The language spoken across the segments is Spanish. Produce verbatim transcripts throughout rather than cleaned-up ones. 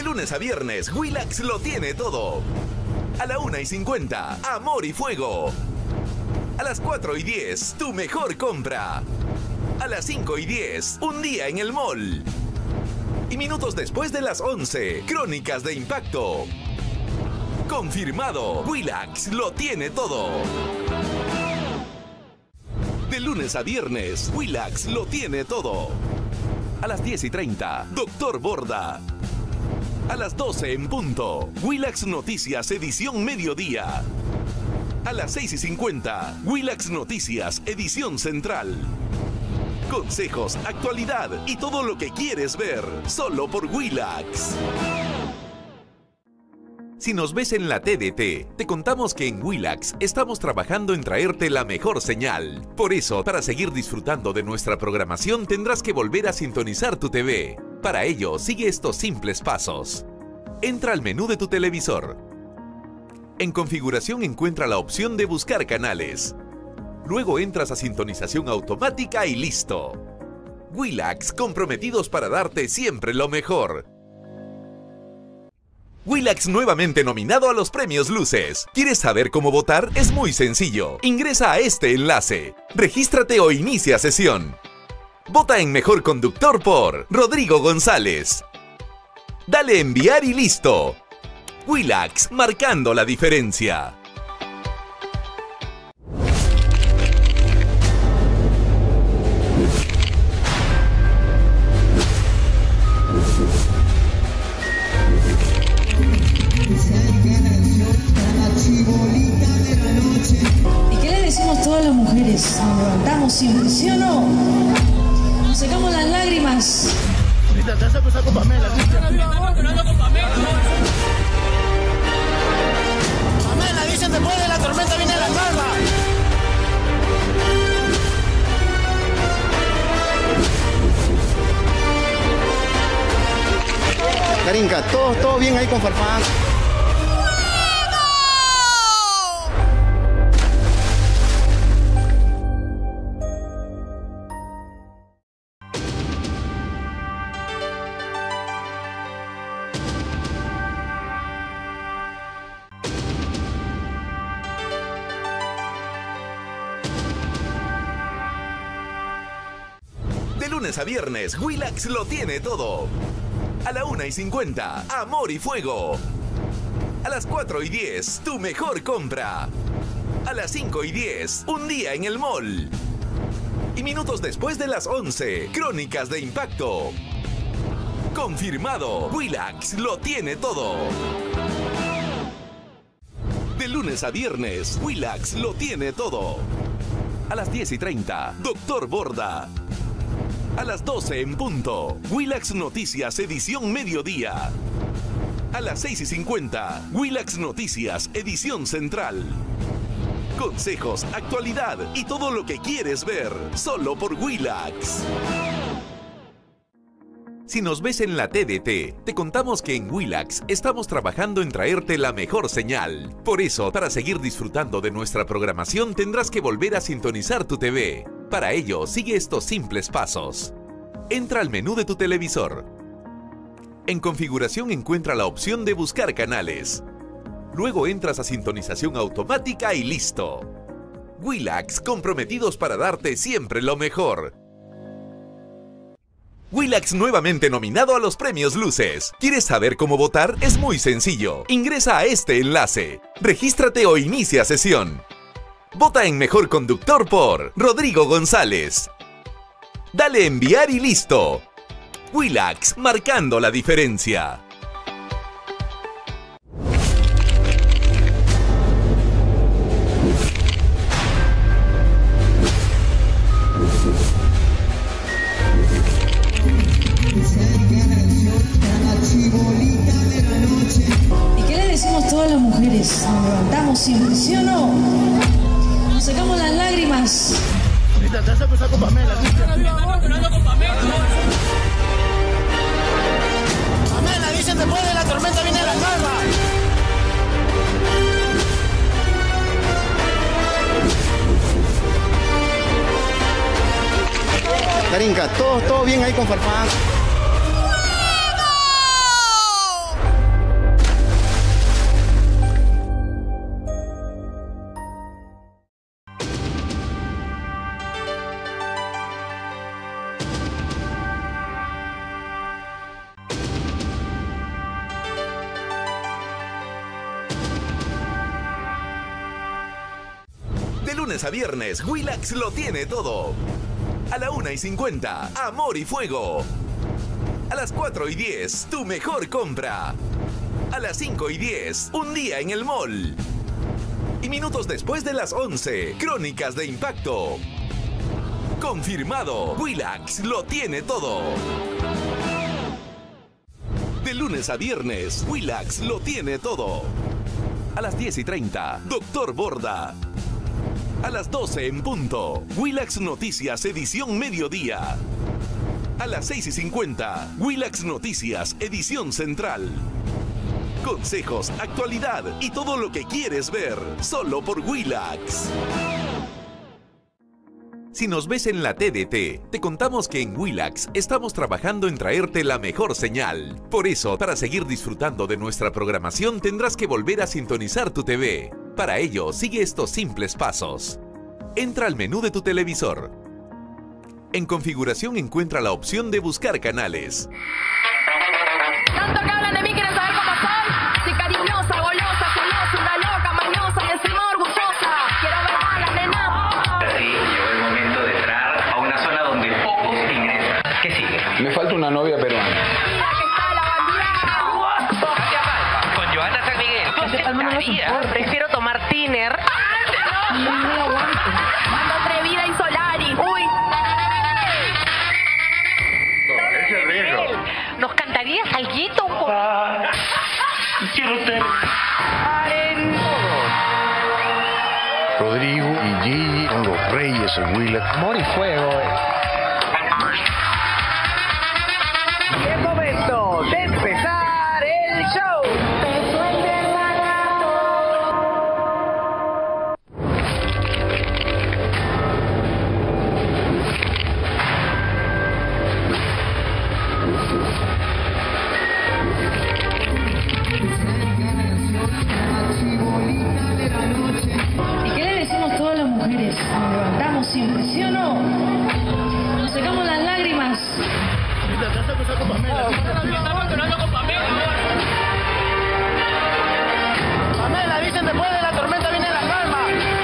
De lunes a viernes, Willax lo tiene todo. A la una y cincuenta, Amor y Fuego. A las cuatro y diez, tu mejor compra. A las cinco y diez, un día en el mall. Y minutos después de las once, Crónicas de Impacto. Confirmado, Willax lo tiene todo. De lunes a viernes, Willax lo tiene todo. A las diez y treinta, Doctor Borda. A las doce en punto, Willax Noticias edición mediodía. A las seis y cincuenta, Willax Noticias edición central. Consejos, actualidad y todo lo que quieres ver, solo por Willax. Si nos ves en la T D T, te contamos que en Willax estamos trabajando en traerte la mejor señal. Por eso, para seguir disfrutando de nuestra programación, tendrás que volver a sintonizar tu T V. Para ello, sigue estos simples pasos. Entra al menú de tu televisor. En configuración encuentra la opción de buscar canales. Luego entras a sintonización automática y listo. Willax, comprometidos para darte siempre lo mejor. Willax nuevamente nominado a los premios Luces. ¿Quieres saber cómo votar? Es muy sencillo. Ingresa a este enlace. Regístrate o inicia sesión. Vota en Mejor Conductor por Rodrigo González. Dale enviar y listo. Willax, marcando la diferencia. Todas las mujeres nos levantamos siempre, ¿sí o no? Nos secamos las lágrimas. Ahorita te vas a cruzar con Pamela. Pamela, dicen después de la tormenta viene la calma. Karinka, todo, todo bien ahí con Farfán. De lunes a viernes, Willax lo tiene todo. A la una y cincuenta, Amor y Fuego. A las cuatro y diez, tu mejor compra. A las cinco y diez, un día en el mall. Y minutos después de las once, Crónicas de Impacto. Confirmado, Willax lo tiene todo. De lunes a viernes, Willax lo tiene todo. A las diez y treinta, Doctor Borda. A las doce en punto, Willax Noticias edición mediodía. A las seis y cincuenta, Willax Noticias edición central. Consejos, actualidad y todo lo que quieres ver, solo por Willax. Si nos ves en la T D T, te contamos que en Willax estamos trabajando en traerte la mejor señal. Por eso, para seguir disfrutando de nuestra programación, tendrás que volver a sintonizar tu T V. Para ello, sigue estos simples pasos. Entra al menú de tu televisor. En configuración encuentra la opción de buscar canales. Luego entras a sintonización automática y listo. Willax, comprometidos para darte siempre lo mejor. Willax nuevamente nominado a los premios Luces. ¿Quieres saber cómo votar? Es muy sencillo. Ingresa a este enlace. Regístrate o inicia sesión. Vota en Mejor Conductor por Rodrigo González. Dale enviar y listo. Willax, marcando la diferencia. ¿Y qué le decimos todas las mujeres? Nos levantamos siempre, ¿sí o no? Nos secamos las lágrimas. Ahorita te vas a cruzar con Pamela. Pamela, dicen después de la tormenta viene la calma. Karinka, todo, todo bien ahí con Farfán. lunes a viernes, Willax lo tiene todo. A la una y cincuenta, Amor y Fuego. A las cuatro y diez, Tu Mejor Compra. A las cinco y diez, Un Día en el Mall. Y minutos después de las once, Crónicas de Impacto. Confirmado, Willax lo tiene todo. De lunes a viernes, Willax lo tiene todo. A las diez y treinta, Doctor Borda. A las doce en punto, Willax Noticias Edición Mediodía. A las seis y cincuenta, Willax Noticias Edición Central. Consejos, actualidad y todo lo que quieres ver, solo por Willax. Si nos ves en la T D T, te contamos que en Willax estamos trabajando en traerte la mejor señal. Por eso, para seguir disfrutando de nuestra programación, tendrás que volver a sintonizar tu T V. Para ello, sigue estos simples pasos. Entra al menú de tu televisor. En configuración encuentra la opción de buscar canales. Tanto que hablan de mí, quieren saber cómo soy. Soy cariñosa, golosa, celosa, una loca, mañosa y encima orgullosa. Quiero ver a la nena. Así llegó el momento de entrar a una zona donde pocos ingresan. ¿Qué sigue? Me falta una novia peruana. Mira que está la bandida. Katia Palma, con Joana San Miguel. ¿Tú aceptarías? Prefiero tomar tiner. Ando atrevida y Solari. Uy. Es el riesgo. ¿Nos cantarías alguito? Ah, quiero ser. Paren. Rodrigo y Gigi son los reyes en Willax. Amor y Fuego. Es momento de empezar el show. ¿Y qué le decimos todas las mujeres? Nos levantamos siempre, ¿sí o no? Nos secamos las lágrimas. Pamela, dicen después de la tormenta viene la calma.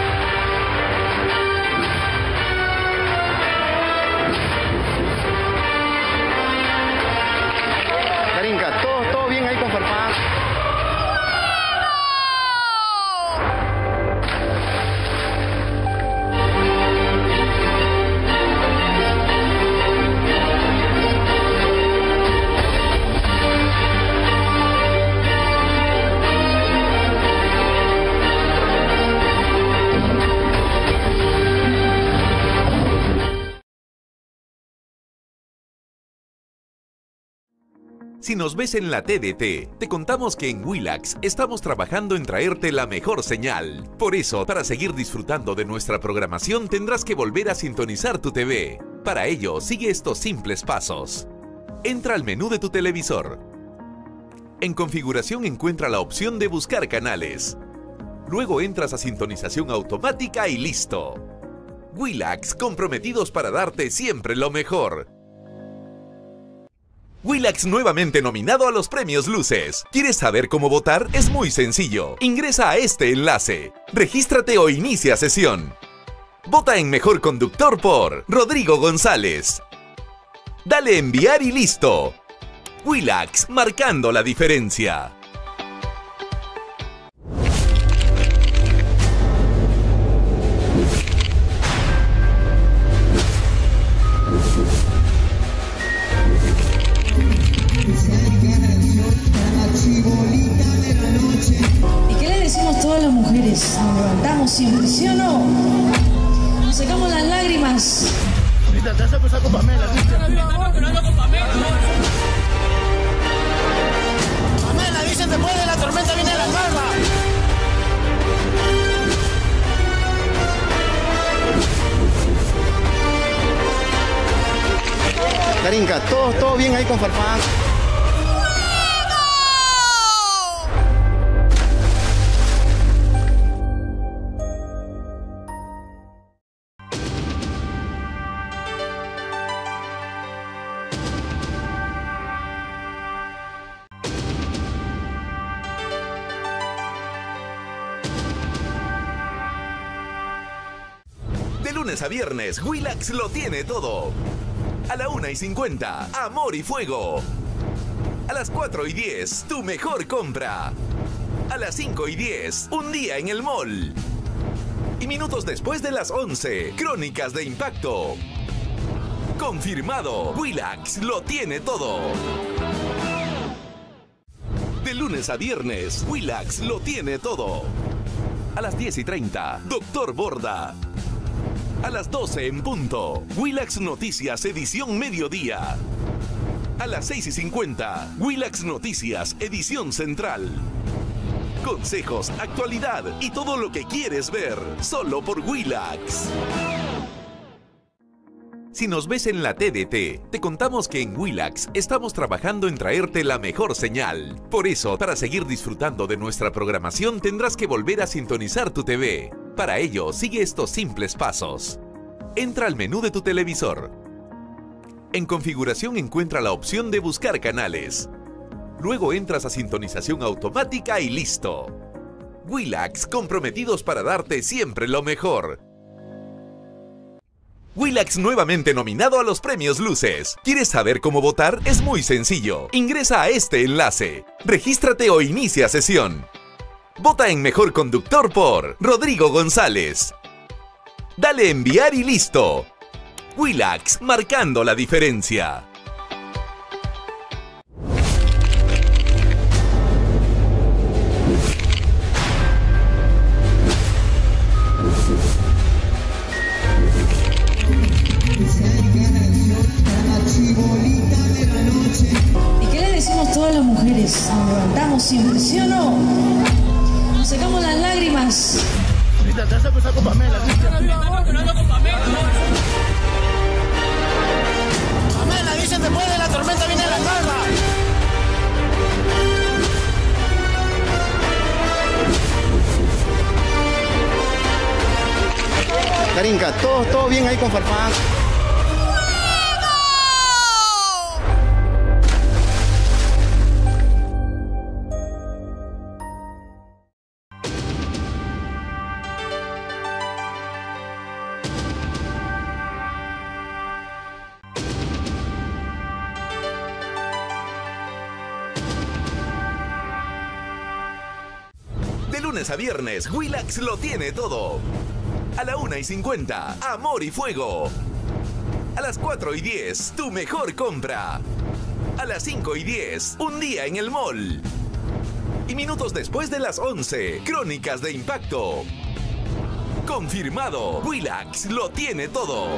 Karinka, todo, todo bien ahí con Farfán. Si nos ves en la T D T, te contamos que en Willax estamos trabajando en traerte la mejor señal. Por eso, para seguir disfrutando de nuestra programación, tendrás que volver a sintonizar tu T V. Para ello, sigue estos simples pasos. Entra al menú de tu televisor. En configuración encuentra la opción de buscar canales. Luego entras a sintonización automática y listo. Willax, comprometidos para darte siempre lo mejor. Willax nuevamente nominado a los premios Luces. ¿Quieres saber cómo votar? Es muy sencillo. Ingresa a este enlace. Regístrate o inicia sesión. Vota en Mejor Conductor por Rodrigo González. Dale enviar y listo. Willax, marcando la diferencia. ¿Y qué le decimos todas las mujeres? Nos levantamos siempre, ¿sí o no? Nos secamos las lágrimas. Pamela, dicen después de la tormenta viene la calma. Karinka, todo, todo bien ahí con Farfán. lunes a viernes, Willax lo tiene todo. A la una y cincuenta, Amor y Fuego. A las cuatro y diez, Tu Mejor Compra. A las cinco y diez, Un Día en el Mall. Y minutos después de las once, Crónicas de Impacto. Confirmado, Willax lo tiene todo. De lunes a viernes, Willax lo tiene todo. A las diez y treinta, Doctor Borda. A las doce en punto, Willax Noticias edición mediodía. A las seis y cincuenta, Willax Noticias edición central. Consejos, actualidad y todo lo que quieres ver, solo por Willax. Si nos ves en la T D T, te contamos que en Willax estamos trabajando en traerte la mejor señal. Por eso, para seguir disfrutando de nuestra programación, tendrás que volver a sintonizar tu T V. Para ello, sigue estos simples pasos. Entra al menú de tu televisor. En configuración encuentra la opción de buscar canales. Luego entras a sintonización automática y listo. Willax, comprometidos para darte siempre lo mejor. Willax nuevamente nominado a los premios Luces. ¿Quieres saber cómo votar? Es muy sencillo. Ingresa a este enlace. Regístrate o inicia sesión. Vota en Mejor Conductor por Rodrigo González. Dale enviar y listo. Willax, marcando la diferencia. ¿Y qué le decimos todas las mujeres? Nos levantamos siempre, ¿sí o no? Nos sacamos las lágrimas. Pamela, dicen después de la tormenta viene la calma. Karinka, todo, todo bien ahí con Farfán. De lunes a viernes, Willax lo tiene todo. A la una y cincuenta, Amor y Fuego. A las cuatro y diez, Tu Mejor Compra. A las cinco y diez, Un Día en el Mall. Y minutos después de las once, Crónicas de Impacto. Confirmado, Willax lo tiene todo.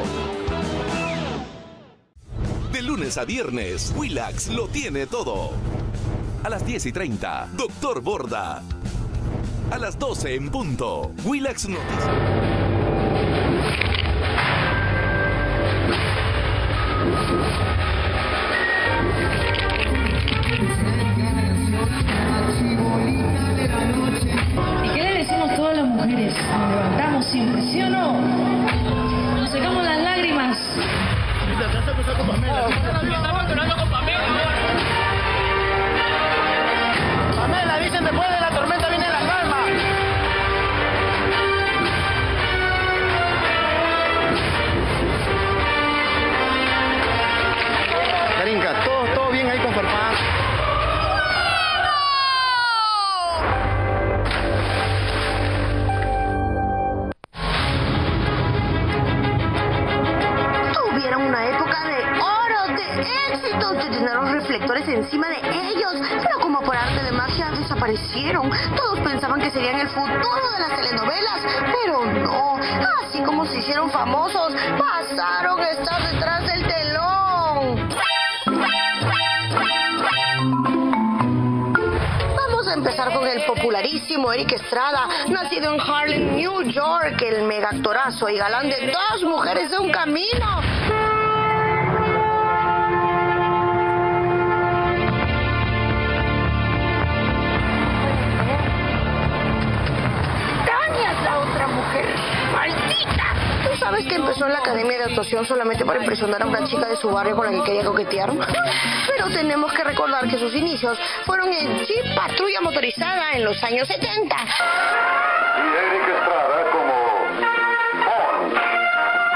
De lunes a viernes, Willax lo tiene todo. A las diez y treinta, Doctor Borda. A las doce en punto, Willax Noticias. ¿Y qué le decimos todas las mujeres? Nos levantamos siempre, ¿sí o no? Nos sacamos las lágrimas. Pamela, dicen después de la tormenta viene la calma. Karinka, todo, todo bien ahí con Farfán. Tuvieron una época de oro, de éxitos, de tener los reflectores encima de ellos, pero como por arte de magia desaparecieron. Todos pensaban que serían el futuro de las telenovelas, pero no. Así como se hicieron famosos, pasaron a estar detrás del telón. Vamos a empezar con el popularísimo Erik Estrada, nacido en Harlem, New York, el mega actorazo y galán de Dos Mujeres de un Camino. Tania es la otra mujer, maldita. ¿Tú sabes que empezó en la academia de actuación solamente para impresionar a una chica de su barrio con la que quería coquetear? Pero tenemos que recordar que sus inicios fueron en Jeep Patrulla Motorizada en los años setenta. Y Erik Estrada como Bond.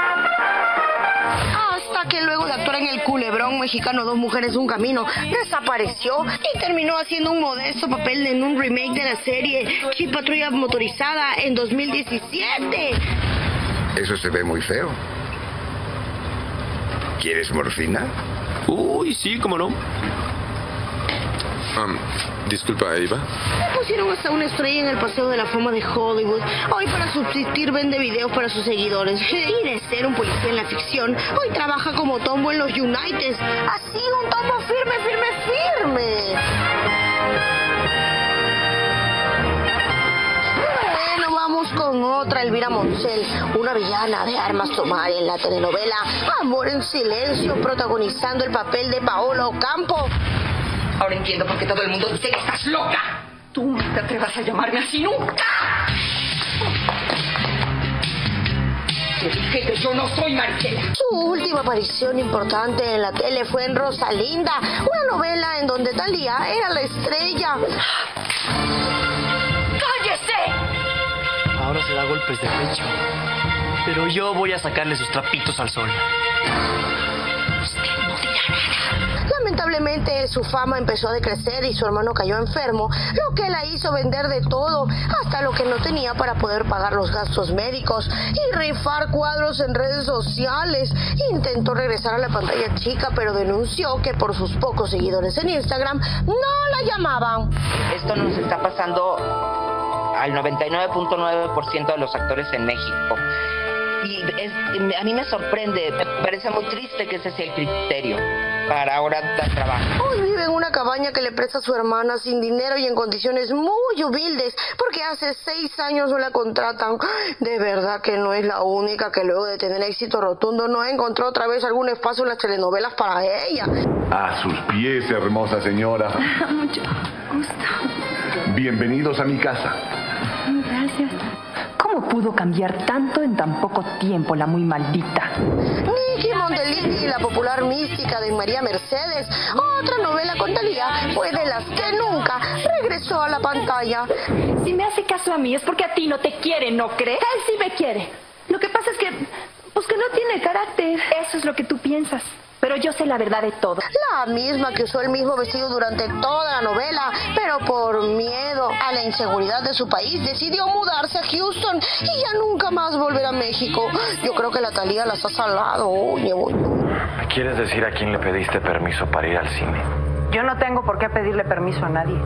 conductora en el culebrón mexicano Dos Mujeres Un Camino, desapareció y terminó haciendo un modesto papel en un remake de la serie Chip Patrulla Motorizada en dos mil diecisiete. Eso se ve muy feo. ¿Quieres morfina? Uy, sí, cómo no. Um, disculpa, Eva. Le pusieron hasta una estrella en el Paseo de la Fama de Hollywood. Hoy, para subsistir, vende videos para sus seguidores. Y de ser un policía en la ficción, hoy trabaja como tombo en los United. Así, un tombo firme, firme, firme. Bueno, vamos con otra Elvira Montiel, una villana de armas tomar en la telenovela Amor en Silencio, protagonizando el papel de Paola Ocampo. Ahora entiendo por qué todo el mundo dice que estás loca. Tú no te atrevas a llamarme así nunca. Te dije que yo no soy Marisela. Su última aparición importante en la tele fue en Rosalinda, una novela en donde Thalía era la estrella. ¡Cállese! Ahora se da golpes de pecho. Pero yo voy a sacarle sus trapitos al sol. Lamentablemente su fama empezó a decrecer y su hermano cayó enfermo, lo que la hizo vender de todo, hasta lo que no tenía para poder pagar los gastos médicos y rifar cuadros en redes sociales. Intentó regresar a la pantalla chica, pero denunció que por sus pocos seguidores en Instagram no la llamaban. Esto nos está pasando al noventa y nueve punto nueve por ciento de los actores en México. Y es, a mí me sorprende, me parece muy triste que ese sea el criterio para ahora dar trabajo. Hoy vive en una cabaña que le presta a su hermana sin dinero y en condiciones muy humildes, porque hace seis años no la contratan. De verdad que no es la única que luego de tener éxito rotundo no encontró otra vez algún espacio en las telenovelas para ella. A sus pies, hermosa señora. Mucho gusto. Bienvenidos a mi casa. Gracias. ¿Cómo pudo cambiar tanto en tan poco tiempo la muy maldita? Nicky Mondelini y la popular mística de María Mercedes, otra novela con Thalía, fue de las que nunca regresó a la pantalla. Si me hace caso a mí es porque a ti no te quiere, ¿no crees? Él sí me quiere. Lo que pasa es que, pues que no tiene carácter. Eso es lo que tú piensas. Pero yo sé la verdad de todo. La misma que usó el mismo vestido durante toda la novela, pero por miedo a la inseguridad de su país decidió mudarse a Houston y ya nunca más volver a México. Yo creo que la Thalía las ha salado. Oye, oye. ¿Me quieres decir a quién le pediste permiso para ir al cine? Yo no tengo por qué pedirle permiso a nadie.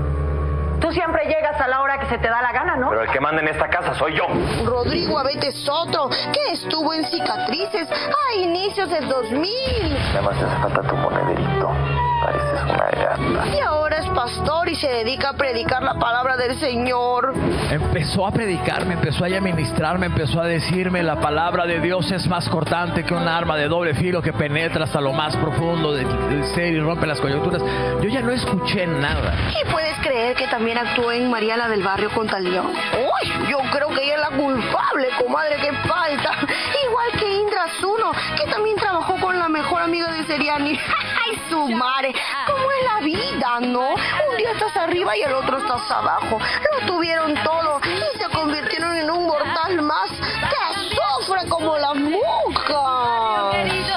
Tú siempre llegas a la hora que se te da la gana, ¿no? Pero el que manda en esta casa soy yo. Rodrigo Abete Soto, que estuvo en Cicatrices a inicios del dos mil. Nada más te hace falta tu monederito. Pareces una gata. Y ahora es pastor y se dedica a predicar la palabra del Señor. Empezó a predicarme, empezó a ministrarme, empezó a decirme: la palabra de Dios es más cortante que un arma de doble filo que penetra hasta lo más profundo del ser y rompe las coyunturas. Yo ya no escuché nada. ¿Y puedes creer que también actuó en María la del Barrio con Thalía? Uy, yo creo que ella es la culpable, comadre, que falta. Igual que Indra Zuno, que también trabajó con la mejor amiga de Seriani. ¡Ay, su madre! ¿Cómo es la vida, no? Un día estás arriba y el otro estás abajo. Lo tuvieron todo y se convirtieron en un mortal más que sufre como la muca.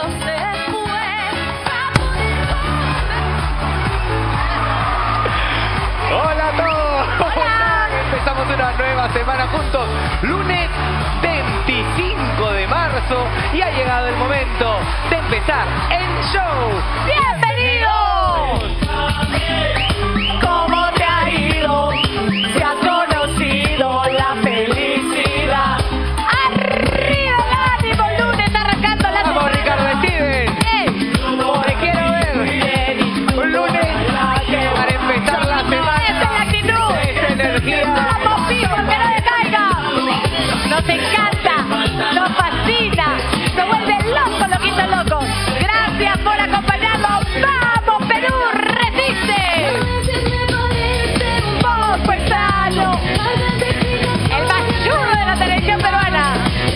Hola a todos. Hola. Empezamos una nueva semana juntos. Lunes veinticinco de marzo y ha llegado el momento de empezar el show. ¡Bienvenidos! ¿Cómo te ha ido? ¿Se ha conocido la felicidad? ¡Arriba el ánimo! Lunes arrancando la semana. Vamos, Ricardo Steven. ¡Ey! Te quiero ver. Un lunes para empezar la semana. ¡Esa es la actitud! ¡Esa energía! ¡Vamos, Pipo, que no decaiga! Nos encanta, nos fascina, nos vuelve locos, loquitos locos. Gracias por acompañarnos. ¡Vamos, Perú! ¡Resiste! ¡Vos, Puertano! El más churro de la televisión peruana.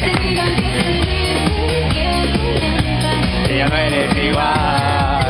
Ya no eres igual.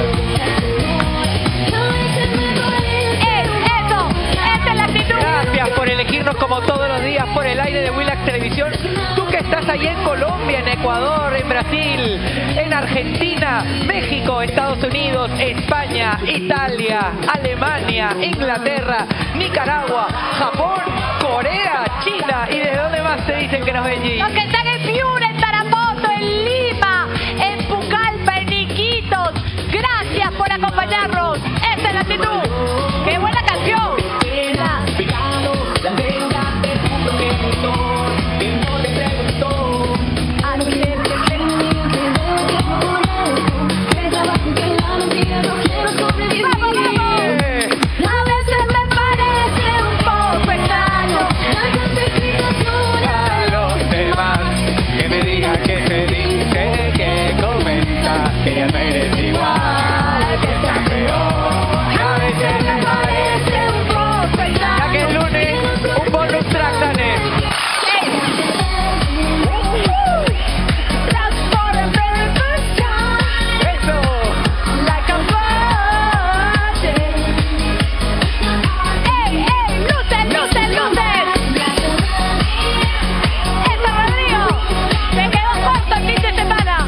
¡Es eso! ¡Esa es la actitud! Gracias por elegirnos como todos los días por el aire de Willax Televisión. Tú que estás ahí en Colombia, en Ecuador, en Brasil, en Argentina, México, Estados Unidos, España, Italia, Alemania, Inglaterra, Nicaragua, Japón, Corea, China. ¿Y de dónde más te dicen que nos ven, G? Los que están en Piura, en Tarapoto, en Lima, en Pucallpa, en Iquitos. Gracias por acompañarnos. Esa es la actitud. ¡Qué buena canción! Que no eres igual, que estás peor. A veces me parece un poco extraño. Ya que el lunes, un bonus track, Dane. Eso. Like a virgin. ¡Ey, ey! ¡Luces, luces, luces! ¡Eso, Rodrigo! ¡Se quedó corto el fin de semana!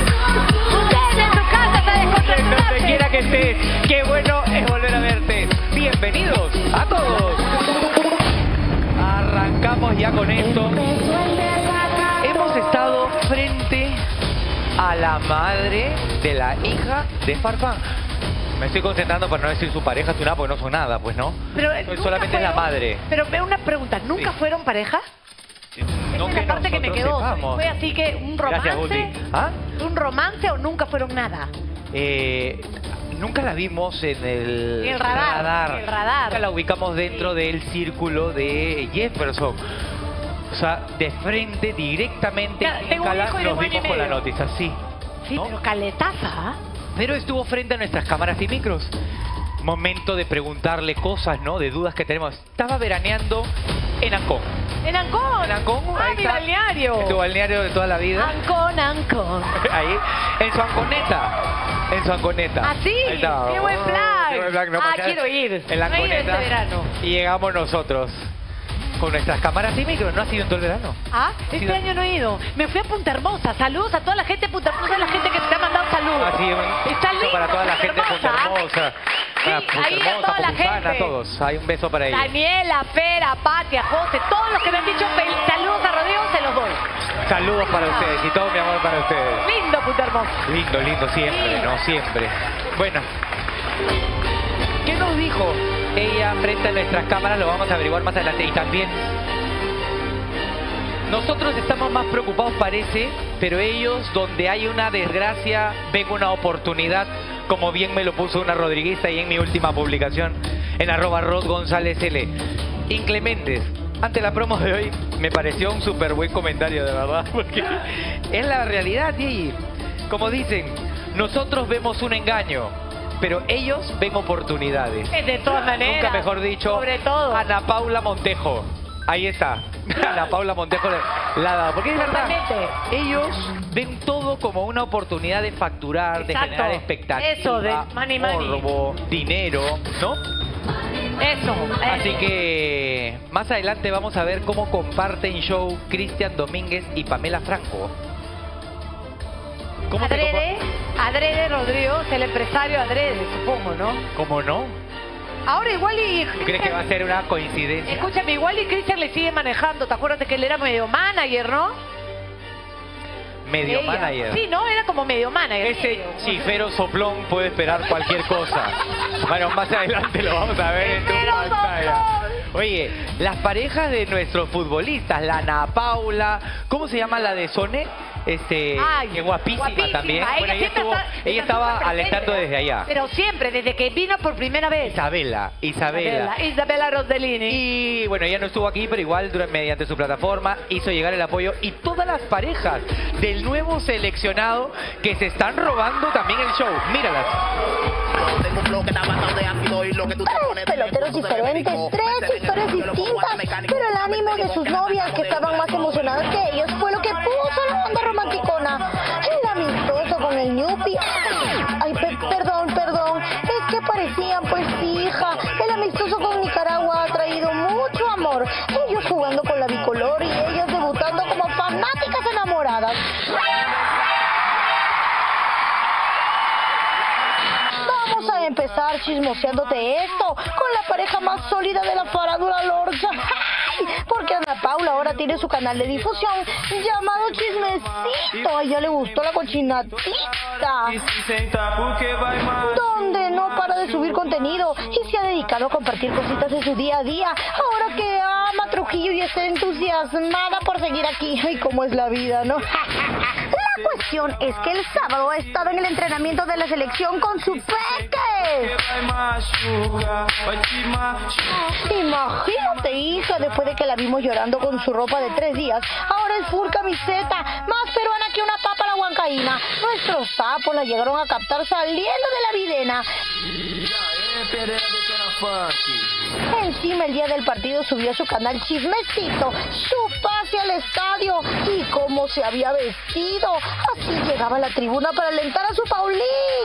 Donde quiera que estés, qué bueno es volver a verte. Bienvenidos a todos. Arrancamos ya con esto. Hemos estado frente a la madre de la hija de Farfán. Me estoy concentrando para no decir su pareja, su nada, porque no son nada, pues no. Pero solamente es la madre. Pero una pregunta, ¿nunca sí. fueron pareja? No, Esa es la parte que me quedó. Sepamos. ¿Fue así que un romance? Gracias, ¿ah? ¿Un romance o nunca fueron nada? Eh, nunca la vimos en el, el radar, radar. El radar. Nunca la ubicamos dentro sí. del círculo de Jefferson. O sea, de frente, directamente, ya, en Cala, nos vimos con la noticia, sí. Sí, ¿no? Pero caletaza. Pero estuvo frente a nuestras cámaras y micros. Momento de preguntarle cosas, ¿no? De dudas que tenemos. Estaba veraneando en Ancón. ¿En Ancón? En Ancón. Ah, ahí mi está. balneario. Tu balneario de toda la vida. Ancón, Ancón. Ahí, en su Anconeta. En su Anconeta. ¿Ah, sí? Ahí está. ¡Qué buen plan! Qué buen plan. No, ah, quiero ir. En la no Anconeta. este verano. Y llegamos nosotros. Con nuestras cámaras y micros. ¿No ha sido en todo el verano? Ah, este sido... año no he ido. Me fui a Punta Hermosa. Saludos a toda la gente de Punta Hermosa, a la gente que te ha mandado saludos. Ah, sí, está lindo. Para toda la gente de Punta Hermosa. Sí, Punta ahí Hermosa, a toda la gente. A todos. Hay un beso para ellos. Daniela, Pera, Patia, José, todos los que me han dicho saludos a Rodrigo, se los doy. Saludos para ah. ustedes y todo mi amor para ustedes. Lindo, Punta Hermosa. Lindo, lindo, siempre, sí. ¿no? Siempre. Bueno. ¿Qué nos dijo ella frente a nuestras cámaras? Lo vamos a averiguar más adelante. Y también... nosotros estamos más preocupados, parece, pero ellos, donde hay una desgracia, ven una oportunidad, como bien me lo puso una rodriguista ahí en mi última publicación, en arroba Rod González L. Inclementes, ante la promo de hoy, me pareció un súper buen comentario, de verdad, porque es la realidad, y como dicen, nosotros vemos un engaño, pero ellos ven oportunidades. De todas maneras. Nunca mejor dicho, sobre todo. Ana Paula Montejo. Ahí está. Ana Paula Montejo la ha dado. Porque es verdad, ellos ven todo como una oportunidad de facturar, exacto, de generar expectativa, eso, de money, morbo, money. dinero, ¿no? Eso. Así que más adelante vamos a ver cómo comparten show Cristian Domínguez y Pamela Franco. ¿Cómo Adrede, te Adrede Rodrigo, es el empresario Adrede, supongo, ¿no? ¿Cómo no? Ahora igual y... ¿Tú crees que va a ser una coincidencia? Escúchame, igual y Cristian le sigue manejando. ¿Te acuerdas que él era medio manager, no? Medio Ella. manager. Sí, ¿no? Era como medio manager. Ese medio. chifero soplón puede esperar cualquier cosa. Bueno, más adelante lo vamos a ver en tu pantalla. Oye, las parejas de nuestros futbolistas, la Ana Paula, ¿cómo se llama la de Sone? Este, Ay, que guapísima, guapísima también. Ella, bueno, ella, estuvo, está, ella estaba alentando desde allá. Pero siempre, desde que vino por primera vez. Isabela, Isabela. Isabela, Isabela Rossellini. Y bueno, ella no estuvo aquí, pero igual durante, mediante su plataforma hizo llegar el apoyo. Y todas las parejas del nuevo seleccionado que se están robando también el show. Míralas. Tres peloteros diferentes, tres historias distintas, pero el ánimo de sus novias, que estaban más emocionadas que ellos, fue lo que puso la onda romanticona. El amistoso con el ñupi. Ay, pe perdón, perdón, es que parecían, pues, hija. El amistoso con Nicaragua ha traído mucho amor. Ellos jugando con la bicolor y ellas debutando como fanáticas enamoradas. chismoseándote esto con la pareja más sólida de la farándula Lorcha. ¡Ay! Porque Ana Paula ahora tiene su canal de difusión llamado Chismecito. A ella le gustó la cochinatita, donde no para de subir contenido y se ha dedicado a compartir cositas de su día a día. Ahora que ama Trujillo y está entusiasmada por seguir aquí. Ay, cómo es la vida, ¿no? La cuestión es que el sábado ha estado en el entrenamiento de la selección con su peque. Imagínate, hija, después de que la vimos llorando con su ropa de tres días, ahora es full camiseta, más peruana que una papa a la huancaína. Nuestros sapos la llegaron a captar saliendo de la videna. Encima, el día del partido subió a su canal Chismecito su pase al estadio y cómo se había vestido. Así llegaba a la tribuna para alentar a su Paulín.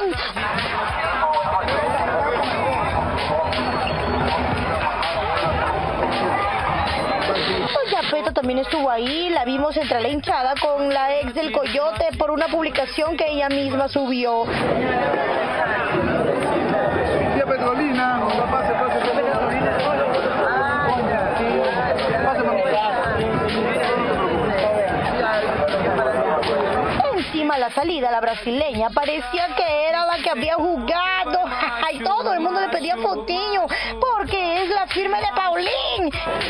Doña Peta también estuvo ahí, la vimos entre la hinchada con la ex del Coyote por una publicación que ella misma subió. Tía Petrolina, pase, pase, pase. Encima, la salida, la brasileña parecía que era la que había jugado. Y todo el mundo le pedía fotiño porque es la firma de Paulín.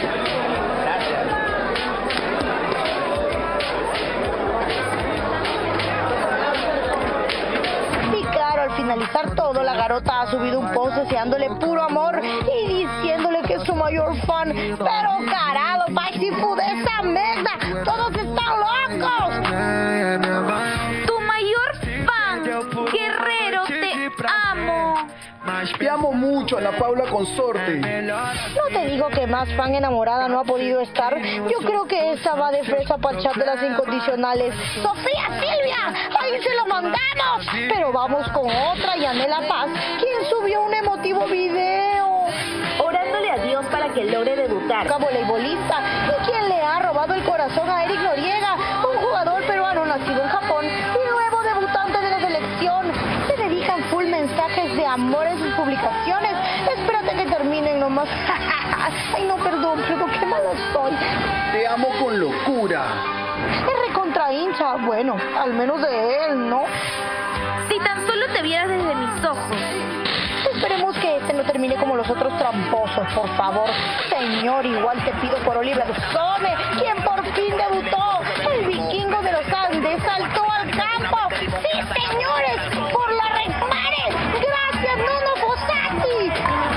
Y claro, al finalizar todo, la garota ha subido un post deseándole puro amor y diciéndole que es su mayor fan. Pero carajo, Paxifu de esa merda, todos están locos. Tu mayor fan, Guerrero, te amo. Te amo mucho, Ana Paula Consorte. No te digo que más fan enamorada no ha podido estar. Yo creo que esta va de fresa para el chat de las incondicionales. ¡Sofía Silvia! ¡Ahí se lo mandamos! Pero vamos con otra, Yanela Paz, quien subió un emotivo video orándole a Dios para que logre debutar. Voleibolista, y quien le ha robado el corazón a Eric Noriega, un jugador peruano nacido en Japón y nuevo debutante de la selección. Se dedican full mensajes de amor en sus publicaciones. Espérate que terminen nomás. Ay, no, perdón, perdón, qué mala soy. Te amo con locura. Es recontra hincha, bueno, al menos de él, ¿no? Si tan solo te vieras desde mis ojos. Esperemos que este no termine como los otros tramposos, por favor. Señor, igual te pido por Oliver Sone, quien por fin debutó. El vikingo de los Andes saltó al campo. ¡Sí, señores! ¡Por la Resmares! ¡Gracias, Nuno Fossati!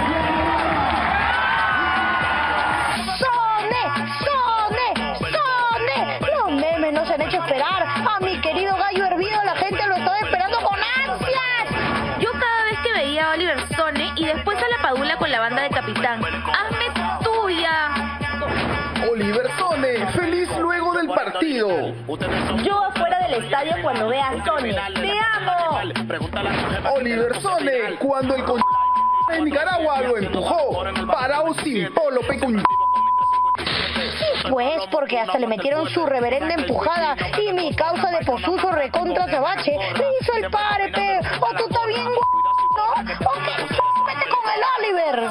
¡Sone! ¡Sone! ¡Sone! Los memes no se han hecho esperar. A mi querido gallo hervido la gente lo está esperando con ansias. Yo cada vez que veía a Oliver Stone y después a la Padula con la banda de Capitán, hazme tuya. Oliver Stone, feliz luego del partido. Yo afuera del estadio cuando vea a Stone. ¡Te amo! Oliver Stone, cuando el con de Nicaragua lo empujó, parado sin polo, pecun. Sí, pues, porque hasta le metieron su reverenda empujada y mi causa de posuso recontra tabache le hizo el pare, pe. O tú estás bien, ¿no? O qué, vete con el Oliver.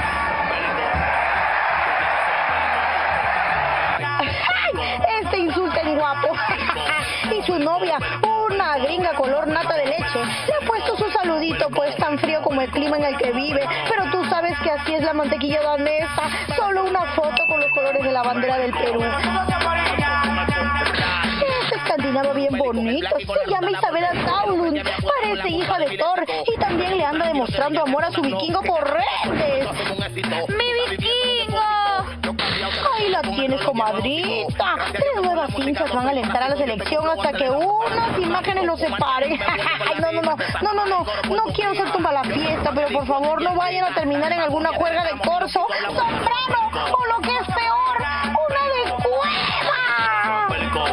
¡Ay! Este insulta en guapo. Y su novia, una gringa color nata de leche, le ha puesto su saludito, pues tan frío como el clima en el que vive. Pero tú sabes que así es la mantequilla danesa. Solo una foto con los colores de la bandera del Perú. Esta escandinava bien bonita se llama Isabela Taulund. Parece hija de Thor y también le anda demostrando amor a su vikingo por redes. ¡Mi vikingo! Ahí la tienes, comadrita. Tres nuevas hinchas van a alentar a la selección hasta que unas imágenes nos separen. Ay, no, no, no, no, no, no, no quiero ser tumba la fiesta, pero por favor no vayan a terminar en alguna juerga de corso, sombrero o lo que es peor, una de cueva.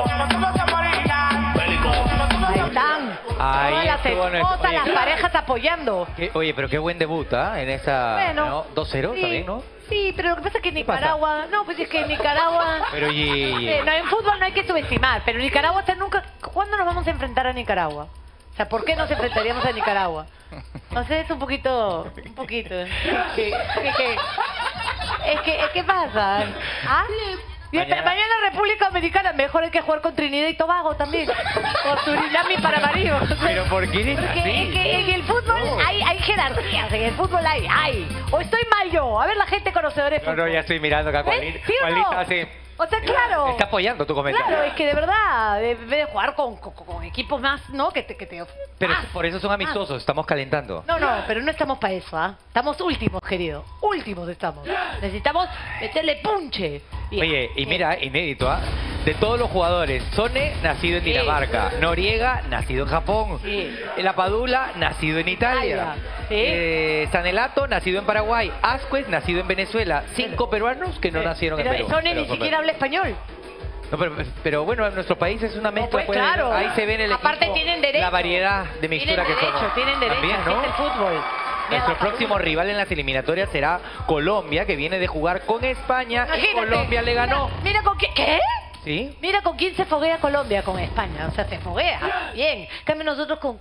Ahí están. Ahí Todas las estuvo nuestro- esposas, oye, las parejas apoyando. Qué- Oye, pero qué buen debut, ¿ah? En esa... Bueno, ¿no? dos cero sí. también, ¿no? Sí, pero lo que pasa es que Nicaragua... No, pues es que Nicaragua... Pero y... Eh, no, en fútbol no hay que subestimar, pero Nicaragua hasta nunca... ¿Cuándo nos vamos a enfrentar a Nicaragua? O sea, ¿por qué nos enfrentaríamos a Nicaragua? No sé, es un poquito... Un poquito. ¿Qué, qué, qué? Es que, ¿qué pasa? ¿Ah? Y mañana. mañana República Dominicana, mejor hay que jugar con Trinidad y Tobago también. Con Surinam y Paramaribo. ¿Pero por qué eres así? Es que, es que en el fútbol oh. hay, hay jerarquías, en el fútbol hay, hay. O estoy mal yo, a ver la gente conocedora de fútbol. No, no, ya estoy mirando acá cuál ¿Sí no? hace... O sea, claro. Está apoyando tu comentario. Claro, es que de verdad, debe de jugar con, con, con equipos más, ¿no? Que te... Que te pero ah, por eso son amistosos, ah. estamos calentando. No, no, pero no estamos para eso, ¿ah? ¿eh? Estamos últimos, querido. Últimos estamos. Necesitamos meterle punche. Bien. Oye, y mira, inédito, ¿ah? ¿eh? De todos los jugadores, Sone, nacido en Dinamarca. Sí. Noriega, nacido en Japón. Sí. La Padula, nacido en Italia. Sí. Eh, Sanelato, nacido en Paraguay. Asquez, nacido en Venezuela. Cinco peruanos que no sí. nacieron pero en Perú. Sone ni siquiera habla español. No, pero, pero bueno, nuestro país es una mezcla. No, pues, puede, claro. Ahí se ve en el Aparte equipo, tienen derecho. la variedad de mixtura tienen que derecho, somos. Tienen derecho, También, ¿no? Es el fútbol. Nuestro próximo rival en las eliminatorias será Colombia, que viene de jugar con España. Imagínate. Y Colombia le ganó. Mira, mira con quién... ¿Qué? ¿Sí? Mira con quién se foguea Colombia, con España. O sea, se foguea. Bien. Cambio nosotros con...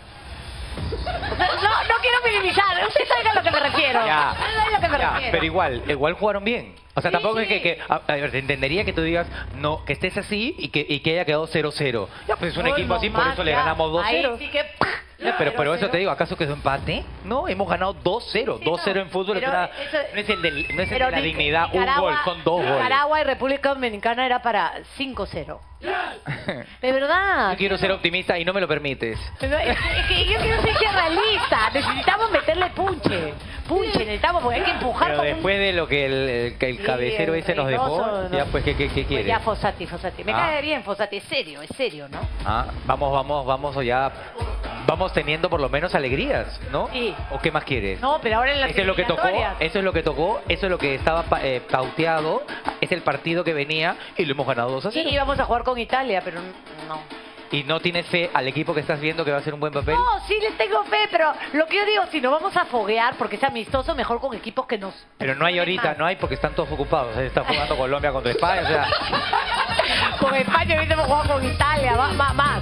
No, no quiero minimizar. Usted sabe a lo que me refiero. Ya, a lo que me ya, refiero. pero igual, igual jugaron bien. O sea, sí, tampoco sí. es que... que a, a ver, entendería que tú digas, no, que estés así y que, y que haya quedado cero cero. Ya, pues es un no, equipo no, así, por más, eso le ya. ganamos dos cero. Ahí sí que... Ya, pero, pero eso te digo, ¿acaso que es un empate? No, hemos ganado dos cero. Sí, dos cero no, en fútbol es una, eso, no es el, del, no es el pero de la Nic dignidad, un gol, son dos goles. Nicaragua y República Dominicana era para cinco cero. De verdad. Yo quiero ser optimista y no me lo permites. No, es, que, es que yo quiero ser realista. Necesitamos meterle punche. Punche, necesitamos, porque hay que empujar. Pero después un... de lo que el, el, el cabecero sí, el ese nos dejó, no. ya pues, ¿qué, qué, qué quiere? Pues ya Fossati, Fossati. Me ah. cae bien Fossati, es serio, es serio, ¿no? Ah, vamos, vamos, vamos ya... Vamos teniendo por lo menos alegrías, ¿no? Sí. ¿O qué más quieres? No, pero ahora en las eso es lo que tocó, eso es lo que tocó, eso es lo que estaba eh, pauteado, es el partido que venía y lo hemos ganado dos a cero. Sí, íbamos a jugar con Italia, pero no. ¿Y no tienes fe al equipo que estás viendo que va a hacer un buen papel? No, sí le tengo fe, pero lo que yo digo, si nos vamos a foguear porque es amistoso, mejor con equipos que nos... Pero no hay ahorita, más. no hay porque están todos ocupados. Está jugando Colombia contra España, o sea... Con España hubiésemos jugado con Italia, más. más.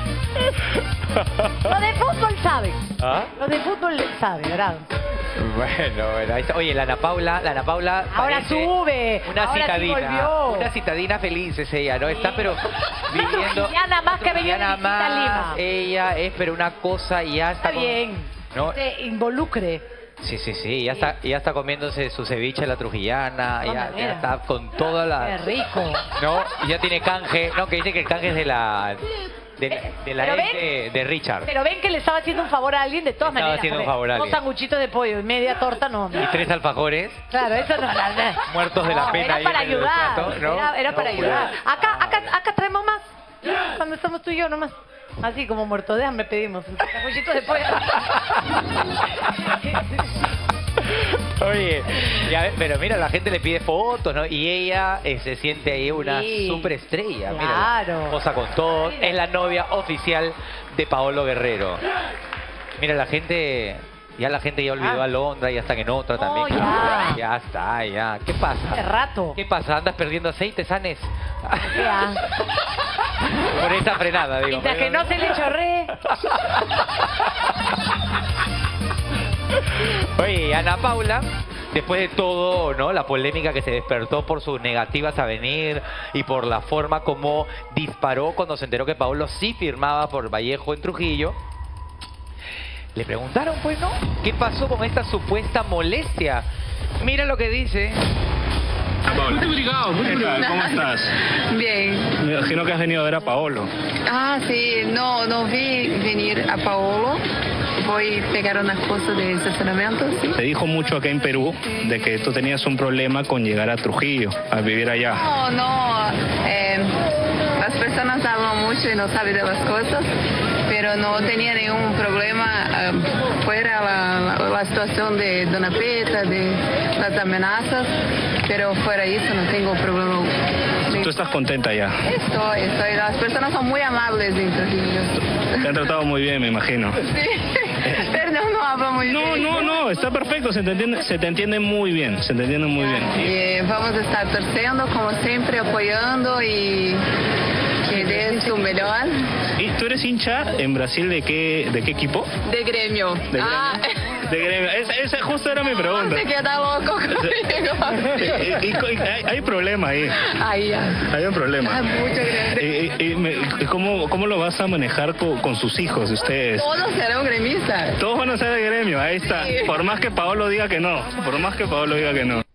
Lo de fútbol saben. ¿Ah? Lo de fútbol saben, ¿verdad? Bueno, bueno, ahí está. Oye, la Ana Paula, la Ana Paula ahora sube, una ahora citadina, sí volvió. Una citadina feliz es ella, ¿no? Sí. Está pero viviendo. Nada más que venía nada más. Lima. Ella es pero una cosa y ya está. Está bien. Con, ¿no? Se involucre. Sí, sí, sí, ya está, ya está comiéndose su ceviche la trujillana, no, ya, ya está con toda la... Qué rico. No, y ya tiene canje, no, que dice que el canje es de la... De, de la ven, de, de Richard. Pero ven que le estaba haciendo un favor a alguien de todas estaba maneras. Haciendo un favor a alguien. Dos sanguchitos de pollo y media torta, no. Y tres alfajores. Claro, eso no. La, la, muertos de la no, pena. Era para ayudar. Plato, ¿no? Era, era no, para ayudar. Acá, acá, acá traemos más. Cuando estamos tú y yo nomás. Así como muerto de hambre pedimos. Sanguchitos de pollo. Oye, ya, pero mira, la gente le pide fotos, ¿no? Y ella eh, se siente ahí una sí, superestrella. Claro. Mira, posa con todo. Es la novia oficial de Paolo Guerrero. Mira, la gente... Ya la gente ya olvidó ah. a Londra, ya están en otra oh, también. Ya. ya está, ya. ¿Qué pasa? Hace rato. ¿Qué pasa? ¿Andas perdiendo aceite, Sanes? Ya. Por esa frenada, digo. Mientras que no se le chorree. Oye, Ana Paula, después de todo, ¿no? La polémica que se despertó por sus negativas a venir y por la forma como disparó cuando se enteró que Paolo sí firmaba por Vallejo en Trujillo, le preguntaron, pues, ¿no? ¿Qué pasó con esta supuesta molestia? Mira lo que dice. Muy obligado, muy obligado. ¿Cómo estás? Bien. Me imagino que has venido a ver a Paolo. Ah, sí. No, no vi venir a Paolo. Voy a pegar unas cosas de estacionamiento, ¿sí? Te dijo mucho acá en Perú de que tú tenías un problema con llegar a Trujillo, a vivir allá. No, no. Eh, las personas hablan mucho y no saben de las cosas, pero no tenía ningún problema eh, fuera la, la, la situación de Dona Peta, de las amenazas, pero fuera eso no tengo problema. ¿Tú estás contenta ya? Estoy, estoy. Las personas son muy amables en Trujillo. Te han tratado muy bien, me imagino. Sí. Perdón, no hablo muy no, bien. No, no, no, está perfecto, se te entiende, se te entiende muy bien, se te entiende muy bien. Y vamos a estar torciendo, como siempre, apoyando y que des tu mejor. ¿Y tú eres eres hincha en Brasil de qué, de qué equipo? De Gremio. De Gremio. Ah. De Gremio. Esa, esa justo era mi pregunta. Se queda loco conmigo. Y, y, y, hay, hay problema ahí. Ahí ya. Hay un problema. Ah, mucho grande. Y, y, y me- ¿cómo, ¿Cómo lo vas a manejar con, con sus hijos, ustedes? Todos serán gremistas. Todos van a ser de Gremio, ahí está. Sí. Por más que Paolo diga que no. Por más que Paolo diga que no.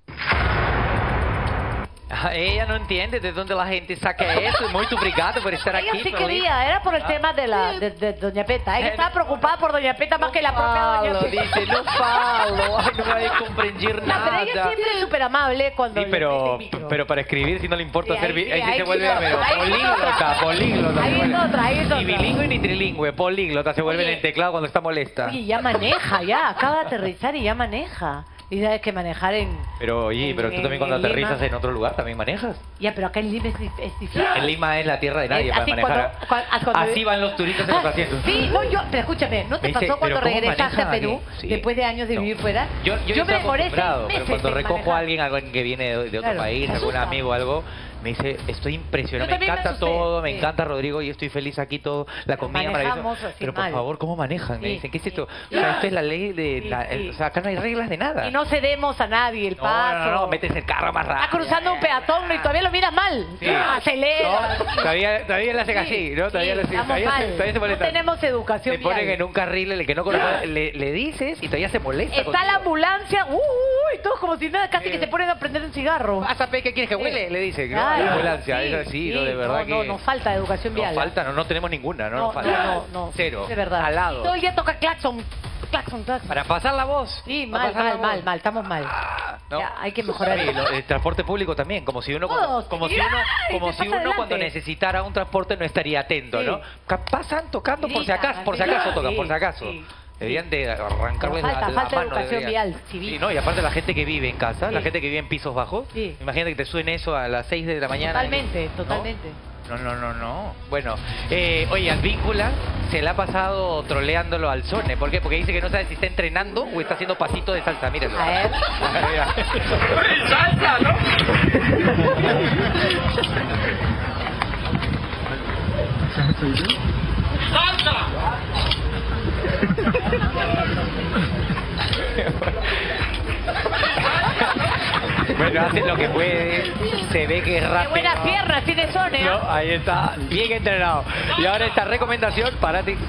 Ella no entiende de dónde la gente saca eso. Muy obrigado por estar Ella aquí. sí Feliz. quería, era por el tema de la de, de Doña Peta. Ella estaba preocupada por Doña Peta más que la propia Doña Falo, Peta. dice, no falo, ay, no voy a comprender No, nada. pero ella siempre es súper amable cuando Sí, le pero, mete el micro. pero para escribir, si no le importa Sí, ser... ahí bi- sí, Ahí sí ahí se sí vuelve no, pero ahí es políglota, otra. políglota. Ahí se es vuelve. otra, ahí es Ni otra. bilingüe ni trilingüe, políglota. Se vuelve Oye. en el teclado cuando está molesta. Oye, ya maneja, ya. Acaba de aterrizar y ya maneja. Y sabes que manejar en... Pero oye, pero tú en- también cuando en aterrizas Lima. en otro lugar también manejas. Ya, pero acá en Lima es, dif- es difícil. En Lima es la tierra de nadie Es para así manejar. cuando- cua- ah, cuando- Así van los turistas en los asientos. Sí, no, yo, pero escúchame, ¿no te Me dice, pasó cuando ¿pero cómo regresaste a maneja Perú aquí? Sí. después de años de No. vivir fuera? Yo, yo, yo estoy me demoré seis acostumbrado, meses pero cuando en recojo manejar. a alguien, alguien que viene de, de otro Claro, país, te algún asusta. amigo o algo, me dice, estoy impresionado, Yo me también me encanta asusté, todo, me sí. encanta Rodrigo y estoy feliz aquí todo, la comida manejamos maravillosa. así Pero por mal. favor, ¿cómo manejan? Me Sí, dicen, ¿qué es esto? sí. O sea, esto es la ley de... Sí, la- sí. O sea, acá no hay reglas de nada. Y no cedemos a nadie el No, paso. no, no, metes el carro más rápido. Está cruzando un peatón y todavía lo miras mal. Sí. Acelera. No, todavía, todavía le hacen así, ¿no? Todavía Sí, le hacen, estamos todavía, se, mal. todavía se No molestan. tenemos educación Te ponen vial. en un carril el que no conoce, le, le dices y todavía se molesta. Está contigo. la ambulancia, uy, todos como si nada, casi que se ponen a prender un cigarro. ¿Pasa, pe? ¿Qué quieres que huele? Le dice, ¿no? Claro, La ambulancia, sí, es así, sí, ¿no? De verdad no, que... No, nos falta educación vial. Nos falta, no, no tenemos ninguna, no, No, nos falta. no, no, no. Cero. De verdad. Al lado. Todo el día toca claxon, claxon, claxon. Para pasar la voz. Sí, Para mal, pasar la mal, voz. mal, mal, estamos mal. ¿No? Ya, hay que mejorar. Sí, lo- el transporte público también, como si uno, como, Todos. como si ¡Ay! uno, como Te si pasa uno adelante. cuando necesitara un transporte no estaría atento, Sí. ¿no? Ca- Pasan tocando por si Gritan, acaso, por si acaso sí, tocan, por si acaso. sí. Deberían de arrancarles Falta, la, la falta mano. educación deberían. vial, civil. Sí, no, y aparte la gente que vive en casa, Sí. la gente que vive en pisos bajos, Sí. imagínate que te suene eso a las seis de la mañana. Totalmente, ¿no? totalmente. No, no, no, no. Bueno, eh, oye, al Víncula se le ha pasado troleándolo al Sone. ¿Por qué? Porque dice que no sabe si está entrenando o está haciendo pasito de salsa. Mírenlo. A ver. ¡Salsa, no! ¡Salsa! Bueno, hace lo que puede. Se ve que es Qué rápido. buenas piernas tiene Sone. No, ahí está, bien entrenado. Y ahora esta recomendación para ti.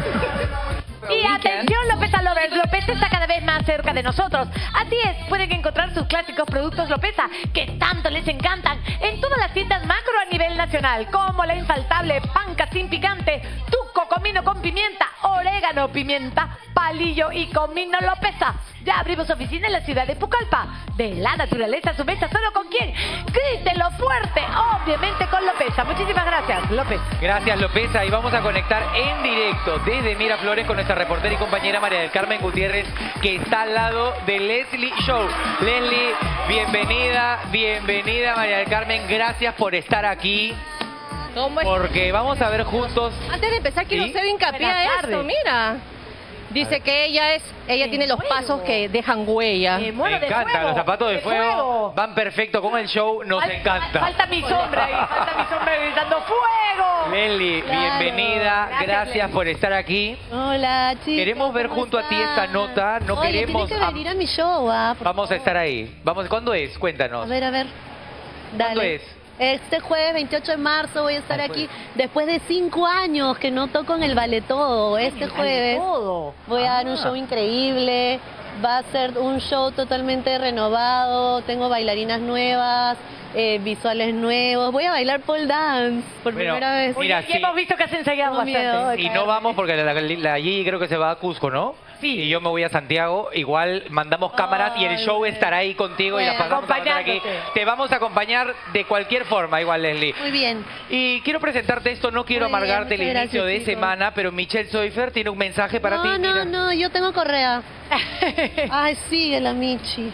Y atención, Lopeza Lovers, Lopeza está cada vez más cerca de nosotros. Así es, pueden encontrar sus clásicos productos Lopeza, que tanto les encantan, en todas las tiendas macro a nivel nacional, como la infaltable panca sin picante, tuco comino con pimienta, orégano, pimienta, palillo y comino Lopeza. Ya abrimos oficina en la ciudad de Pucallpa. De la naturaleza a su mesa, ¿solo con quién? Grítelo fuerte, obviamente con Lopeza. Muchísimas gracias, López. Gracias, Lopeza. Y vamos a conectar en directo desde Miraflores con nuestra reportera y compañera María del Carmen Gutiérrez, que está al lado de Leslie Show. Leslie, bienvenida, bienvenida María del Carmen. Gracias por estar aquí. ¿Cómo es? Porque vamos a ver juntos. Antes de empezar, quiero ¿Sí? hacer hincapié Buenas a esto, tardes. mira. Dice que ella es, ella Me tiene los muero. pasos que dejan huella. Me Me muero de encanta, fuego, los zapatos de, de fuego, fuego. van perfecto con el show, nos Fal- encanta. Falta mi sombra ahí, falta mi sombra gritando ¡fuego! Leslie, Claro. bienvenida, Gracias, gracias, Leslie. por estar aquí. Hola, chicos. Queremos ver ¿cómo junto a ti esta están? nota, no Oye, queremos... tienes que venir a mi show, ah, por Vamos a favor. estar ahí. Vamos, ¿cuándo es? Cuéntanos. A ver, a ver. ¿Cuándo Dale. es? Este jueves veintiocho de marzo voy a estar aquí después de cinco años que no toco en el Ballet Todo. Este jueves Todo. voy a dar un Ah. show increíble. Va a ser un show totalmente renovado. Tengo bailarinas nuevas, eh, visuales nuevos. Voy a bailar pole dance por Bueno, primera vez. mira, Y sí. hemos visto que has ensayado Tengo miedo bastante. de Y no vamos porque la, la, la Gigi creo que se va a Cusco, ¿no? Sí. Y yo me voy a Santiago. Igual mandamos cámaras y el Ay, show bueno. estará ahí contigo y la Bueno, pasamos a pasar aquí. acompañándote. Te vamos a acompañar de cualquier forma, igual, Leslie. Muy bien. Y quiero presentarte esto, no quiero Muy bien, amargarte el muchas inicio gracias, de chicos. semana, pero Michelle Soifer tiene un mensaje para no, ti. no, mira. no, yo tengo correa. Ay, sigue la Michi.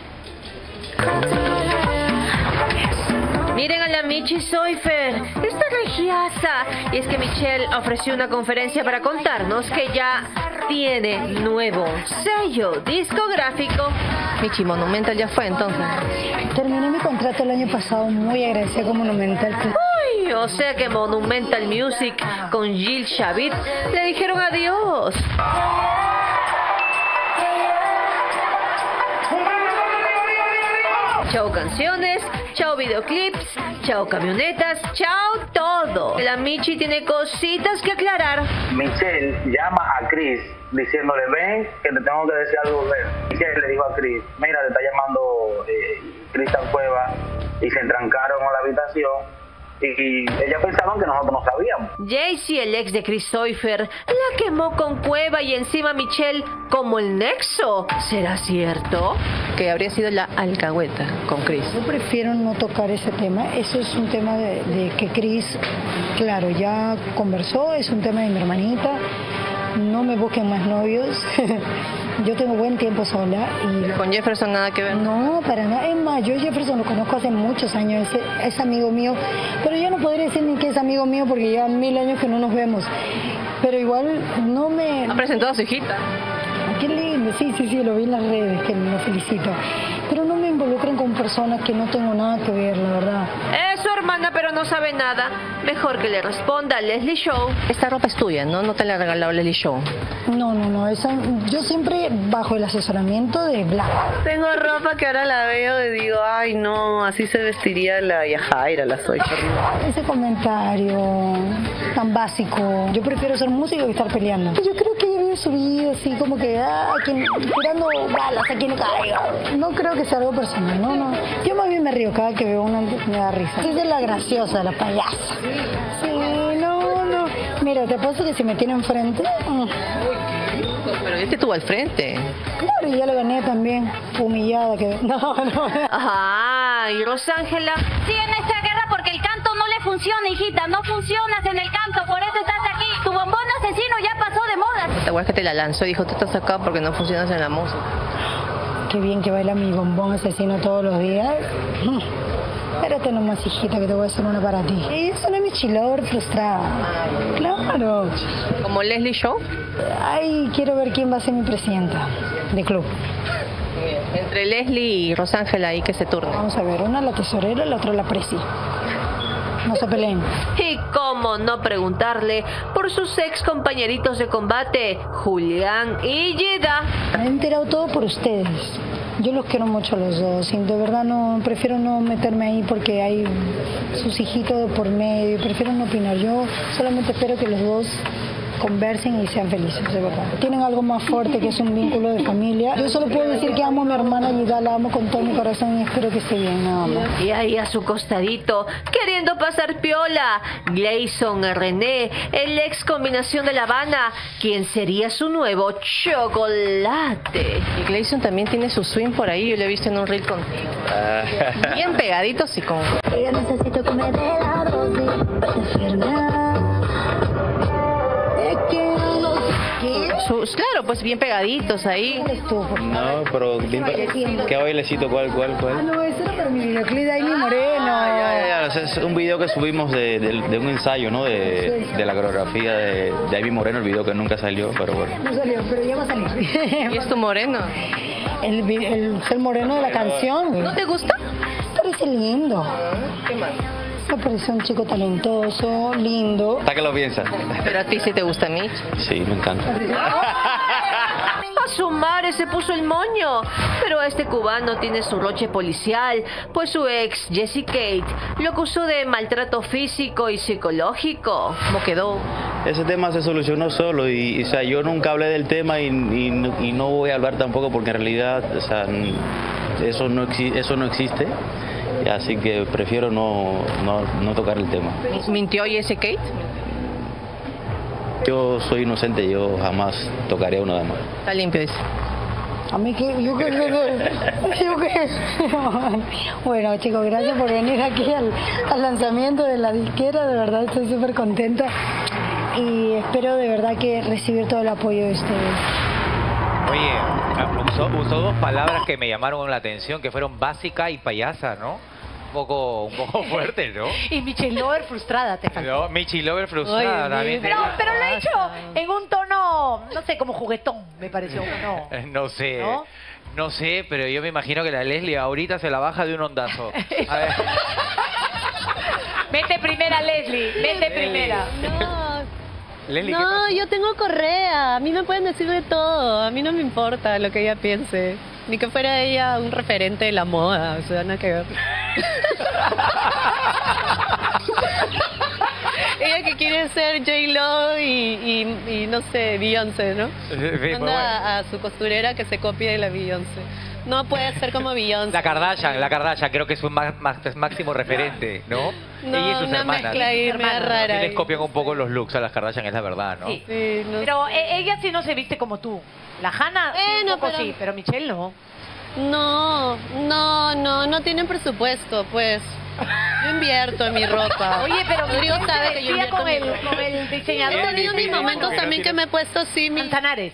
Miren a la Michi Soifer, esta regiasa. Y es que Michelle ofreció una conferencia para contarnos que ya tiene nuevo sello discográfico. Michi Monumental ya fue entonces. Terminé mi contrato el año pasado muy agradecida con Monumental. Uy, o sea que Monumental Music con Gil Shavit le dijeron adiós. Chao canciones, chao videoclips, chao camionetas, chao todo. La Michi tiene cositas que aclarar. Michelle llama a Chris diciéndole, ven, que te tengo que decir algo. Ven. Michelle le dijo a Chris, mira, te está llamando eh, Cristian Cueva, y se entrancaron en la habitación. Y ellas pensaban que nosotros no sabíamos. Jaycee, el ex de Chris Soifer, la quemó con Cueva y encima Michelle como el nexo. ¿Será cierto? Que habría sido la alcahueta con Chris. Yo prefiero no tocar ese tema. Eso es un tema de, de que Chris, claro, ya conversó. Es un tema de mi hermanita. No me busquen más novios. Yo tengo buen tiempo sola. Y ¿Con Jefferson nada que ver? No, para nada. Es más, yo Jefferson lo conozco hace muchos años. Es, es amigo mío. Pero yo no podría decir ni que es amigo mío porque ya mil años que no nos vemos. Pero igual no me... ¿Ha presentado a su hijita? Qué lindo, sí, sí, sí, lo vi en las redes, que lo felicito. Pero no me involucren con personas que no tengo nada que ver, la verdad. Es su hermana, pero no sabe nada. Mejor que le responda a Leslie Show. Esta ropa es tuya, ¿no? No te la ha regalado Leslie Show. No, no, no. Esa, yo siempre bajo el asesoramiento de Black. Tengo ropa que ahora la veo y digo, ay no, así se vestiría la Yajaira, la soy. Ese comentario tan básico. Yo prefiero ser músico que estar peleando. Yo creo que ella vive su vida así como que, ah, quien, tirando balas a quien le caiga. No creo que sea algo personal, no, no. Yo más bien me río cada que veo una, me da risa. Es de la graciosa, la payasa. Sí, no, no. Mira, te apuesto que si me tiene enfrente... Mm. Pero este estuvo al frente. Claro, y ya le gané también. Humillada que... No, no. Ajá, y Rosángela... Sigue en esta guerra porque el canto no le funciona, hijita. No funcionas en el canto, por eso estás aquí. Tu bombón asesino ya pasó de moda. ¿Te acuerdas que te la lanzó y dijo, tú estás acá porque no funcionas en la música? Qué bien que baila mi bombón asesino todos los días. Espérate nomás, hijita, que te voy a hacer una para ti. Eso no es mi chilador frustrada. Claro. ¿Como Leslie Show? Ay, quiero ver quién va a ser mi presidenta de club. Entre Leslie y Rosángela ahí que se turnen. Vamos a ver, una la tesorera, la otra la presi. No se peleen. Y cómo no preguntarle por sus ex compañeritos de combate, Julián y Yeda. Me he enterado todo por ustedes. Yo los quiero mucho a los dos y de verdad no, prefiero no meterme ahí porque hay sus hijitos por medio, prefiero no opinar. Yo solamente espero que los dos conversen y sean felices, de verdad. Tienen algo más fuerte que es un vínculo de familia. Yo solo puedo decir que amo a mi hermana Yida, la amo con todo mi corazón y espero que esté bien, nada más. Y ahí a su costadito, queriendo pasar piola, Gleison René, el ex combinación de La Habana, quien sería su nuevo chocolate. Y Gleison también tiene su swing por ahí, yo lo he visto en un reel contigo. Bien pegaditos y con... Yo necesito que me dé la dosis para enfermar. Sus, claro, pues bien pegaditos ahí. No, pero bien pe- ¿qué bailecito? ¿Cuál, cuál, cuál? Ah, no, eso era para mi videoclip de Aini Moreno. Ah, ya, ya, o sea, es un video que subimos de, de, de un ensayo, ¿no? De, de la coreografía de, de Ivy Moreno, el video que nunca salió, pero bueno. No salió, pero ya va a salir. ¿Y es tu moreno? El, el, el moreno de la canción. ¿No te gusta? Parece lindo. ¿Qué más? Me parece un chico talentoso, lindo. ¿Hasta que lo piensas? ¿Pero a ti sí te gusta Mitch? Sí, me encanta. A su madre se puso el moño. Pero este cubano tiene su roche policial, pues su ex, Jessie Kate, lo acusó de maltrato físico y psicológico. ¿Cómo quedó? Ese tema se solucionó solo y, y, o sea, yo nunca hablé del tema y, y, y no voy a hablar tampoco porque en realidad, o sea, eso no, exi- eso no existe. Así que prefiero no, no, no tocar el tema. ¿Mintió Jessie Kate? Yo soy inocente, yo jamás tocaré a una dama. Está limpio eso. A mí que, yo que, yo que, bueno chicos, gracias por venir aquí al, al lanzamiento de la disquera, de verdad estoy súper contenta y espero de verdad que recibir todo el apoyo de ustedes. Oye, usó, usó dos palabras que me llamaron la atención, que fueron básica y payasa, ¿no? Un poco, un poco fuerte, ¿no? Y Michelle Lover frustrada, te faltó. No, Michi Lover frustrada Oye, también. pero, pero lo he hecho en un tono, no sé, como juguetón, me pareció. No, no sé, ¿no? no sé, pero yo me imagino que la Leslie ahorita se la baja de un ondazo. A ver. Mete primera, Leslie. Mete primera. No. Leslie, ¿qué No, pasa? yo tengo correa. A mí me pueden decir de todo. A mí no me importa lo que ella piense. Ni que fuera ella un referente de la moda. O sea, nada que ver. Ella que quiere ser J-Lo y, y, y, no sé, Beyoncé, ¿no? pues Manda a, a su costurera que se copie de la Beyoncé. No puede ser como Beyoncé. La Kardashian, la Kardashian creo que es su ma- ma- máximo referente, ¿no? No, Ella y sus una hermanas. mezcla ahí media Sí rara. les ahí. copian un poco los looks a las Kardashian, es la verdad, ¿no? Sí. Sí, no Pero sé. eh, ella sí no se viste como tú. La Hanna, sí, un Bueno, poco pero- sí, pero Michelle no. No, no, no, no tienen presupuesto, pues. Yo invierto en mi ropa. Oye, pero Rodrigo Michelle sabe se que yo vestía invierto con en el, mi ropa. con el diseñador. He tenido mis momentos también que me he puesto así mi... Manzanares.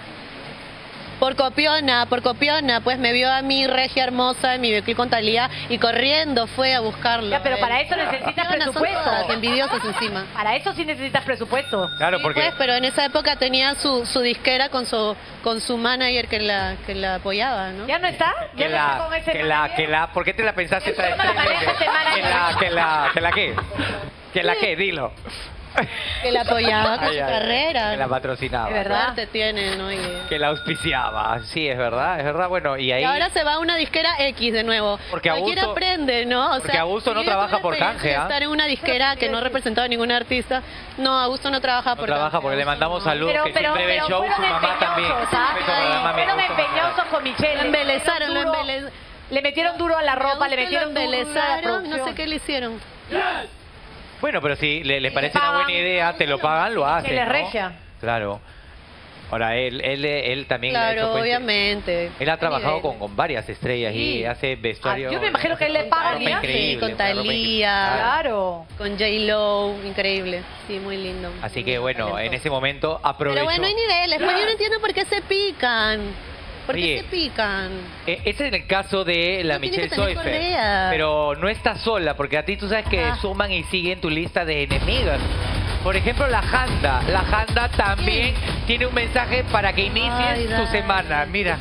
Por copiona, por copiona, pues me vio a mí regia hermosa en mi videoclip con Thalía y corriendo fue a buscarlo. Ya, pero Él. para eso necesitas Copiona, son presupuesto. todas envidiosas encima. Para eso sí necesitas presupuesto. Claro, Sí, porque... pues, pero en esa época tenía su, su disquera con su con su manager que la que la apoyaba, ¿no? ¿Ya no está? Que ¿Ya no está la, con ese que la, manager? que la, ¿por qué te la pensaste esta ¿Cómo la maneja ese manager? Que la, que la, que la qué, que la qué, dilo. Que la apoyaba con Ay, su ay, carrera. que la ¿no? patrocinaba. De verdad te tiene, ¿no? Y, Que la auspiciaba, sí, es verdad, es verdad, bueno, y ahí... y ahora se va a una disquera X de nuevo. Porque Cualquiera Augusto- aprende, ¿no? O porque sea, Augusto no si yo trabaja tuve por la experiencia canje, de ¿ah? estar en una disquera que no representaba a ningún artista. No, Augusto no trabaja No por trabaja canje. porque le mandamos saludos, Pero, que pero, siempre ve pero show, su fueron mamá también. empeñosos, ¿ah? Beso para la mami, Fueron Augusto Mamá. empeñosos con Michelle. Lo Le embelezaron, lo metieron duro- embele- Le metieron duro a la ropa, le Augusto metieron lo duro a la embelezaron, no producción. sé qué le hicieron. Bueno, pero si le- les parece pagan. una buena idea, te lo pagan, lo hacen, Se les ¿no? regia. Claro. Ahora, él, él, él también... le ha hecho Claro, cuenta- obviamente. Él ha trabajado Nivel. con, con varias estrellas y Sí. hace vestuario... Ah, yo me imagino que él le paga ropa bien. increíble, Sí, con una ropa Thalía, increíble. Claro. con J-Lo, increíble. Sí, muy lindo. Así Muy que bueno, talentoso. en ese momento aprovechó. Pero bueno, hay niveles. Pues yo no entiendo por qué se pican. ¿Por qué Oye, se pican? Eh, Ese es el caso de la No tiene Michelle que tener Soifer. correa. Pero no está sola, porque a ti tú sabes que Ah. suman y siguen tu lista de enemigas. Por ejemplo, la Janda. La Janda también tiene un mensaje para que inicies Ay, tu dale. semana. Mira.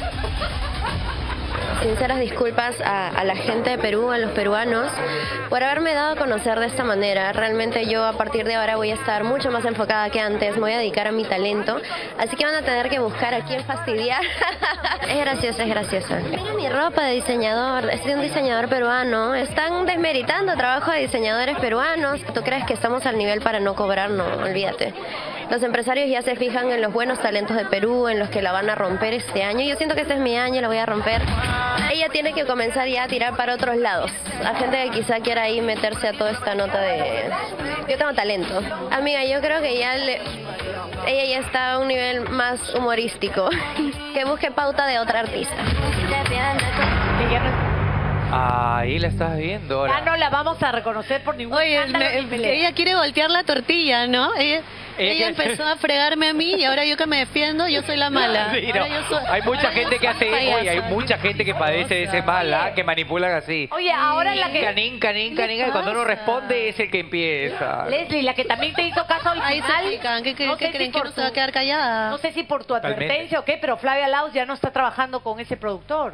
Sinceras disculpas a, a la gente de Perú, a los peruanos, por haberme dado a conocer de esta manera. Realmente yo a partir de ahora voy a estar mucho más enfocada que antes, me voy a dedicar a mi talento, así que van a tener que buscar a quién fastidiar. Es graciosa, es graciosa. Mira mi ropa de diseñador, es de un diseñador peruano. Están desmeritando el trabajo de diseñadores peruanos. ¿Tú crees que estamos al nivel para no cobrar? No, olvídate. Los empresarios ya se fijan en los buenos talentos de Perú, en los que la van a romper este año. Yo siento que este es mi año, la voy a romper. Ella tiene que comenzar ya a tirar para otros lados. A gente que quizá quiera ahí meterse a toda esta nota de... Yo tengo talento. Amiga, yo creo que ya le... ella ya está a un nivel más humorístico. Que busque pauta de otra artista. Que ya no, Ahí la estás viendo ya ahora. no la vamos a reconocer por ningún Oye, escándalo me- ni pelea. ella quiere voltear la tortilla, ¿no? Ella, Ella ella quiere- empezó a fregarme a mí y ahora yo que me defiendo, yo soy la mala. Sí, Ahora no. yo soy- Hay mucha ahora yo gente que soy hace payasa. oye, hay mucha gente que padece de ese mal, ¿ah? Que manipulan así. Oye, ahora la que... Canín, canín, canín, y cuando uno responde es el que empieza. Leslie, la que también te hizo caso al Ahí se final. pican. ¿Qué, qué- no qué sé creen si que por no se va a tu- quedar callada? No sé si por tu Totalmente. advertencia o qué, pero Flavia Laus ya no está trabajando con ese productor.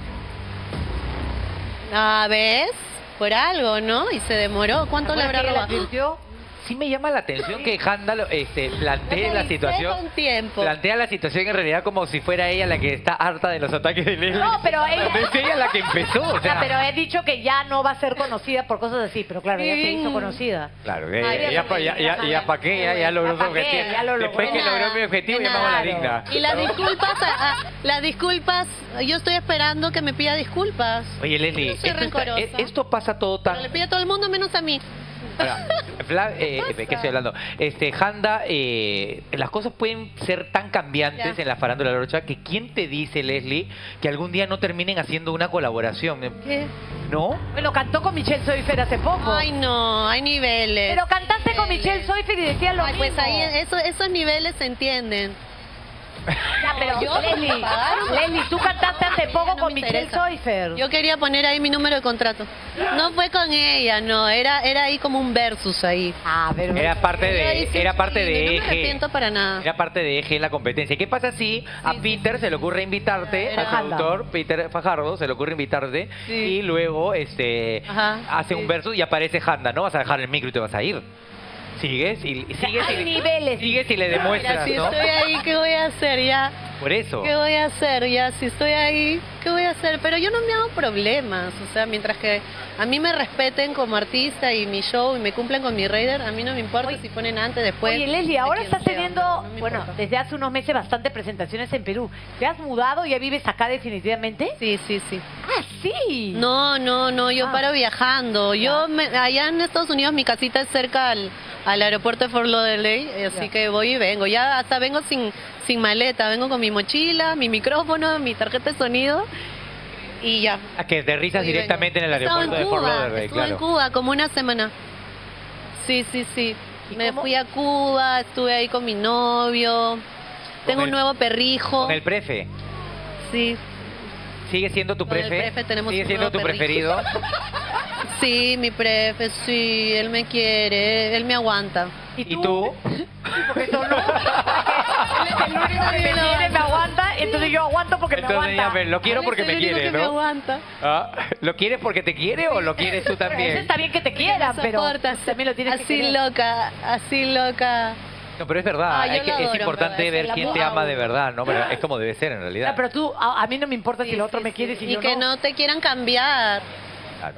Ah, ¿ves? Por algo, ¿no? Y se demoró. ¿Cuánto le habrá que la robado? advirtió. Sí me llama la atención que Handa lo- este, plantee la Avisé situación. con tiempo. Plantea la situación en realidad como si fuera ella la que está harta de los ataques de Leslie. No, pero ella- Es ella la que empezó, o O sea, sea. pero he dicho que ya no va a ser conocida por cosas así, pero claro, ya se hizo conocida. Claro, eh, Ay, ya, ya pa- ya, ya, ya pa' qué, ya, ya logró Ya su pa' qué, objetivo. ya lo logró. Después que De logró nada, mi objetivo, de llamamos a la nada. digna. Y las disculpas, a- a- las disculpas, yo estoy esperando que me pida disculpas. Oye, Leslie, Yo no soy esto, está- rencorosa. eh, esto pasa todo tan... Pero le pide a todo el mundo menos a mí. Ahora, Fla- eh, ¿de qué estoy hablando? Este, Handa, eh, las cosas pueden ser tan cambiantes Ya. en la farándula rocha que ¿quién te dice, Leslie, que algún día no terminen haciendo una colaboración? ¿Qué? ¿No? Bueno, cantó con Michelle Soifer hace poco. Ay, no, hay niveles. Pero cantaste con Michelle Soifer y decía lo Ay, pues mismo. ahí eso, esos niveles se entienden. Ya, pero yo Leslie, me pagaron. Leslie, tú cantaste hace poco No con me Michelle interesa. Soifer. Yo quería poner ahí mi número de contrato. No fue con ella, no, era era ahí como un versus ahí. Ah, pero Era parte de, era parte de No me Eje. arrepiento para nada. Era parte de Eje en la competencia. ¿Qué pasa si a Peter se le ocurre invitarte, Era al Handa. productor, Peter Fajardo, se le ocurre invitarte Sí. y luego este Ajá, hace un versus y aparece Handa, ¿no? Vas a dejar el micro y te vas a ir. Sigues y y sigues hay y, niveles. sigues y le Mira, demuestras, si ¿no? estoy ahí, ¿qué voy a hacer ya? Por eso. ¿Qué voy a hacer ya? Si estoy ahí, ¿qué voy a hacer? Pero yo no me hago problemas. O sea, mientras que a mí me respeten como artista y mi show y me cumplan con mi raider, a mí no me importa si ponen antes, después. Oye, Leslie, de ahora quien estás sea, teniendo, no me bueno, importa. desde hace unos meses bastante presentaciones en Perú. ¿Te has mudado? ¿Ya vives acá definitivamente? Sí, sí, sí. Ah, sí. No, no, no, yo Ah. paro viajando. Yo me- allá en Estados Unidos mi casita es cerca al, al aeropuerto de Fort Lauderdale, así Ya. que voy y vengo. Ya hasta vengo sin, sin maleta, vengo con mi mochila, mi micrófono, mi tarjeta de sonido y ya. A que aterrizas Voy y directamente vengo. en el Estaba aeropuerto en de Fort Cuba, Lauderdale, estuve en claro. Cuba como una semana. Sí, sí, sí. Me fui a Cuba, estuve ahí con mi novio. Tengo el- un nuevo perrijo. Con el prefe. Sí, ¿Sigue siendo tu Con el prefe? prefe tenemos ¿Sigue un siendo tu nuevo perrito. preferido? sí, mi prefe, sí, él me quiere, él me aguanta. ¿Y tú? Porque eso no. Él es el único que me quiere, me aguanta, entonces yo aguanto porque Entonces me ya aguanta. ves, lo quiero porque Él es me el único quiere, que me ¿no? aguanta. Ah, ¿lo quieres porque te quiere o lo quieres tú Eso también? está bien que te quieran, Me pero soporta, también lo tienes que así querer. loca, así loca. No, pero es verdad, Ah, hay yo que- lo es adoro, importante en verdad, ver es quién el te amor. ama de verdad, ¿no? Pero es como debe ser en realidad. Ya, pero tú, a, a mí no me importa si el otro me quiere, si Y yo que no te quieran cambiar. Claro.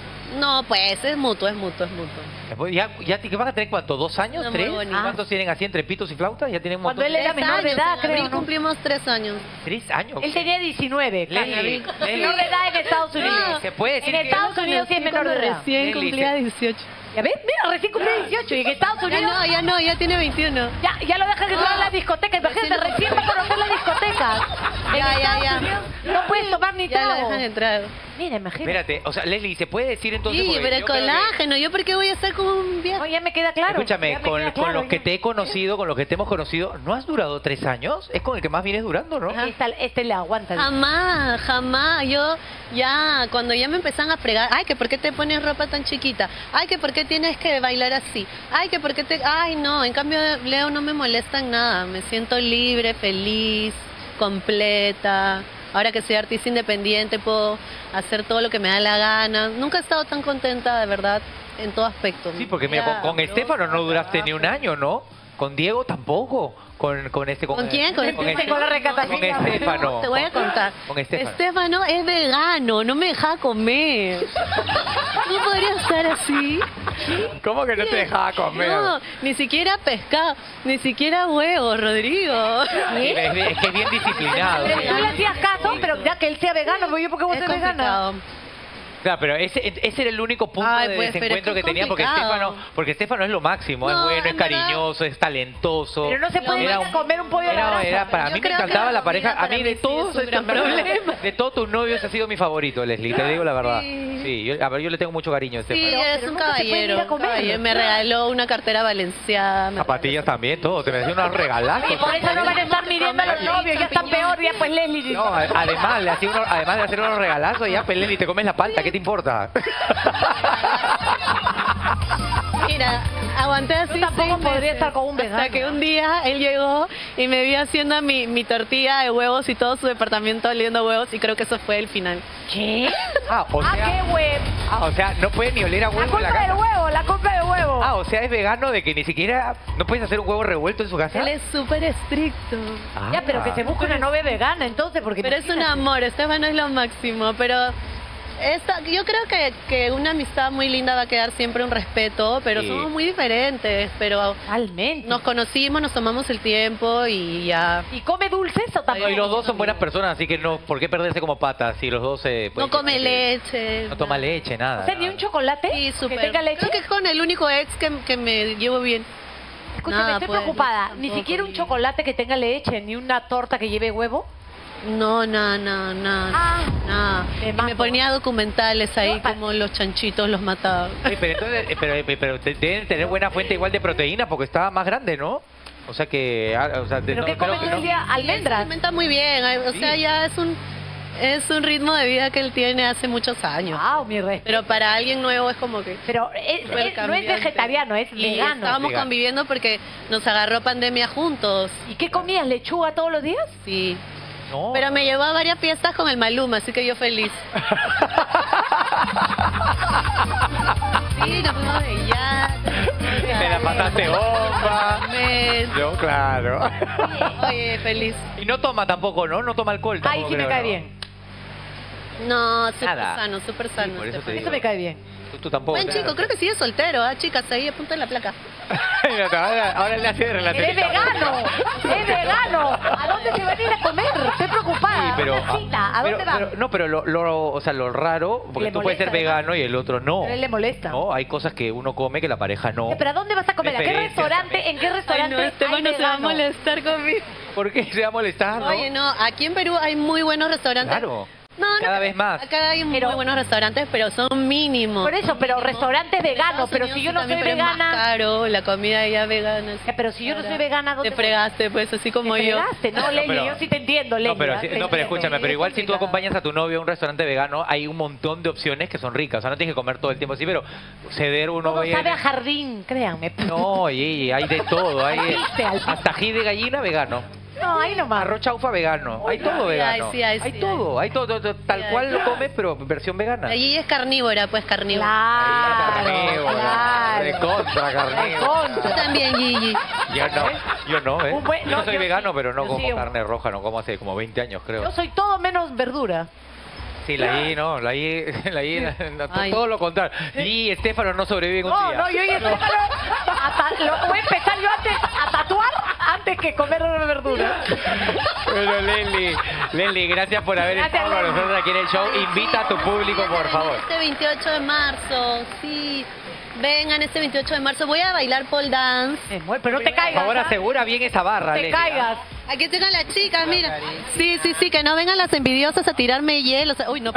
No, pues es mutuo, es mutuo, es mutuo. Después, ¿Ya, ya te- ¿qué van a tener cuánto? ¿Dos años? No, muy ¿Tres? bonito. ¿Cuántos tienen así entre pitos y flautas? Ya tienen un Cuando montón. él era Tres menor de años, edad, en creo, abril ¿no? cumplimos tres años. ¿Tres años? Él tenía diecinueve, Leslie, Leslie. Leslie. Menor de edad en Estados Unidos. ¿Se puede decir En que- Estados Unidos sí es menor de edad. Recién Leslie, cumplía se- dieciocho. ¿Ya ves? Mira, recién cumplió dieciocho y en Estados Ya Unidos... no, ya no, ya tiene veintiuno. Ya, ya lo dejan entrar a la discoteca. Imagínate, Recién- recién va a conocer la discoteca. En Ya, ya, Estados ya. Unidos no puedes tomar ni Ya lo trago. dejan entrar. Mira, imagínate. Espérate, o sea, Leslie, ¿se puede decir entonces? Sí, porque pero el yo creo que- colágeno, ¿yo por qué voy a estar con un viejo? No, ya me queda claro. Escúchame, ya me con, queda con claro, los que ya. te he conocido, con los que te hemos conocido, ¿no has durado tres años? Es con el que más vienes durando, ¿no? Esta, este le aguanta. Jamás, jamás. Yo ya, cuando ya me empezaron a fregar, ay, que por qué te pones ropa tan chiquita, ay, que por qué tienes que bailar así, ay, que por qué te... Ay, no, en cambio Leo no me molesta en nada, me siento libre, feliz, completa. Ahora que soy artista independiente puedo hacer todo lo que me da la gana. Nunca he estado tan contenta, de verdad, en todo aspecto. Sí, porque mira, Ya, con, con Estefano no duraste ni un año, ¿no? Con Diego tampoco. Con, con este... ¿Con quién? Con con, Estefano. este- Con la recatación. con Estefano. Te voy a contar. Con Estefano. Estefano es vegano, no me deja comer. ¿No podría estar así? ¿Cómo que no te dejaba comer? No, ni siquiera pescado, ni siquiera huevos, Rodrigo. Sí, es, es que es bien disciplinado. Pero tú le hacías caso, pero ya que él sea vegano, pero yo porque vos Es seas vegana. complicado. Claro, pero ese, ese era el único punto Ay, de pues, pero desencuentro es que que es tenía, porque complicado. Estefano, porque Estefano es lo máximo, es No, bueno, es en verdad. cariñoso, es talentoso. Pero no se puede Era ir a comer un pollo a la Era, brasa. era- para Yo mí me creo que encantaba la la pareja. comida A mí para de mí sí todos, es un gran estos- problema. de todos tus novios ha sido mi favorito, Leslie, te digo la verdad. Sí. Sí, yo, a ver, yo le tengo mucho cariño a Sí, Estefano. es pero un nunca se puede ir a caballero, un comer. caballero. Me regaló una cartera valenciana. me Zapatillas también, todo, te me hacía unos regalazos. Y por eso no van a estar midiendo a los novios, ya están peor, ya pues Leslie. No, a- además, le hacía uno- además de hacer unos regalazos, ya pues Leslie, te comes la palta, ¿qué te importa? Mira, aguanté así. Yo tampoco seis podría meses, estar con un hasta vegano. que un día él llegó y me vio haciendo mi, mi tortilla de huevos y todo su departamento oliendo huevos y creo que eso fue el final. ¿Qué? Ah, o Ah, sea, qué huevo. ah, o sea, no puede ni oler a La huevo en la culpa del casa. huevo, la culpa del huevo. Ah, o sea, es vegano de que ni siquiera no puedes hacer un huevo revuelto en su casa. Él es súper estricto. Ah. Ya, pero que se busque una novia vegana entonces, porque... Pero es un imagínate. amor, Estefano es lo máximo, pero esta, yo creo que, que una amistad muy linda va a quedar siempre un respeto, pero Sí. somos muy diferentes, pero Totalmente. nos conocimos, nos tomamos el tiempo y ya. ¿Y come dulces o No, tampoco? y los dos son buenas personas, así que no, ¿por qué perderse como patas si los dos se... No come leche. No toma leche, nada. O sea, ni un chocolate Sí, que súper. tenga leche. Creo que es con el único ex que, que me llevo bien. Escúchame, Nada, estoy pues, preocupada. no, Ni tampoco, siquiera un ni- chocolate que tenga leche, ni una torta que lleve huevo. No, no, no, no. Ah, no. me Y mato. me ponía documentales ahí No, pa- como los chanchitos los mataba. Oye, pero entonces, eh, pero, eh, pero te- deben tener buena fuente igual de proteína porque estaba más grande, ¿no? O sea que... ah, O sea, de- ¿Pero no, qué creo come que todo el no. día? Almendras. Se alimenta muy bien, ay, o sea, Sí. ya es un es un ritmo de vida que él tiene hace muchos años. Wow, mi respeto. Pero para alguien nuevo es como que... Pero es- súper es- no es cambiante. vegetariano, es Y vegano. estábamos Vegano. conviviendo porque nos agarró pandemia juntos. ¿Y qué comías? ¿Lechuga todos los días? Sí. No. Pero me llevó a varias fiestas con el Maluma, así que yo feliz. Sí, nos fuimos de ya. Te la pasaste bomba. Me- No, claro. Oye, feliz. Y no toma tampoco, ¿no? No toma alcohol Ay, tampoco, sí me creo, cae ¿no? bien. No, súper Nada. sano, súper sano. por eso este te digo. Eso me cae bien. Tú, tú tampoco. Buen te- chico, creo que sigue soltero, ¿ah? Chicas, ahí apunta en la placa. ahora, ahora le hace de ¡Eres relacionista. vegano! ¡Es vegano! ¿A dónde se van a ir a comer? Estoy preocupada. Sí, pero, Una cita. ¿A pero- dónde van? pero- no, pero lo, lo- o sea, lo raro, porque Le tú puedes ser molesta, vegano y el otro no. Pero a él le molesta. No, hay cosas que uno come que la pareja no. ¿Pero a dónde vas a comer? ¿A qué Preferencias restaurante? ¿En qué restaurante Ay, no, Esteban hay no se va a vegano? molestar conmigo. ¿Por qué se va a molestar, no? Oye, no, aquí en Perú hay muy buenos restaurantes. Claro. No, no, Cada vez más. Acá hay Pero- muy buenos restaurantes, pero son mínimos. Por eso, pero restaurantes veganos. Estados Pero Unidos si yo no soy también, pero es más vegana... caro, la comida ya vegana. es Eh, Pero si yo no cara. soy vegana, ¿dónde Te fregaste, pues, así como Te yo. fregaste, no, Leli, pero- yo sí te entiendo, Leli. No, pero, ¿ah? sí- Te no, pero entiendo. escúchame, pero igual si tú complicado. acompañas a tu novio a un restaurante vegano, hay un montón de opciones que son ricas. O sea, no tienes que comer todo el tiempo así, pero ceder uno... Todo bien- sabe a jardín, créanme. No, oye, hay de todo. Hay Alpiste, alpiste. hasta ají de gallina vegano. No, ahí nomás. Arroz chaufa vegano. Hay todo sí, vegano. hay, sí, hay, sí, todo, hay todo, todo, tal Sí, hay. cual lo comes, pero versión vegana. Allí es carnívora, pues carnívora. Claro, claro. De contra carnívora. Contra. Tú también, Gigi. Yo no, yo no, ¿eh? Un buen- Yo no, no soy yo vegano, sí, pero no yo como sí, un- carne roja, no como hace como veinte años, creo. Yo soy todo menos verdura. Sí, la I, no, la I, la I, no, to- Ay. todo lo contrario. Y Estefano no sobrevive un No, día. no, yo y Estefano, a ta- lo voy a empezar yo antes a tatuar antes que comer verdura. Bueno, Leli, Leli, gracias por haber Gracias, estado con Leli. nosotros aquí en el show. Invita a tu público, por favor. Este veintiocho de marzo, sí. Vengan este veintiocho de marzo. Voy a bailar pole dance. Eh, mu- Pero no te Por caigas. favor, ¿ah? asegura bien esa barra, te Leli. caigas. Aquí tengan las chicas, mira. Sí, sí, sí, que no vengan las envidiosas a tirarme hielo. O sea, uy, no.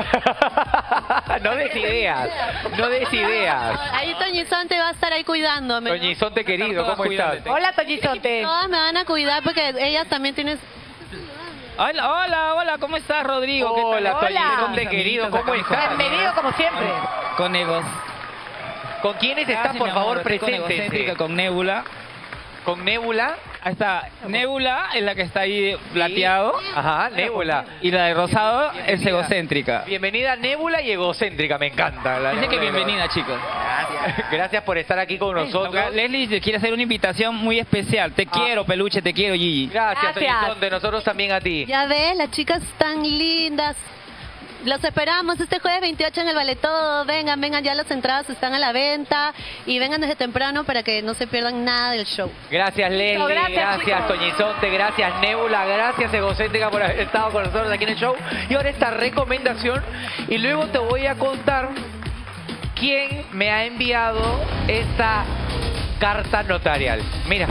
No des ideas, no des ideas. Ahí Toñizonte va a estar ahí cuidándome. ¿no? Toñizonte querido, ¿cómo estás? Hola, Toñizote. Todas me van a cuidar porque ellas también tienen... Hola, hola, hola, ¿cómo estás, Rodrigo? ¿Qué tal? Hola, Hola. Toñizonte querido, ¿cómo estás? Bienvenido como siempre. Con Egos. ¿Con quiénes Ah, están, sí, por mi amor, favor, estoy con presentes? Egocéntrica, con Nebula. ¿Con Nebula? Ahí está, Nebula es la que está ahí plateado. Ajá, Nebula. Y la de rosado es Bienvenida. egocéntrica. Bienvenida Nebula y Egocéntrica, me encanta. La Dice que Nebula y bienvenida, chicos. Gracias. Gracias por estar aquí con nosotros. Acá Leslie te quiere hacer una invitación muy especial. Te quiero, peluche, te quiero, Gigi. Gracias, Gracias. Toñizonte, nosotros también a ti. Ya ves, las chicas tan lindas. Los esperamos este jueves veintiocho en el Vale Todo. Vengan, vengan, ya las entradas están a la venta. Y vengan desde temprano para que no se pierdan nada del show. Gracias, Leslie. No, gracias, Gracias, chicos. Toñizonte. Gracias, Nebula. Gracias, Egocéntrica, por haber estado con nosotros aquí en el show. Y ahora esta recomendación. Y luego te voy a contar quién me ha enviado esta carta notarial. Mira.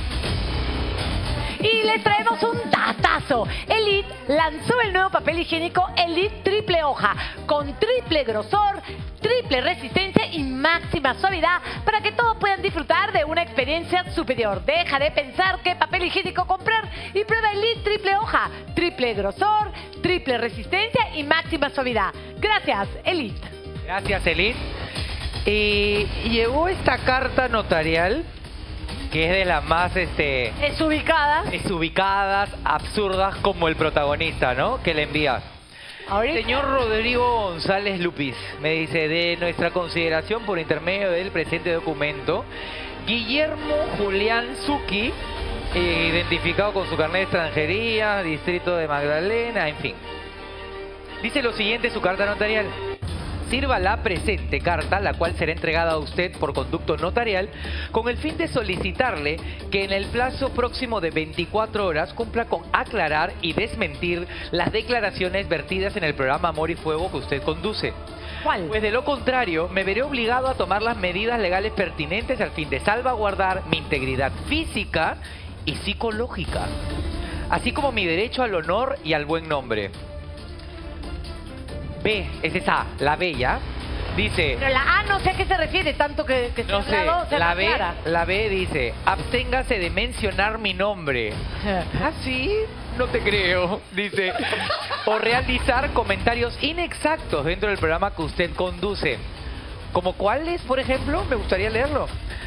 Y les traemos un datazo. Elite lanzó el nuevo papel higiénico Elite Triple Hoja con triple grosor, triple resistencia y máxima suavidad para que todos puedan disfrutar de una experiencia superior. Deja de pensar qué papel higiénico comprar y prueba Elite Triple Hoja. Triple grosor, triple resistencia y máxima suavidad. Gracias, Elite. Gracias, Elite. Y llegó esta carta notarial que es de las más este Desubicadas. desubicadas, absurdas como el protagonista, ¿no? Que le envía. Ahorita. Señor Rodrigo González Lupis, me dice, de nuestra consideración por intermedio del presente documento, Guillermo Julián Zucchi, eh, identificado con su carnet de extranjería, distrito de Magdalena, en fin. Dice lo siguiente su carta notarial. Sirva la presente carta, la cual será entregada a usted por conducto notarial, con el fin de solicitarle que en el plazo próximo de veinticuatro horas cumpla con aclarar y desmentir las declaraciones vertidas en el programa Amor y Fuego que usted conduce. ¿Cuál? Pues de lo contrario, me veré obligado a tomar las medidas legales pertinentes al fin de salvaguardar mi integridad física y psicológica, así como mi derecho al honor y al buen nombre. B, es esa, la bella. dice... Pero la A no sé a qué se refiere, tanto que, que No se sé, hablado, se la B, aclara. la B dice, absténgase de mencionar mi nombre. ¿Ah, sí? No te creo, dice. O realizar comentarios inexactos dentro del programa que usted conduce. ¿Como cuáles, por ejemplo? Me gustaría leerlo.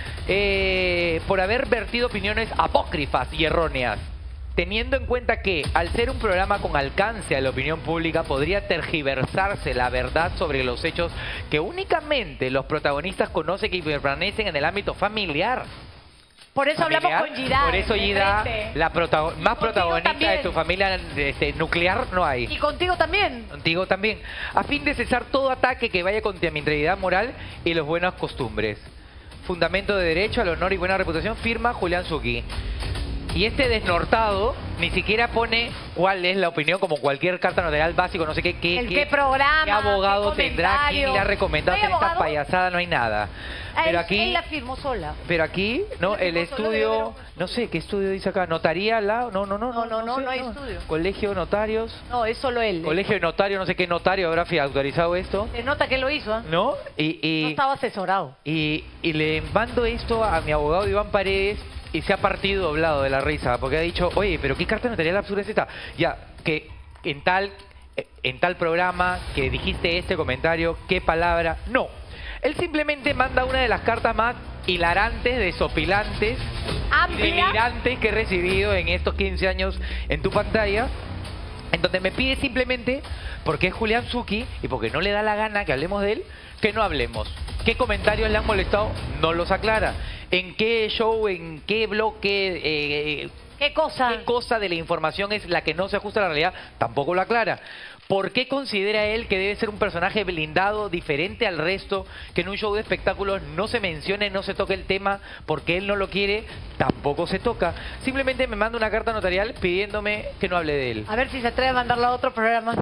Eh, por haber vertido opiniones apócrifas y erróneas. Teniendo en cuenta que, al ser un programa con alcance a la opinión pública, podría tergiversarse la verdad sobre los hechos que únicamente los protagonistas conocen y permanecen en el ámbito familiar. Por eso Familiar. hablamos con Gida. Por eso de Gida, frente. la protago- más protagonista también. de tu familia este, nuclear no hay. Y contigo también. Contigo también. A fin de cesar todo ataque que vaya contra mi integridad moral y las buenas costumbres. Fundamento de derecho al honor y buena reputación, firma Julián Zucchi. Y este desnortado ni siquiera pone cuál es la opinión, como cualquier carta notarial básico, no sé qué, qué, El qué, qué programa, qué abogado qué tendrá, quién le ha recomendado ¿No hay hacer esta abogado? payasada, no hay nada. Ah, Pero él- aquí, Él la firmó sola. pero aquí, no, el firmó solo, estudio, no sé, ¿qué estudio dice acá? ¿Notaría la? No, no, no. No, no, no, sé, no hay estudio. Colegio de Notarios. No, es solo él. Colegio de Notarios, no sé qué notario habrá fi- autorizado esto. Se nota que lo hizo, ¿ah? ¿No? Y, y, No estaba asesorado. y, y le mando esto a mi abogado Iván Paredes y se ha partido doblado de la risa porque ha dicho, oye, pero ¿qué carta notarial absurda es esta? Ya, que en tal, en tal programa que dijiste este comentario, ¿qué palabra? No. Él simplemente manda una de las cartas más hilarantes, desopilantes, Amplia. delirantes que he recibido en estos quince años en tu pantalla, en donde me pide simplemente, porque es Julián Zucchi y porque no le da la gana que hablemos de él, que no hablemos. ¿Qué comentarios le han molestado? No los aclara. ¿En qué show, en qué bloque, eh, ¿Qué cosa? qué cosa de la información es la que no se ajusta a la realidad? Tampoco lo aclara. ¿Por qué considera él que debe ser un personaje blindado, diferente al resto, que en un show de espectáculos no se mencione, no se toque el tema porque él no lo quiere? Tampoco se toca. Simplemente me manda una carta notarial pidiéndome que no hable de él. A ver si se atreve a mandarlo a otro programa.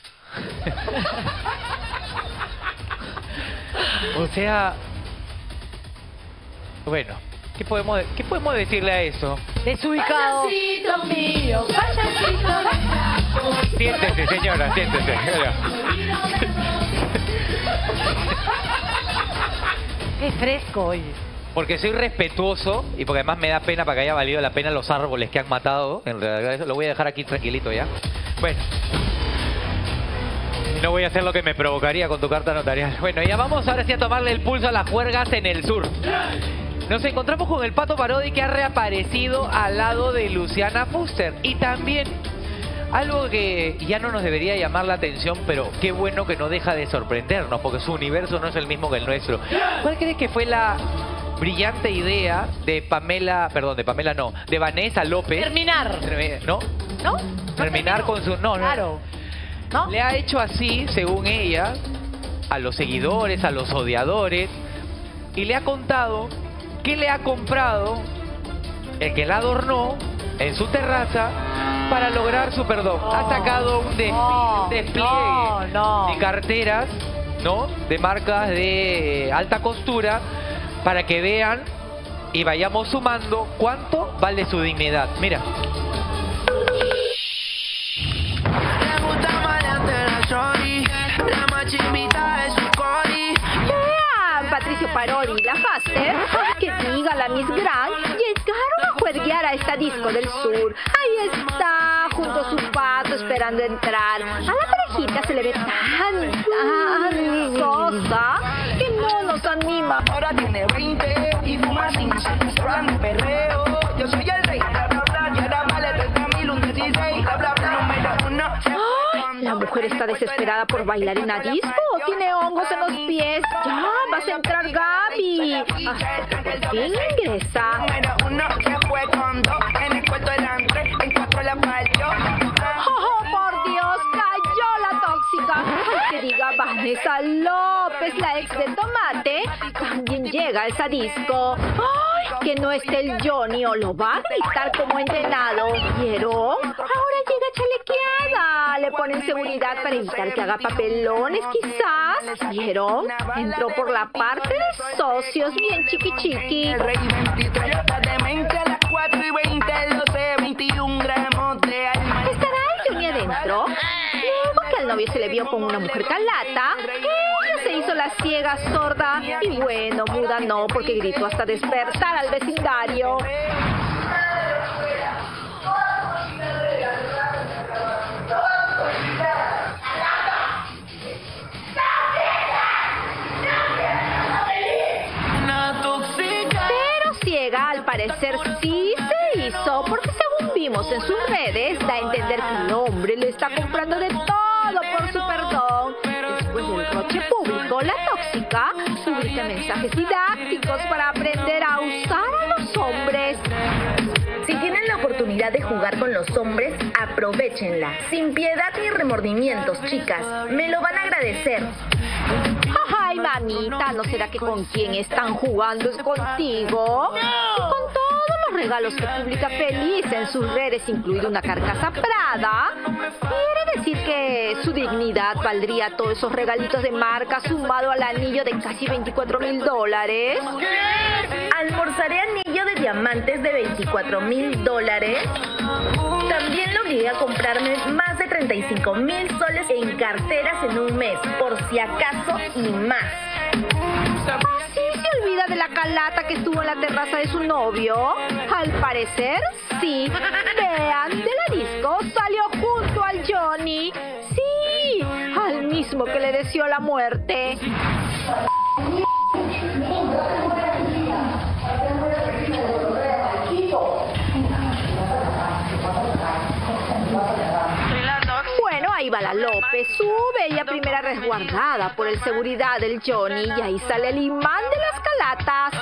O sea, bueno, ¿qué podemos, qué podemos decirle a eso? Desubicado. Payasito mío, payasito. Siéntese, señora, siéntese. Qué fresco, oye. Porque soy respetuoso y porque además me da pena para que haya valido la pena los árboles que han matado. En realidad, eso lo voy a dejar aquí tranquilito ya. Bueno. Y no voy a hacer lo que me provocaría con tu carta notarial. Bueno, ya vamos ahora sí a tomarle el pulso a las juergas en el sur. Nos encontramos con el Pato Parodi, que ha reaparecido al lado de Luciana Fuster. Y también algo que ya no nos debería llamar la atención, pero qué bueno que no deja de sorprendernos, porque su universo no es el mismo que el nuestro. ¿Cuál crees que fue la brillante idea de Pamela, perdón, de Pamela no, de Vanessa López? Terminar. ¿No? ¿No? Terminar con su... No, no. Claro. ¿No? Le ha hecho así, según ella, a los seguidores, a los odiadores, y le ha contado que le ha comprado el que la adornó en su terraza para lograr su perdón. No, ha sacado un, des- no, un despliegue no, no. de carteras, ¿no? De marcas de alta costura para que vean y vayamos sumando cuánto vale su dignidad. Mira. Vean, Patricio Parodi, la Faster, que diga la Miss Grand, llegaron a juerguear a esta disco del sur. Ahí está, junto a su pato, esperando entrar. A la parejita se le ve tan, tan sosa, que no nos anima. Ahora tiene veinte y fuma sin habla mi perreo. Yo soy el rey, bla bla bla, y ahora vale treinta mil, un dieciséis, bla bla bla, número uno. Ay, la mujer está desesperada por bailar en la disco. Tiene hongos en los pies. Ya, vas a entrar, Gaby. Hasta que por fin ingresa. Número uno, se fue con dos, en el cuarto eran tres, en cuatro la partió. Oh, por Dios, cayó la tóxica. Ay, que diga Vanessa López, la ex de Tomate, también llega a esa disco. Ay, que no esté el Johnny o lo va a gritar como entrenado. ¿Vieron? Ahora llega chalequeada. Le ponen seguridad para evitar que haga papelones, quizás. ¿Vieron? Entró por la parte de socios, bien chiqui chiqui. El rey veintitrés, está demente a las cuatro y veinte, lo sé, veintiún gramos de alma. ¿Estará el Johnny adentro? Luego que al novio se le vio con una mujer calata, ella se hizo la la ciega sorda. Y bueno, muda no, porque gritó hasta despertar al vecindario. Pero ciega al parecer sí se hizo, porque según vimos en sus redes, da a entender que el hombre le está comprando de todo por su perdón. Después del roche público, la tóxica publica mensajes didácticos para aprender a usar a los hombres. Si tienen la oportunidad de jugar con los hombres, aprovechenla. Sin piedad ni remordimientos, chicas. Me lo van a agradecer. Ay, mamita, ¿no será que con quien están jugando es contigo? Y con todos los regalos que publica feliz en sus redes, incluido una carcasa Prada, ¿quiere decir que su dignidad valdría todos esos regalitos de marca sumado al anillo de casi veinticuatro mil dólares? Almorzaré anillo de diamantes de veinticuatro mil dólares. También lo obligué a comprarme más de treinta y cinco mil soles en carteras en un mes, por si acaso y más. ¿Así se olvida de la calata que estuvo en la terraza de su novio? Al parecer, sí. Vean, de la disco salió junto al Johnny. Sí, al mismo que le deseó la muerte. Bueno, ahí va la López, su bella primera resguardada por el seguridad del Johnny, y ahí sale el imán de las calatas.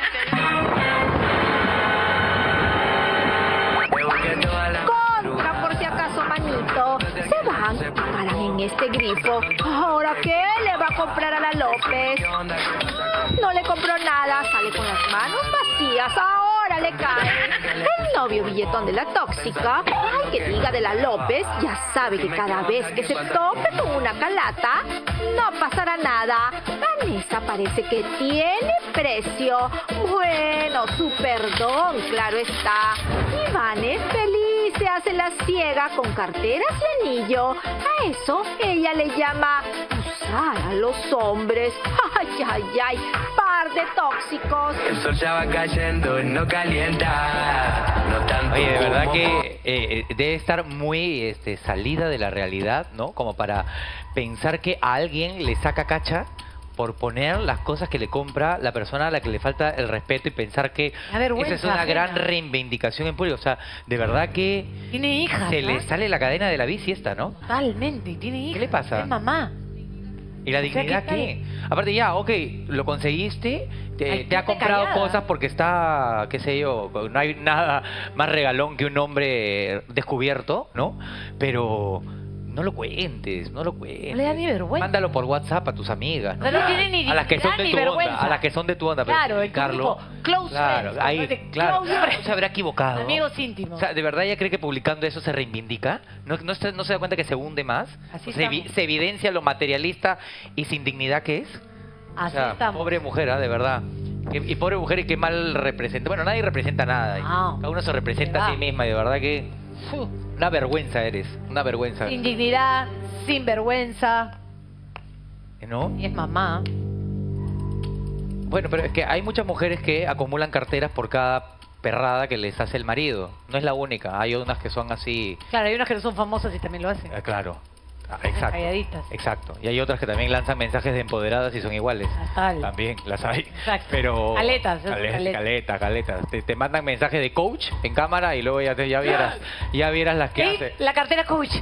Contra, por si acaso, manito. Se van y paran en este grifo. ¿Ahora qué le va a comprar a la López? No le compró nada, sale con las manos vacías. Ahora le cae. El novio billetón de la tóxica, ay, que diga de la López, ya sabe que cada vez que se tope con una calata, no pasará nada. Vanessa parece que tiene precio. Bueno, su perdón, claro está. Y Vanessa feliz se hace la ciega con carteras y anillo. A eso ella le llama usar a los hombres. Ay, ay, ay, par de tóxicos. El sol ya va cayendo y no calienta. No tanto. Oye, de verdad como- que eh, debe estar muy este, salida de la realidad, ¿no? Como para pensar que a alguien le saca cacha por poner las cosas que le compra la persona a la que le falta el respeto y pensar que La vergüenza esa es una ajena. gran reivindicación en público. O sea, de verdad que Tiene hijas, se ¿no? le sale la cadena de la bici esta, ¿no? Totalmente, tiene hijas. ¿Qué le pasa? Es mamá. ¿Y la O sea, dignidad ¿qué qué? Aparte ya, ok, lo conseguiste, te, Ay, te ha quédate comprado callada. cosas porque está, qué sé yo, no hay nada más regalón que un hombre descubierto, ¿no? Pero no lo cuentes, no lo cuentes. No le da ni vergüenza. Mándalo por WhatsApp a tus amigas. No, no tiene ni a las que son dignidad de ni tu vergüenza. onda, a las que son de tu onda. pero Claro, el publicarlo, tipo, close claro, friends, ahí, de claro, close friends. se habrá equivocado. Amigos íntimos. O sea, ¿de verdad ella cree que publicando eso se reivindica? ¿No, no, se, no se da cuenta que se hunde más? Así se, evi- estamos. se evidencia lo materialista y sin dignidad que es. Así O sea, estamos. pobre mujer, ¿ah? De verdad. Y, y pobre mujer, y qué mal representa. Bueno, nadie representa nada. y No. Cada uno se representa ¿Verdad? a sí misma y de verdad que... Fu. Una vergüenza eres, una vergüenza. Sin dignidad, sin vergüenza. ¿No? Y es mamá. Bueno, pero es que hay muchas mujeres que acumulan carteras por cada perrada que les hace el marido. No es la única. Hay unas que son así... Claro, hay unas que no son famosas y también lo hacen. eh, claro. Ah, exacto. Calladitas. Exacto. Y hay otras que también lanzan mensajes de empoderadas y son iguales. Total. También las hay. Exacto. Pero... Caletas, esas Cale- caletas. Caleta, caleta. Te, te mandan mensajes de coach en cámara y luego ya, te, ya vieras ya vieras las que ¿Sí? hace. La cartera coach.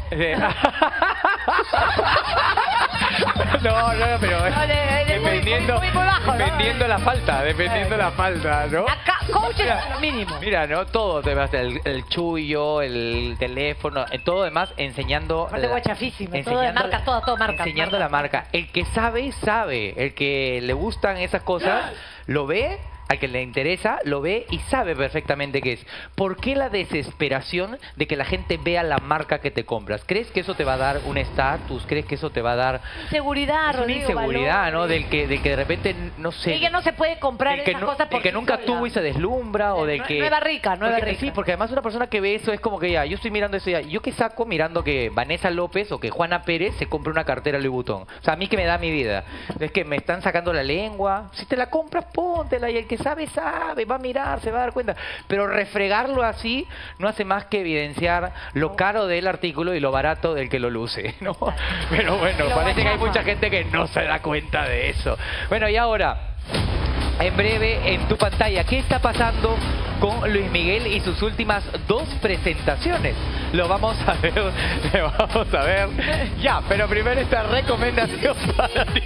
No, no, pero No, de- de- de- muy- dependiendo, muy por bajo, ¿no? dependiendo la falta, dependiendo la falta, ¿no? Acá, coach es lo mínimo. Mira, ¿no? Todo, te vas, el, el chullo, el teléfono, eh, todo demás enseñando... Aparte la- guachafísimo, todo de enseñando- marcas, todo, todo marcas. Enseñando la marca. El que sabe, sabe. El que le gustan esas cosas, lo ve al que le interesa, lo ve y sabe perfectamente qué es. ¿Por qué la desesperación de que la gente vea la marca que te compras? ¿Crees que eso te va a dar un estatus? ¿Crees que eso te va a dar Inseguridad, es una Rodrigo, inseguridad, valores. ¿no? Del que, del que de repente, no sé... Ella no se puede comprar el que esas no- cosas el porque que nunca sola. tuvo y se deslumbra, o del Nue- que... nueva rica, nueva porque, rica. Sí, porque además una persona que ve eso es como que ya, yo estoy mirando eso ya, ¿yo qué saco mirando que Vanessa López o que Juana Pérez se compre una cartera Louis Vuitton? O sea, a mí que me da mi vida. Es que me están sacando la lengua. Si te la compras, póntela, y el que sabe, sabe, va a mirar, se va a dar cuenta. Pero refregarlo así no hace más que evidenciar lo caro del artículo y lo barato del que lo luce, ¿no? Pero bueno, Lo parece que hay bañazo. mucha gente que no se da cuenta de eso. Bueno, y ahora... En breve, en tu pantalla, ¿qué está pasando con Luis Miguel y sus últimas dos presentaciones? Lo vamos a ver, lo vamos a ver ya, pero primero esta recomendación para ti.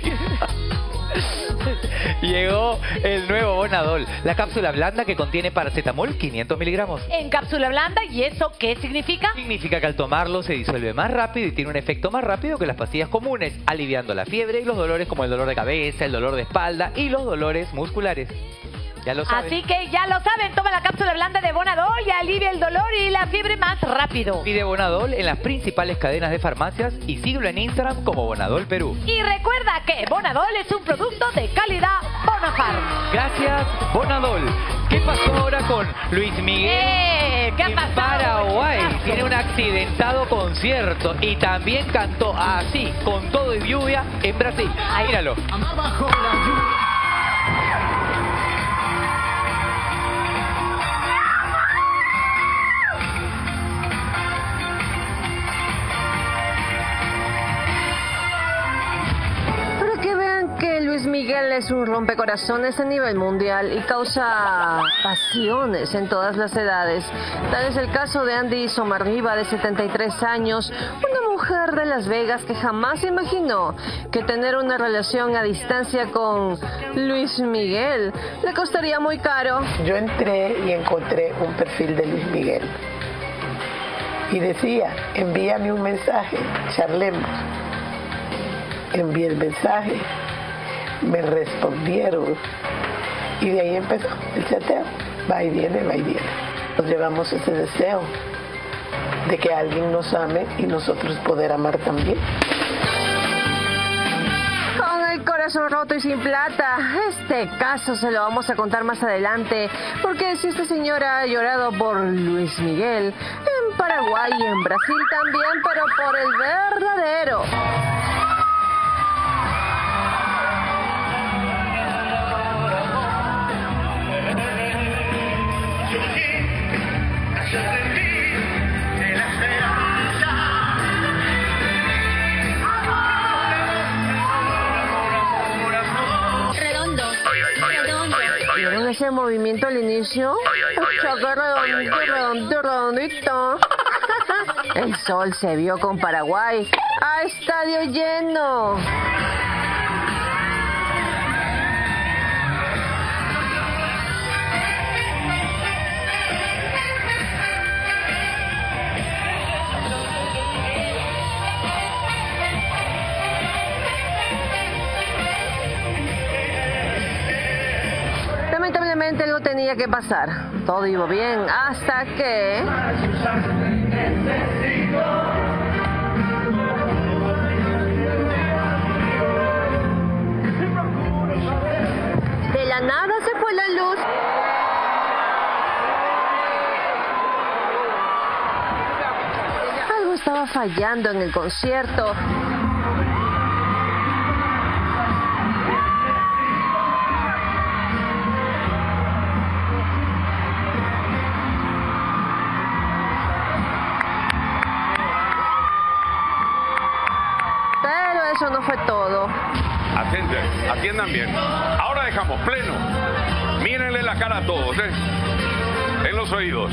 Llegó el nuevo Bonadol, la cápsula blanda que contiene paracetamol quinientos miligramos. En cápsula blanda, ¿y eso qué significa? Significa que al tomarlo se disuelve más rápido y tiene un efecto más rápido que las pastillas comunes, aliviando la fiebre y los dolores como el dolor de cabeza, el dolor de espalda y los dolores musculares. Ya lo saben. Así que ya lo saben, toma la cápsula blanda de Bonadol y alivia el dolor y la fiebre más rápido. Pide Bonadol en las principales cadenas de farmacias y síguelo en Instagram como Bonadol Perú. Y recuerda que Bonadol es un producto de calidad Bonapar. Gracias, Bonadol. ¿Qué pasó ahora con Luis Miguel? Eh, ¿Qué ha en pasado? Paraguay? Buenazo. Tiene un accidentado concierto y también cantó así, con todo y lluvia, en Brasil. Míralo. Para que vean que Luis Miguel es un rompecorazones a nivel mundial y causa pasiones en todas las edades. Tal es el caso de Andy Somarriba, de setenta y tres años, una mujer de Las Vegas que jamás imaginó que tener una relación a distancia con Luis Miguel le costaría muy caro. Yo entré y encontré un perfil de Luis Miguel y decía, envíame un mensaje, charlemos. Envié el mensaje, me respondieron y de ahí empezó el chateo. Va y viene, va y viene. Nos llevamos ese deseo de que alguien nos ame y nosotros poder amar también. Con el corazón roto y sin plata. Este caso se lo vamos a contar más adelante, porque si esta señora ha llorado por Luis Miguel, en Paraguay y en Brasil también, pero por el verdadero. Redondo, redondo. ¿Vieron ese movimiento al inicio? Choque redondito, redondito, redondito. El sol se vio con Paraguay a estadio lleno. Lamentablemente algo tenía que pasar. Todo iba bien hasta que... De la nada se fue la luz. Algo estaba fallando en el concierto. Pero eso no fue todo. Atienden, atiendan bien. Ahora dejamos pleno. Mírenle la cara a todos, ¿eh? En los oídos.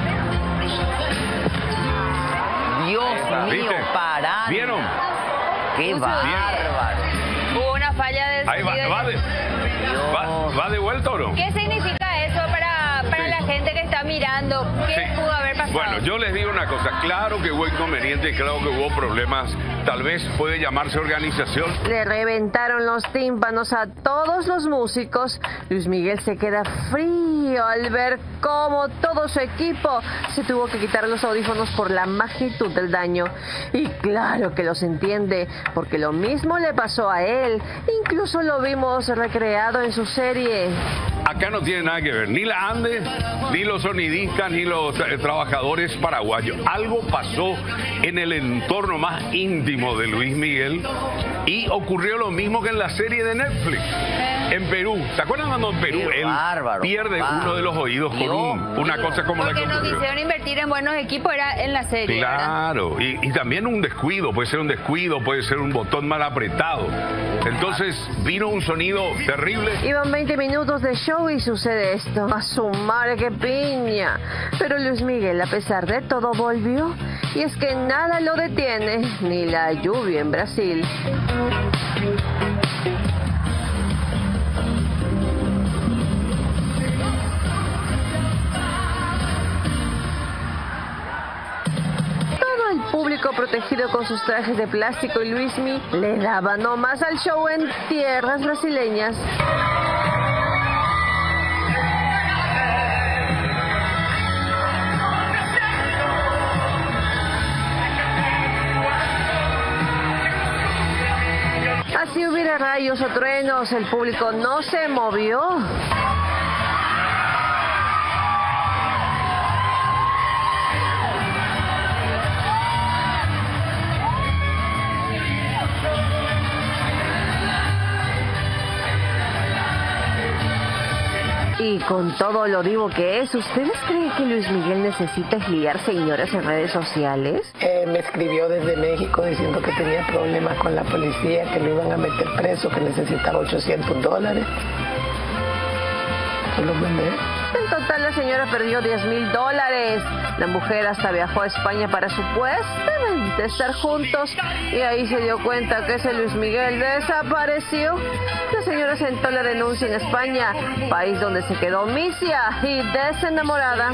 Dios mío, ¿Viste? parando. ¿Vieron? Qué bárbaro. Hubo una falla de Ahí va, sonido. va de, va, va de vuelta o no? ¿Qué significa eso para, para Sí. la gente que está mirando? ¿Qué Sí. pudo haber pasado? Bueno, yo les digo una cosa, claro que hubo inconveniente, claro que hubo problemas, tal vez puede llamarse organización. Le reventaron los tímpanos a todos los músicos. Luis Miguel se queda frío al ver cómo todo su equipo se tuvo que quitar los audífonos por la magnitud del daño. Y claro que los entiende, porque lo mismo le pasó a él. Incluso lo vimos recreado en su serie. Acá no tiene nada que ver, ni la ANDE, ni los sonidistas, ni los eh, trabajadores paraguayos. Algo pasó en el entorno más íntimo de Luis Miguel y ocurrió lo mismo que en la serie de Netflix. En Perú, ¿se acuerdan cuando en Perú Qué él bárbaro, pierde bárbaro. uno de los oídos con un- una cosa como la que Porque no ocurrió? quisieron invertir en buenos equipos, era en la serie, ¿verdad? Claro, y, y también un descuido, puede ser un descuido, puede ser un botón mal apretado. Entonces vino un sonido terrible. Iban veinte minutos de show y sucede esto. A su madre, qué piña. Pero Luis Miguel, a pesar de todo, volvió. Y es que nada lo detiene, ni la lluvia en Brasil. Todo el público protegido con sus trajes de plástico y Luismi le daba nomás al show en tierras brasileñas. Así hubiera rayos o truenos, el público no se movió. Y con todo lo divo que es, ¿ustedes creen que Luis Miguel necesita liar señoras en redes sociales? Eh, me escribió desde México diciendo que tenía problemas con la policía, que lo iban a meter preso, que necesitaba ochocientos dólares. Se los mandé. En total, la señora perdió diez mil dólares. La mujer hasta viajó a España para supuestamente estar juntos. Y ahí se dio cuenta que ese Luis Miguel desapareció. La señora sentó la denuncia en España, país donde se quedó misia y desenamorada.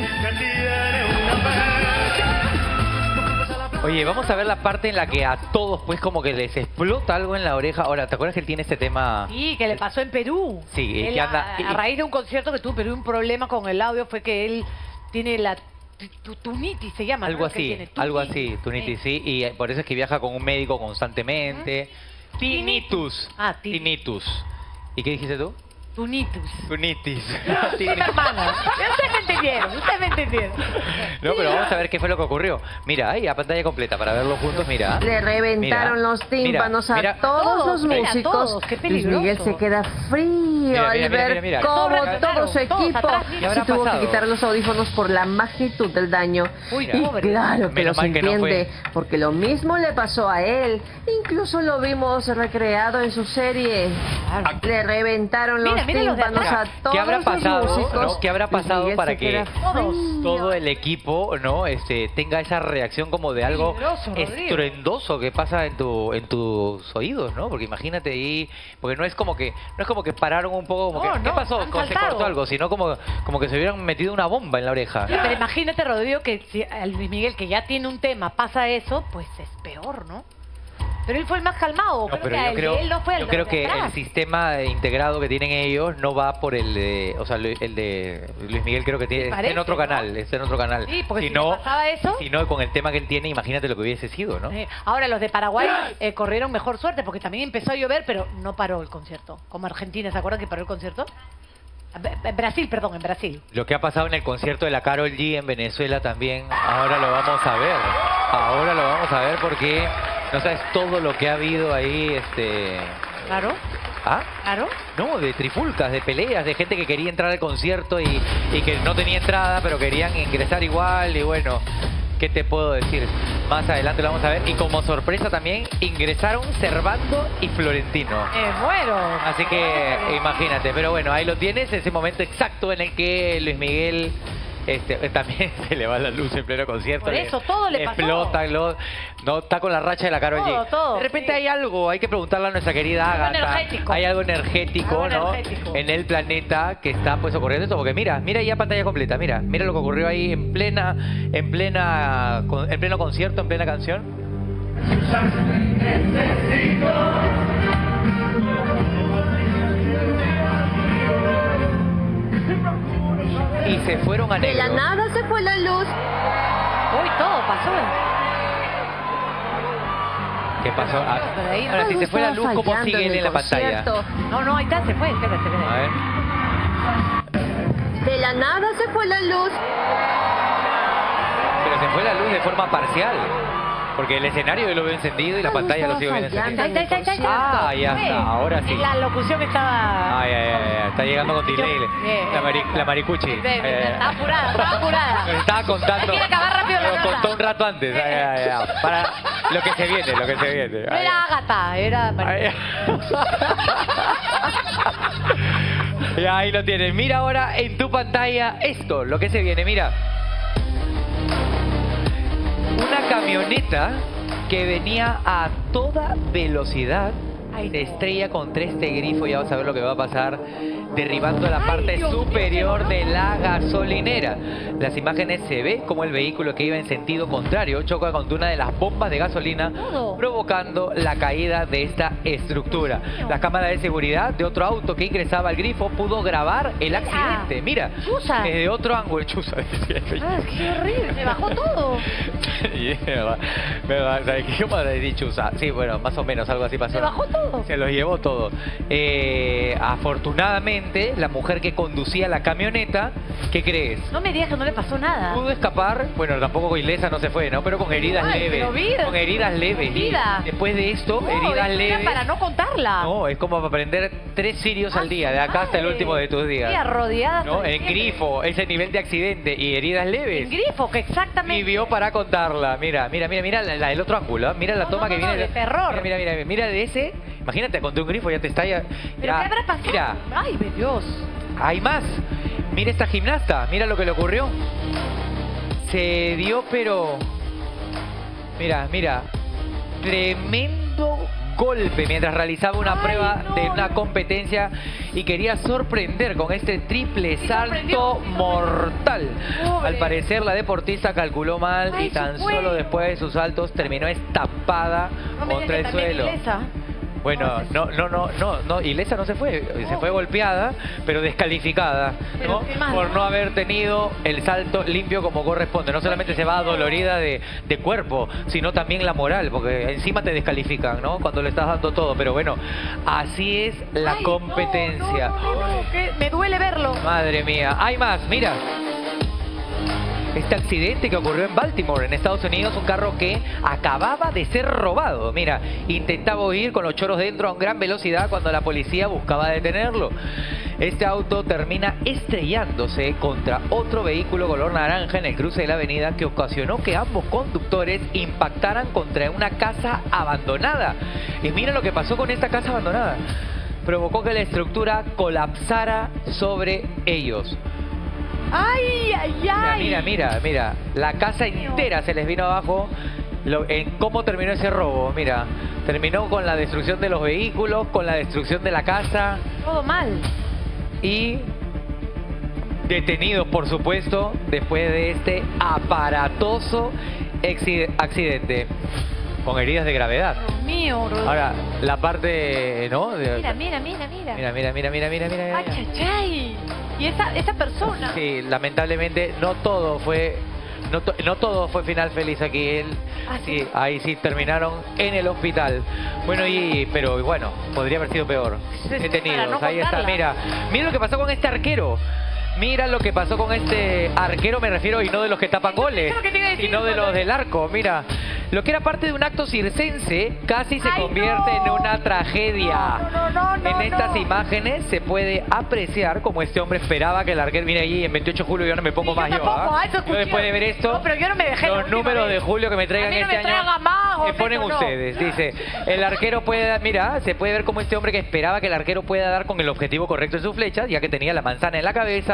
Oye, vamos a ver la parte en la que a todos pues como que les explota algo en la oreja. Ahora, ¿te acuerdas que él tiene este tema? Sí, que le pasó en Perú. Sí, Él, que anda... a, a raíz de un concierto que tuvo en Perú, un problema con el audio fue que él tiene la tu- tunitis, se llama. Algo ¿no? Que así, tiene, algo tunitis. así, tunitis, sí, y eh, por eso es que viaja con un médico constantemente. Tinnitus. Ah, tinnitus. ¿Y qué dijiste tú? Tunitis. Tunitis. Son hermanos. Ustedes me entendieron, ustedes me entendieron. No, pero vamos a ver qué fue lo que ocurrió. Mira, ahí a pantalla completa para verlo juntos, mira. Le reventaron Mira, los tímpanos mira, mira. a todos, Todos, los mira, músicos. todos, qué Luis peligroso. Miguel se queda frío Mira, al mira, mira, ver mira, mira. cómo Todos todo su todos equipo atrás, ¿qué se habrá tuvo pasado? que quitar los audífonos por la magnitud del daño. Uy, y pobre. claro que Menos los mal que no entiende, porque lo mismo le pasó a él. Incluso lo vimos recreado en su serie. Le reventaron los Mira, mira los de tímpanos atrás. a todos ¿Qué habrá los pasado? músicos. ¿no? ¿Qué habrá Luis pasado Miguel para se que queda frío. todo el equipo, ¿no? Este, tenga esa reacción como de algo Peligroso, Rodrigo. estruendoso que pasa en tu, en tus oídos, ¿no? Porque imagínate ahí, porque no es como que, no es como que pararon un poco, como No, que, ¿qué no, pasó? han Como se saltado. cortó algo, sino como, como que se hubieran metido una bomba en la oreja. Pero imagínate, Rodrigo, que si a Luis Miguel, que ya tiene un tema, pasa eso, pues es peor, ¿no? Pero él fue el más calmado. No, creo pero que yo el creo, de él no fue el yo de creo de que atrás. el sistema integrado que tienen ellos no va por el de, o sea, el de Luis Miguel creo que tiene, está parece, en otro ¿no? canal, está en otro canal. Sí, porque si, no, le pasaba eso... si no, con el tema que él tiene, imagínate lo que hubiese sido, ¿no? Eh, Ahora, los de Paraguay eh, corrieron mejor suerte porque también empezó a llover, pero no paró el concierto. Como Argentina, ¿se acuerdan que paró el concierto? En Brasil, perdón, en Brasil. Lo que ha pasado en el concierto de la Karol G en Venezuela también, ahora lo vamos a ver. Ahora lo vamos a ver porque no sabes todo lo que ha habido ahí, este... Claro. ¿Ah? Claro. No, de trifulcas, de peleas, de gente que quería entrar al concierto y, y que no tenía entrada, pero querían ingresar igual y bueno... ¿Qué te puedo decir? Más adelante lo vamos a ver. Y como sorpresa también, ingresaron Servando y Florentino. Me muero. Así que imagínate. Pero bueno, ahí lo tienes, ese momento exacto en el que Luis Miguel Este, también se le va la luz en pleno concierto. Por eso, todo le pasó. Explota, lo- no, está con la racha de la Karol Todo, G. todo, De repente hay algo, hay que preguntarle a nuestra querida Algo Agatha. energético. Hay algo energético, Algo ¿no? energético. En el planeta que está pues ocurriendo esto. Porque mira, mira ya pantalla completa, mira. Mira lo que ocurrió ahí en plena, en plena, con- en pleno concierto, en plena canción. Y se fueron a De la negro. nada se fue la luz. Uy, todo pasó. ¿Qué pasó? Ah, Pero ahí ahora, si algo se fue la estaba luz, ¿cómo fallando sigue en él el en la pantalla? concierto. No, no, ahí está, se fue. Espérate, espérate. A ver. De la nada se fue la luz. Pero se fue la luz de forma parcial. Porque el escenario yo lo veo encendido y la pantalla lo sigo viendo encendido. Ahí está, ahí está, ahí está, ahí está. Ah, ya está, ahora sí. La locución estaba... Ay, ay, ay, ay, está llegando con delay. Bien. La, mari- la maricuchi. Bien, Ay, ay, Está apurada, está apurada. Nos estaba contando. Quiere acabar rápido la Lo nota. contó un rato antes. Ay, ay, ay, para lo que se viene, lo que se viene. No Ay, era Agatha, era... ay. Ya ahí lo tienes. Mira ahora en tu pantalla esto, lo que se viene. Mira. Una camioneta que venía a toda velocidad se estrella contra este grifo. Ya vamos a ver lo que va a pasar, derribando la parte superior de la gasolinera. Las imágenes se ve como el vehículo que iba en sentido contrario choca contra una de las bombas de gasolina, provocando la caída de esta estructura. La cámara de seguridad de otro auto que ingresaba al grifo pudo grabar el accidente. Mira, Chusa. desde otro ángulo. Chusa, decía. Ah, qué horrible, se bajó todo. Y es verdad, verdad, ¿sabes qué? ¿Cómo le he dicho? Chusa? Sí, bueno, más o menos algo así pasó. Se bajó todo. Se los llevó todo. Eh, afortunadamente, la mujer que conducía la camioneta, ¿qué crees? No me digas que no le pasó nada. Pudo escapar, bueno, tampoco ilesa no se fue, ¿no? Pero con heridas Ay, leves. pero vida. Con heridas leves. Vida. Después de esto, No, heridas eso era leves. para no contarla. No, es como para aprender tres sirios al día, de acá hasta el último de tus días. Sí, rodeada. ¿No? En grifo, ese nivel de accidente y heridas leves. En grifo, que exactamente. Vivió para contarla. Mira, mira, mira, mira la, la del otro ángulo. ¿eh? Mira la toma no, que no, viene. de terror. Mira, mira, mira, mira de ese. Imagínate, contra un grifo ya te estalla. ¿Pero ya. qué habrá pasado? Mira, Ay, mi Dios. hay más. Mira esta gimnasta. Mira lo que le ocurrió. Se dio, pero... Mira, mira. Tremendo golpe mientras realizaba una Ay, prueba no. de una competencia y quería sorprender con este triple salto mortal. Pobre. Al parecer la deportista calculó mal Ay, y tan su cuello. solo después de sus saltos terminó estampada No me contra el digas que también suelo. ilesa. Bueno, no, no, no, no, no, Ilesa no se fue, se fue golpeada, pero descalificada, Pero ¿no? qué mal. Por no haber tenido el salto limpio como corresponde. No solamente se va adolorida de, de cuerpo, sino también la moral, porque encima te descalifican, ¿no? Cuando le estás dando todo. Pero bueno, así es la Ay, competencia. No, no, no, no, que me duele verlo. Madre mía, hay más, mira. Este accidente que ocurrió en Baltimore, en Estados Unidos, un carro que acababa de ser robado. Mira, intentaba huir con los choros dentro a gran velocidad cuando la policía buscaba detenerlo. Este auto termina estrellándose contra otro vehículo color naranja en el cruce de la avenida que ocasionó que ambos conductores impactaran contra una casa abandonada. Y mira lo que pasó con esta casa abandonada. Provocó que la estructura colapsara sobre ellos. Ay, ay, ay. Mira, mira, mira. La casa entera se les vino abajo. Lo, en cómo terminó ese robo, mira. Terminó con la destrucción de los vehículos, con la destrucción de la casa. Todo mal. Y detenidos, por supuesto, después de este aparatoso accidente. Con heridas de gravedad. Dios mío, Rodrigo. Ahora, la parte, ¿no? De- Mira, mira, mira, mira. Mira, mira, mira, mira, mira, mira. Ay, chachay. Y esa, esa persona. Sí, lamentablemente no todo fue no, to- no todo fue final feliz aquí. Él, Ah, sí, ahí sí terminaron en el hospital. Bueno, y pero bueno, podría haber sido peor. Para Detenidos, no ahí está. contarla. Mira, mira lo que pasó con este arquero. Mira lo que pasó con este arquero, me refiero, y no de los que tapan goles, lo que te iba a decir, sino de los del arco. Mira, lo que era parte de un acto circense casi se Ay, convierte no. en una tragedia. No, no, no, no, En estas no. imágenes se puede apreciar como este hombre esperaba que el arquero... Mira allí, en veintiocho de julio yo no me pongo Sí, yo más yo. tampoco, ¿ah? ah, eso Yo escuché. después de ver esto, No, pero yo no me dejé la los última números vez. de julio que me traigan A mí no este me año... traigan más, que Jorge, ponen no. ustedes. Dice, el arquero puede... Mira, se puede ver como este hombre que esperaba que el arquero pueda dar con el objetivo correcto en sus flechas, ya que tenía la manzana en la cabeza,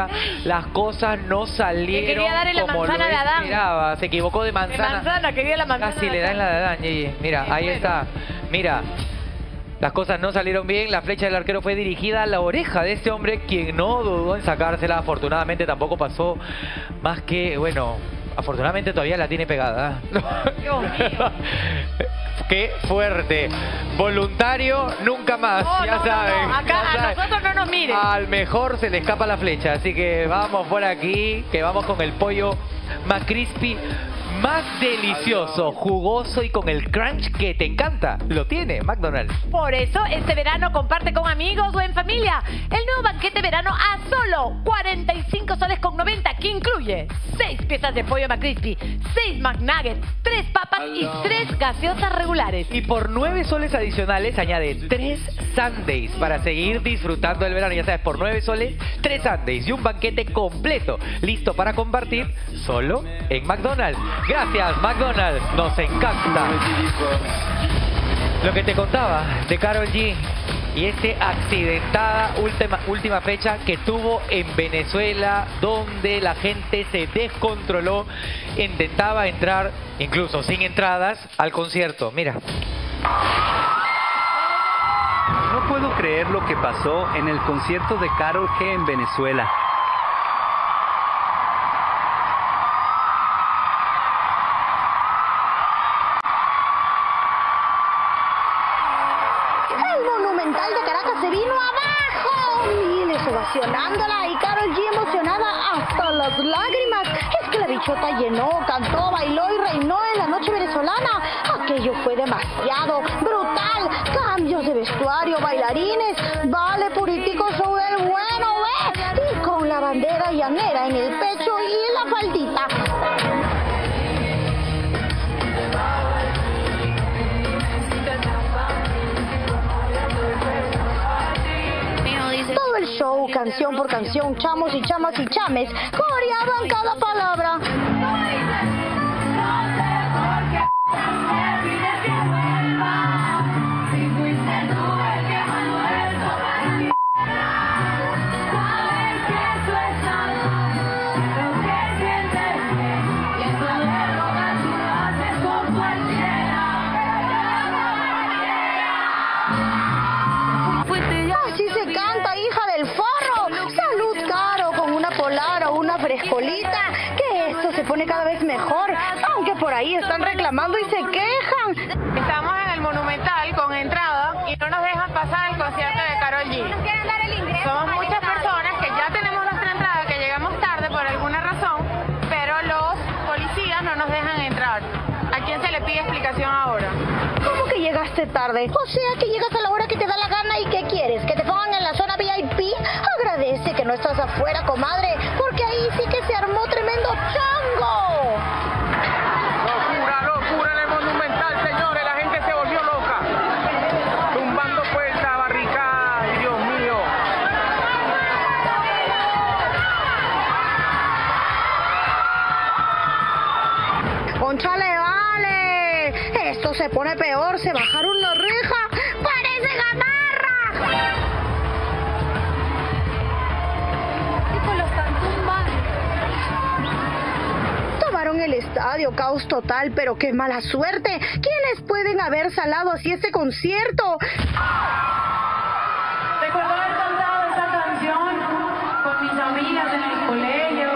Bichota, las cosas no salieron quería darle la como lo manzana de Adán. esperaba. Se equivocó de manzana. De manzana, quería la manzana. Casi de le dan Adán. la de Adán, Gigi. Mira, Sí, ahí bueno. está. Mira. Las cosas no salieron bien, la flecha del arquero fue dirigida a la oreja de este hombre, quien no dudó en sacársela. Afortunadamente tampoco pasó más que, bueno, afortunadamente todavía la tiene pegada. Dios mío. ¡Qué fuerte! Voluntario, nunca más, No, ya no, no, saben. no. Acá ya a saben. nosotros no nos miren. Al mejor se le escapa la flecha, así que vamos por aquí, que vamos con el pollo más crispy, más delicioso, jugoso y con el crunch que te encanta. Lo tiene McDonald's. Por eso, este verano comparte con amigos o en familia el nuevo banquete verano a solo cuarenta y cinco soles con noventa, que incluye seis piezas de pollo McCrispy, seis McNuggets, tres papas y tres gaseosas regulares. Y por nueve soles adicionales añade tres sundaes para seguir disfrutando del verano. Ya sabes, por nueve soles, tres sundaes y un banquete completo, listo para compartir solo en McDonald's. Gracias, McDonald's. Nos encanta. Lo que te contaba de Karol G y esta accidentada última, última fecha que tuvo en Venezuela, donde la gente se descontroló, intentaba entrar, incluso sin entradas, al concierto. Mira. No puedo creer lo que pasó en el concierto de Karol G en Venezuela. El Monumental de Caracas se vino abajo. Miles ovacionándola y Karol G emocionada hasta las lágrimas. Es que la bichota llenó, cantó, bailó y reinó en la noche venezolana. Aquello fue demasiado brutal. Cambios de vestuario, bailarines, vale puritico show del bueno, ve. Y con la bandera llanera en el pecho y la faldita. Todo el show, canción por canción, chamos y chamas y chames, coreaban cada palabra. Así se canta, hija del forro. Salud, Caro, con una polar o una frescolita, que esto se pone cada vez mejor, aunque por ahí están reclamando y se quejan. Estamos en el Monumental con entrada y no nos dejan pasar el concierto de Karol G. Somos muchas personas que ya tenemos nuestra entrada, que llegamos tarde por alguna razón, pero los policías no nos dejan entrar. ¿A quién se le pide explicación ahora? ¿Cómo que llegaste tarde? O sea, que llegas a la hora que te da la gana y ¿qué quieres? ¿Que te pongan en la zona V I P? Agradece que no estás afuera, comadre, porque ahí sí que se armó tremendo chango. Locura, locura en el Monumental, señores. La gente se volvió loca. Tumbando puertas, barricadas. Ay, Dios mío. ¡Conchale, vale! Esto se pone peor, se bajaron la reja. ¡Parece gamarra! Chicos, los están tumbando. Tomaron el estadio, caos total, pero qué mala suerte. ¿Quiénes pueden haber salado así este concierto? Recuerdo haber cantado esta canción con mis amigas en el colegio.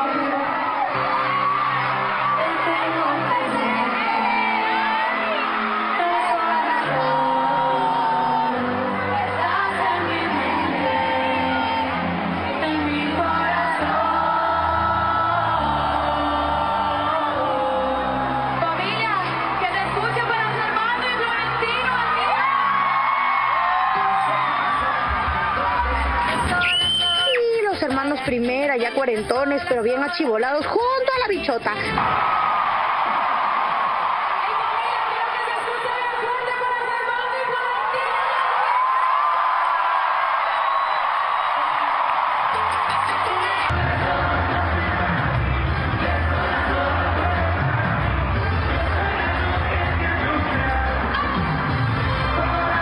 Familia, que te escuche para su hermano y Florentino. Y los hermanos Primera, ya cuarentones, pero bien achivolados, junto a la bichota.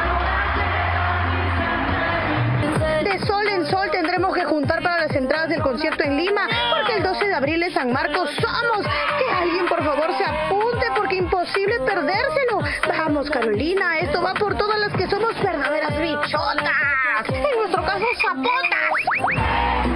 De sol en sol tendremos que juntar para las entradas del concierto concierto en Lima, porque el doce de abril en San Marcos somos. Que alguien por favor se apunte, porque imposible perdérselo. Vamos, Carolina, esto va por todas las que somos verdaderas bichotas. En nuestro caso, zapotas.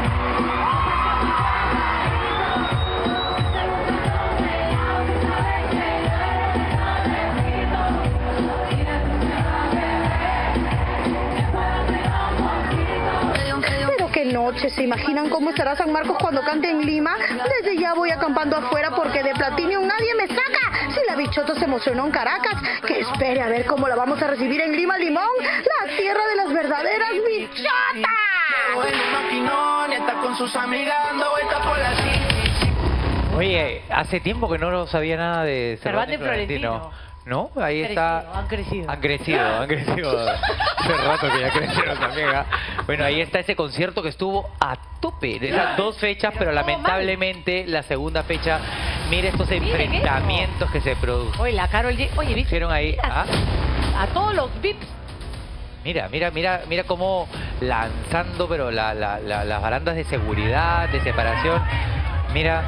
Qué noche, ¿se imaginan cómo estará San Marcos cuando cante en Lima? Desde ya voy acampando afuera porque de Platinum nadie me saca. Si la bichota se emocionó en Caracas, que espere a ver cómo la vamos a recibir en Lima Limón, la tierra de las verdaderas bichotas. Oye, hace tiempo que no sabía nada de Cervantes Florentino. ¿No? Ahí está. Han crecido. Han crecido, han crecido. Hace rato que ya crecieron también. ¿eh? Bueno, ahí está ese concierto que estuvo a tope de esas dos fechas, pero lamentablemente la segunda fecha, mire estos enfrentamientos que se produjeron. Oye, la Karol G. Oye, ¿viste? Hicieron ahí. ¿Ah? A todos los V I Ps. Mira, mira, mira, mira cómo lanzando, pero la, la, la, las barandas de seguridad, de separación. Mira.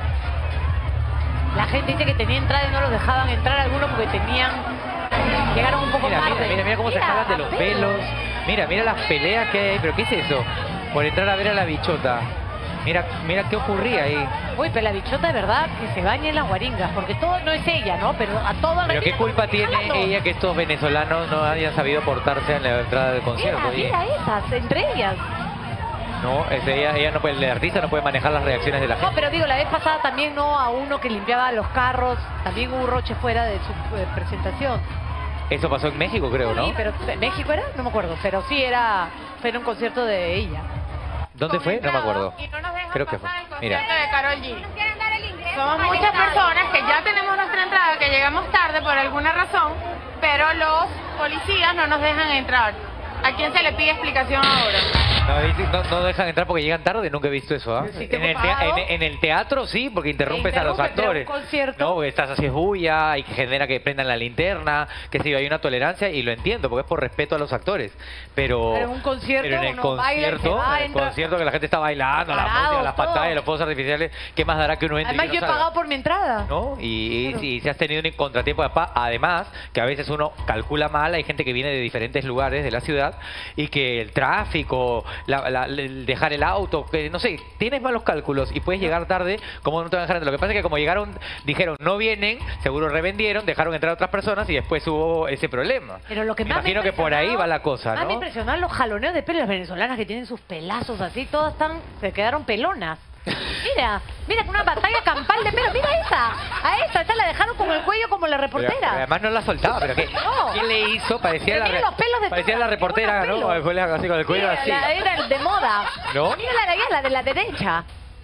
La gente dice que tenía entrada y no los dejaban entrar algunos porque tenían... Llegaron un poco mira, tarde. Mira, mira, mira cómo mira, se jalan de los pelos. Mira, mira las peleas que hay. ¿Pero qué es eso? Por entrar a ver a la bichota. Mira, mira qué ocurría ahí. Uy, pero la bichota de verdad que se baña en las guaringas, porque todo no es ella, ¿no? Pero a todo... ¿Pero qué culpa tiene ella que estos venezolanos no hayan sabido portarse en la entrada del concierto? Mira, mira esas, entre ellas. No, es ella, ella no puede, el artista no puede manejar las reacciones de la gente. No, pero digo, la vez pasada también no a uno que limpiaba los carros, también hubo roche fuera de su eh, presentación. Eso pasó en México, creo, ¿no? Sí, pero ¿México era? No me acuerdo, pero sí era, fue en un concierto de ella. ¿Dónde fue? No me acuerdo. Y no nos dejan Creo que fue. pasar el Mira. concierto de Karol G. Somos muchas personas que ya tenemos nuestra entrada, que llegamos tarde por alguna razón, pero los policías no nos dejan entrar. ¿A quién se le pide explicación ahora? No, no, no dejan entrar porque llegan tarde, nunca he visto eso, ¿ah? ¿eh? En, el en, en el teatro sí, porque interrumpes a los actores. No, porque estás haciendo bulla y que genera que prendan la linterna, que si hay una tolerancia, y lo entiendo, porque es por respeto a los actores. Pero, pero en un concierto, pero en el concierto, va, en el concierto que la gente está bailando, la música, las pantallas, los fuegos artificiales, ¿qué más dará que uno entre? Además, yo he pagado por mi entrada. ¿No? Y, claro. y, y si has tenido un contratiempo, además, que a veces uno calcula mal, hay gente que viene de diferentes lugares de la ciudad, y que el tráfico, la, la, el dejar el auto, que no sé, tienes malos cálculos y puedes llegar tarde, ¿cómo no te van a dejar entrar? Lo que pasa es que como llegaron, dijeron no vienen, seguro revendieron, dejaron entrar a otras personas y después hubo ese problema. Pero lo que me más imagino me que por ahí va la cosa, más ¿no? Me impresionan los jaloneos de pelo, las venezolanas que tienen sus pelazos así, todas están, se quedaron pelonas. Mira, mira, una batalla campal de pelo. Mira esa, a esa, esa la dejaron con el cuello como la reportera. Pero, pero además no la soltaba, pero ¿qué, no. ¿quién le hizo? Parecía, la, re, los pelos de parecía la reportera, ¿no? Fue así con el cuello mira, así. La era el de moda. ¿No? Mira la de allá, la de la derecha.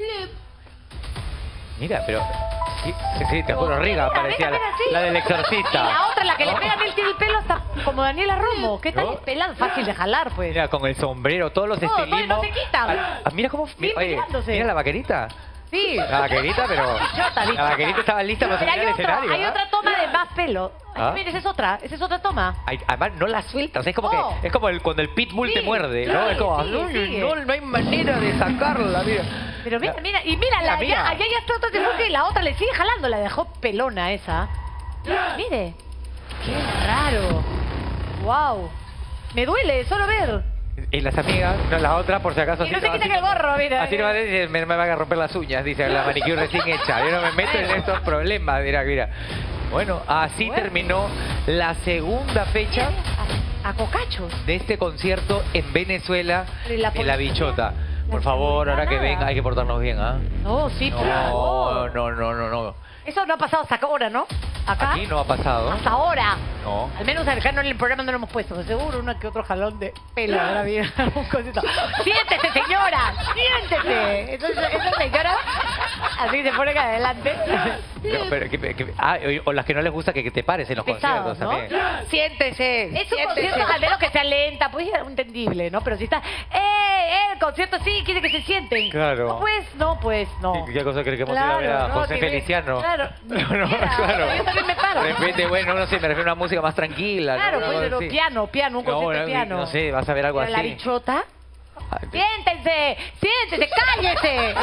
Mira, pero... Sí, sí, te juro, Riga mira, parecía mira, la, sí. la del exorcista. Y la otra, la que ¿no? le pegan el, el pelo hasta como Daniela Romo. ¿Qué tal? ¿No? Pelado, fácil de jalar, pues. Mira, con el sombrero, todos los no, estilismos. No se quitan. Ah, mira cómo... Mira, oye, mira la vaquerita. Sí. La vaquerita, pero... Bichota, bichota. La vaquerita estaba lista para salir al escenario. Hay ¿eh? otra toma de más pelo. ¿Ah? Mira, esa es otra, esa es otra toma. Ay, además no la sueltas, es como oh. que es como el, cuando el pitbull sí, te muerde, sí, ¿no? Es como, sí, no, sí. no, no hay manera de sacarla, mira. Pero mira, mira, y mira, la, allá, allá ya está otra de y la otra le sigue jalando, la dejó pelona esa. Mire, qué raro. Wow. Me duele solo ver. Y las amigas, no, la otra por si acaso... Y no así, se quitan el gorro, mira. Así no va a decir, me, me van a romper las uñas, dice la manicure recién hecha. Yo no me meto en estos problemas, mira, mira. Bueno, así bueno. terminó la segunda fecha a, a cocachos de este concierto en Venezuela, la en La Bichota. Por favor, ahora que venga hay que portarnos bien, ¿ah? ¿eh? No, sí, no, por favor. No, no, no, no. Eso no ha pasado hasta ahora, ¿no? Acá. Aquí no ha pasado. Hasta ahora. No. Al menos acá no en el programa no lo hemos puesto. De seguro uno que otro jalón de pelo de la vida. ¡Siéntese, señora! ¡Siéntese! Entonces, esa señora así se pone acá adelante. Pero, pero, que, que, ah, o las que no les gusta que, que te pares en los Pesados, conciertos ¿no? también. Siéntese. Es un siéntese. Concierto, al menos que sea lenta, pues es entendible, ¿no? Pero si está, ¡eh, eh! El concierto sí, quiere que se sienten. Claro. No, pues, no, pues, no. ¿Qué, qué cosa cree que hemos claro, ido a ver a no, José Feliciano? Claro. No, no, claro. Yo también me paro. De repente, bueno, no sé, me refiero a una música más tranquila. Claro, ¿no? pues, pero sí. piano, piano, un concierto no, de piano. No sé, vas a ver algo pero así. La Bichota. Siéntense, siéntense, cállese.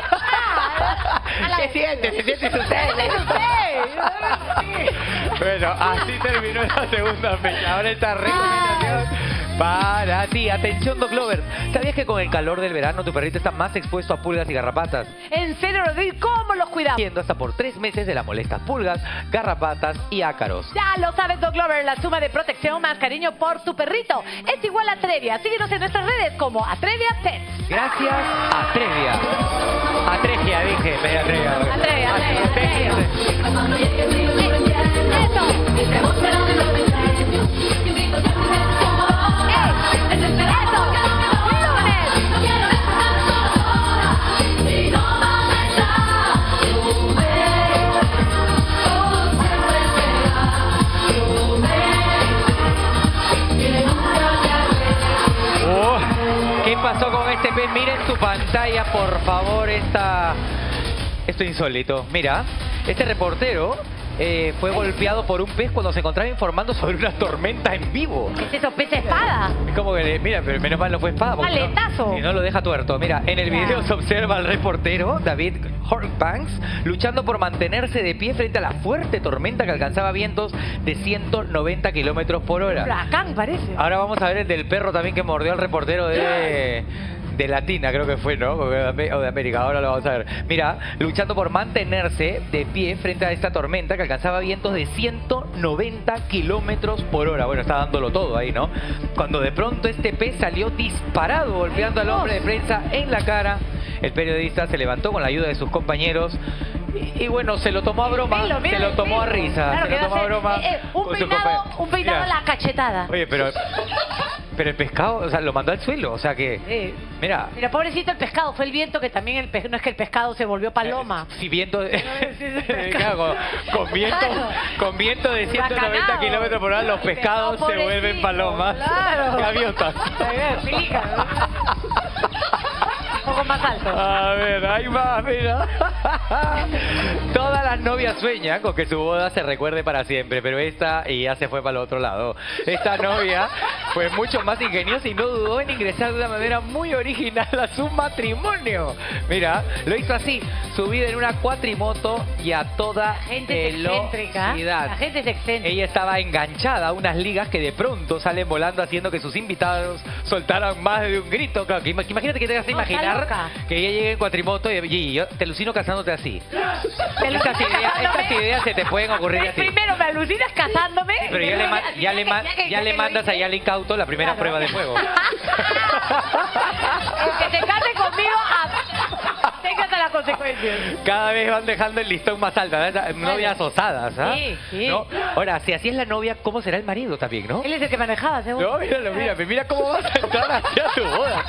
¿Qué siéntese? Siéntese usted. Bueno, así terminó la segunda fecha. Ahora esta recomendación para ti. Atención, Doc Lover. ¿Sabías que con el calor del verano tu perrito está más expuesto a pulgas y garrapatas? En serio, Rodrigo, ¿cómo los cuidamos? Yendo hasta por tres meses de las molestas pulgas, garrapatas y ácaros. Ya lo sabes, Doc Lover, la suma de protección más cariño por tu perrito es igual a Atrevia. Síguenos en nuestras redes como Atrevia Pets. Gracias, Atrevia. Atregia, dije. Me Atrevia. Atrevia, Atrevia. ¿Qué pasó con este pez? Miren su pantalla, por favor, esta... Esto es insólito. Mira, este reportero eh, fue golpeado por un pez cuando se encontraba informando sobre una tormenta en vivo. ¿Qué es eso? ¿Pez espada? Es como que, le- mira, pero menos mal no fue espada. porque no- ¡Aletazo! Y no lo deja tuerto. Mira, en el video se observa al reportero, David Hornbanks, luchando por mantenerse de pie frente a la fuerte tormenta que alcanzaba vientos de ciento noventa kilómetros por hora. Huracán, parece. Ahora vamos a ver el del perro también que mordió al reportero de, de Latina, creo que fue, ¿no? O de América, ahora lo vamos a ver. Mira, luchando por mantenerse de pie frente a esta tormenta que alcanzaba vientos de ciento noventa kilómetros por hora. Bueno, está dándolo todo ahí, ¿no? Cuando de pronto este pez salió disparado, golpeando al hombre de prensa en la cara. El periodista se levantó con la ayuda de sus compañeros y, y bueno, se lo tomó a broma, Pelo, mira se lo el tomó a pelo. risa, Claro, se que lo tomó va a a ser, broma. eh, eh, un con su peinado, compañero. un peinado Mira. a la cachetada. Oye, pero pero el pescado, o sea, lo mandó al suelo, o sea que, Sí. mira, Mira, pobrecito el pescado, fue el viento que también el pe... no es que el pescado se volvió paloma. si viento, claro, con, con viento, con viento de ciento noventa Huracanado. kilómetros por hora, los El pescado pescados se vuelven pobrecito, palomas, claro. gaviotas. Explica, ¿no? Un poco más alto. A ver, ahí va, mira. Todas las novias sueñan con que su boda se recuerde para siempre, pero esta, y ya se fue para el otro lado. Esta novia fue mucho más ingeniosa y no dudó en ingresar de una manera muy original a su matrimonio. Mira, lo hizo así, subida en una cuatrimoto y a toda Gente es excéntrica. velocidad. La gente es excéntrica. Ella estaba enganchada a unas ligas que de pronto salen volando haciendo que sus invitados soltaran más de un grito. Claro, que ima- imagínate que te vas a No, está imaginar loca. que ella llegue en cuatrimoto y, y yo te alucino casándote así. Te alucinas Estas ideas, casándome. estas ideas se te pueden ocurrir así. Primero me alucinas casándome. Sí, pero ya le, ma- ya le, ma- ya le mandas allá al incauto la primera Claro. prueba de fuego. El que te case conmigo, a... téngate las consecuencias. Cada vez van dejando el listón más alto, ¿verdad? Novias osadas, ¿ah? Sí, sí. ¿No? Ahora, si así es la novia, ¿cómo será el marido también, no? Él es el que manejaba, seguro. No, míralo, mira, mira cómo vas a entrar hacia tu boda.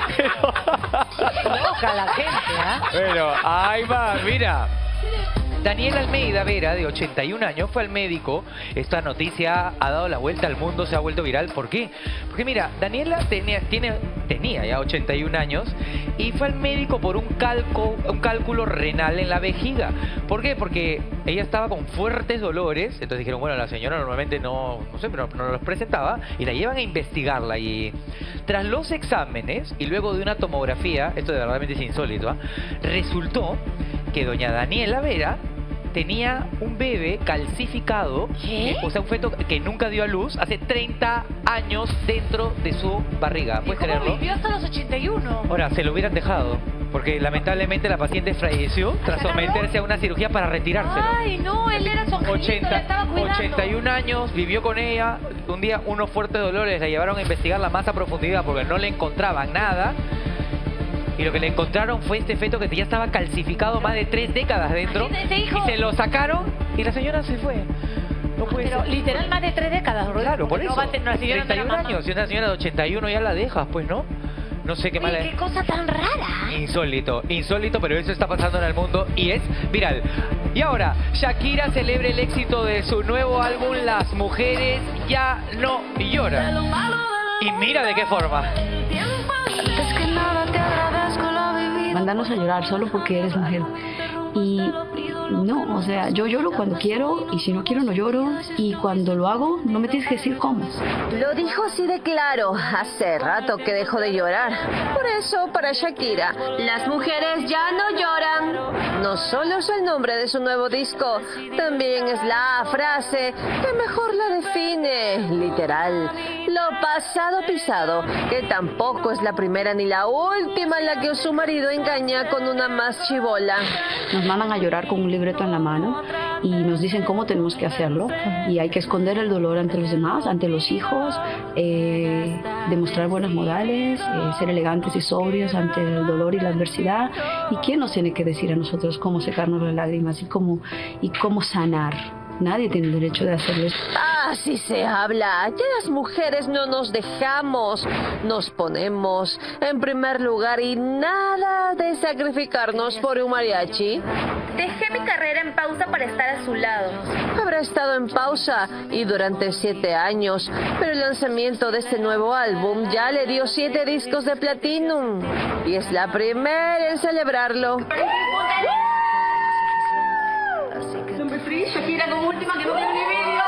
Loca la gente, ¿ah? Bueno, ahí va, mira. Daniel Almeida Vera, de ochenta y un años, fue al médico. Esta noticia ha dado la vuelta al mundo, se ha vuelto viral. ¿Por qué? Porque mira, Daniela tenía, tiene, tenía ya ochenta y un años y fue al médico por un, calco, un cálculo renal en la vejiga. ¿Por qué? Porque ella estaba con fuertes dolores. Entonces dijeron, bueno, la señora normalmente no, no sé, pero no los presentaba. Y la llevan a investigarla. Y tras los exámenes y luego de una tomografía, esto de verdad es insólito, ¿ah? Resultó que doña Daniela Vera tenía un bebé calcificado, ¿Qué? o sea, un feto que nunca dio a luz hace treinta años dentro de su barriga. ¿Y ¿Puedes cómo creerlo? vivió hasta los ochenta y uno? Ahora, se lo hubieran dejado, porque lamentablemente la paciente falleció tras someterse a una cirugía para retirárselo. Ay, no, él era su angelito, la estaba cuidando. ochenta y un años, vivió con ella. Un día unos fuertes dolores la llevaron a investigarla más a profundidad porque no le encontraban nada. Y lo que le encontraron fue este feto que ya estaba calcificado más de tres décadas dentro. Imagínate, hijo. Y se lo sacaron y la señora se fue. No puede Pero ser. literal más de tres décadas, Rodrigo. Claro, por No eso. va a tener una señora treinta y de un la mamá. años. Y una señora de ochenta y uno ya la dejas, pues, ¿no? No sé qué Oye, mala... qué cosa tan rara. Insólito, insólito, pero eso está pasando en el mundo y es viral. Y ahora, Shakira celebra el éxito de su nuevo álbum Las Mujeres Ya No Lloran. Y mira de qué forma. Mandarnos a llorar solo porque eres mujer. Y no, o sea, yo lloro cuando quiero y si no quiero no lloro y cuando lo hago no me tienes que decir cómo. Lo dijo así de claro, hace rato que dejó de llorar. Por eso, para Shakira, las mujeres ya no lloran. No solo es el nombre de su nuevo disco, también es la frase que mejor la define, literal. Lo pasado pisado, que tampoco es la primera ni la última en la que su marido engaña con una más chibola. Nos mandan a llorar con un libreto en la mano y nos dicen cómo tenemos que hacerlo y hay que esconder el dolor ante los demás, ante los hijos, eh, demostrar buenos modales, eh, ser elegantes y sobrios ante el dolor y la adversidad. ¿Y quién nos tiene que decir a nosotros cómo secarnos las lágrimas y cómo, y cómo sanar? Nadie tiene el derecho de hacerlo. Así se habla. Ya las mujeres no nos dejamos. Nos ponemos en primer lugar y nada de sacrificarnos por un mariachi. Dejé mi carrera en pausa para estar a su lado. Habrá estado en pausa y durante siete años, pero el lanzamiento de este nuevo álbum ya le dio siete discos de platinum y es la primera en celebrarlo. Shakira como última que no tiene ni vídeo.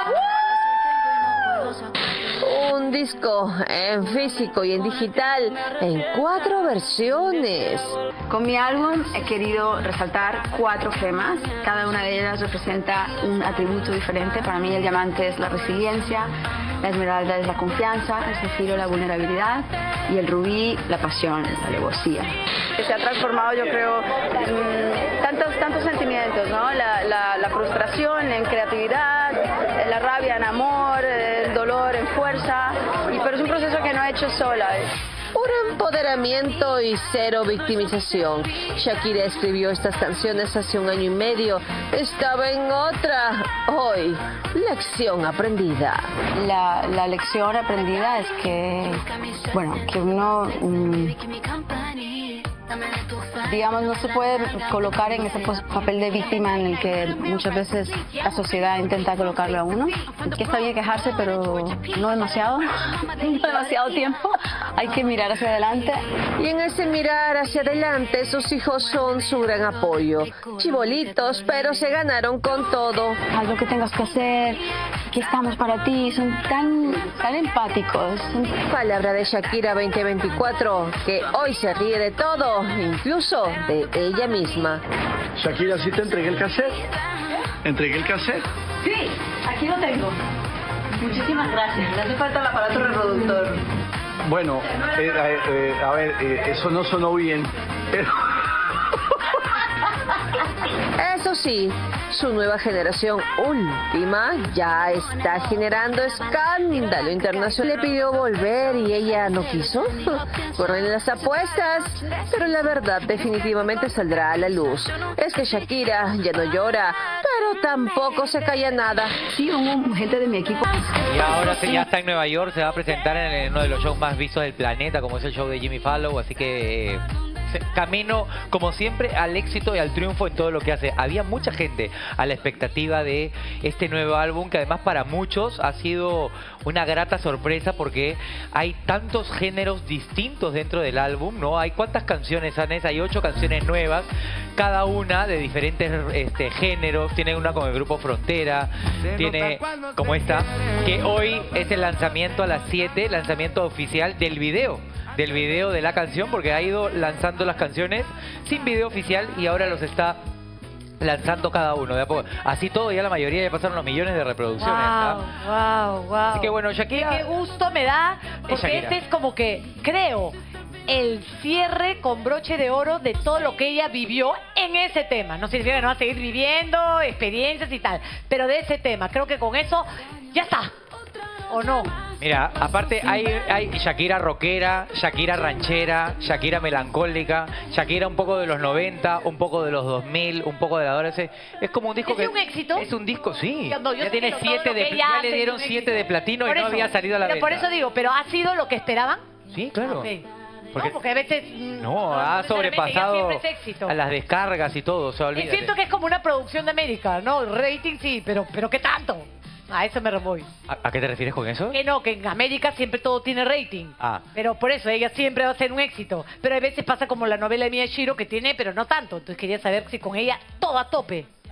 Un disco en físico y en digital en cuatro versiones. Con mi álbum he querido resaltar cuatro gemas. Cada una de ellas representa un atributo diferente. Para mí el diamante es la resiliencia, la esmeralda es la confianza, el zafiro la vulnerabilidad y el rubí la pasión, la alevosía. Se ha transformado, yo creo, en tantos, tantos sentimientos, ¿no? La, la, la frustración en creatividad, la rabia en amor, el dolor en fuerza, y, pero es un proceso que no he hecho sola. Un empoderamiento y cero victimización. Shakira escribió estas canciones hace un año y medio. Estaba en otra. Hoy, lección aprendida. La, la lección aprendida es que, bueno, que uno... Mmm, digamos, no se puede colocar en ese papel de víctima en el que muchas veces la sociedad intenta colocarlo a uno. Que está bien quejarse, pero no demasiado, no demasiado tiempo. Hay que mirar hacia adelante. Y en ese mirar hacia adelante, sus hijos son su gran apoyo. Chibolitos, pero se ganaron con todo. Algo que tengas que hacer, aquí estamos para ti, son tan, tan empáticos. Palabra de Shakira veinte veinticuatro, que hoy se ríe de todo, incluso de ella misma. Shakira, ¿sí te entregué el cassette? ¿Entregué el cassette? Sí, aquí lo tengo. Muchísimas gracias. Le hace falta el aparato reproductor. Bueno, eh, eh, a ver, eh, eso no sonó bien, pero... Eso sí, su nueva generación última ya está generando escándalo internacional. Le pidió volver y ella no quiso. Corren las apuestas, pero la verdad definitivamente saldrá a la luz. Es que Shakira ya no llora, pero tampoco se calla nada. Sí, hubo gente de mi equipo. Y ahora se, ya está en Nueva York, se va a presentar en uno de los shows más vistos del planeta, como es el show de Jimmy Fallon, así que... Eh, camino, como siempre, al éxito y al triunfo en todo lo que hace. Había mucha gente a la expectativa de este nuevo álbum, que además para muchos ha sido una grata sorpresa porque hay tantos géneros distintos dentro del álbum, ¿no? Hay ¿cuántas canciones, Anes? Hay ocho canciones nuevas, cada una de diferentes este, géneros. Tiene una con el grupo Frontera, tiene como esta, que hoy es el lanzamiento a las siete, lanzamiento oficial del video. del video de la canción, porque ha ido lanzando las canciones sin video oficial y ahora los está lanzando cada uno de a poco. Así todo, ya la mayoría ya pasaron los millones de reproducciones. Wow, wow, wow. Así que bueno, Shakira... Qué gusto me da, porque este es como que, creo, el cierre con broche de oro de todo lo que ella vivió en ese tema. No significa que no va a seguir viviendo experiencias y tal, pero de ese tema. Creo que con eso ya está. ¿O no? Mira, aparte hay, hay Shakira rockera, Shakira ranchera, Shakira melancólica, Shakira un poco de los noventa, un poco de los dos mil, un poco de la adolescencia. Es como un disco ¿Es que... un éxito? Es un disco, sí. No, yo ya sé tiene que siete todo lo de... que Ya ella le hace dieron es un siete éxito. de platino Por y no eso, había salido a la pero venta. Por eso digo, ¿pero ha sido lo que esperaban? Sí, claro. Okay. Porque, no, porque a veces... mm, no, ha sobrepasado siempre es éxito. a las descargas y todo, o sea, Y olvídate. siento que es como una producción de América, ¿no? Rating sí, pero, pero ¿qué tanto? A eso me voy. ¿A, ¿A qué te refieres con eso? Que no, que en América siempre todo tiene rating. Ah. Pero por eso, ella siempre va a ser un éxito. Pero a veces pasa como la novela de Miyashiro, que tiene, pero no tanto. Entonces quería saber si con ella todo a tope.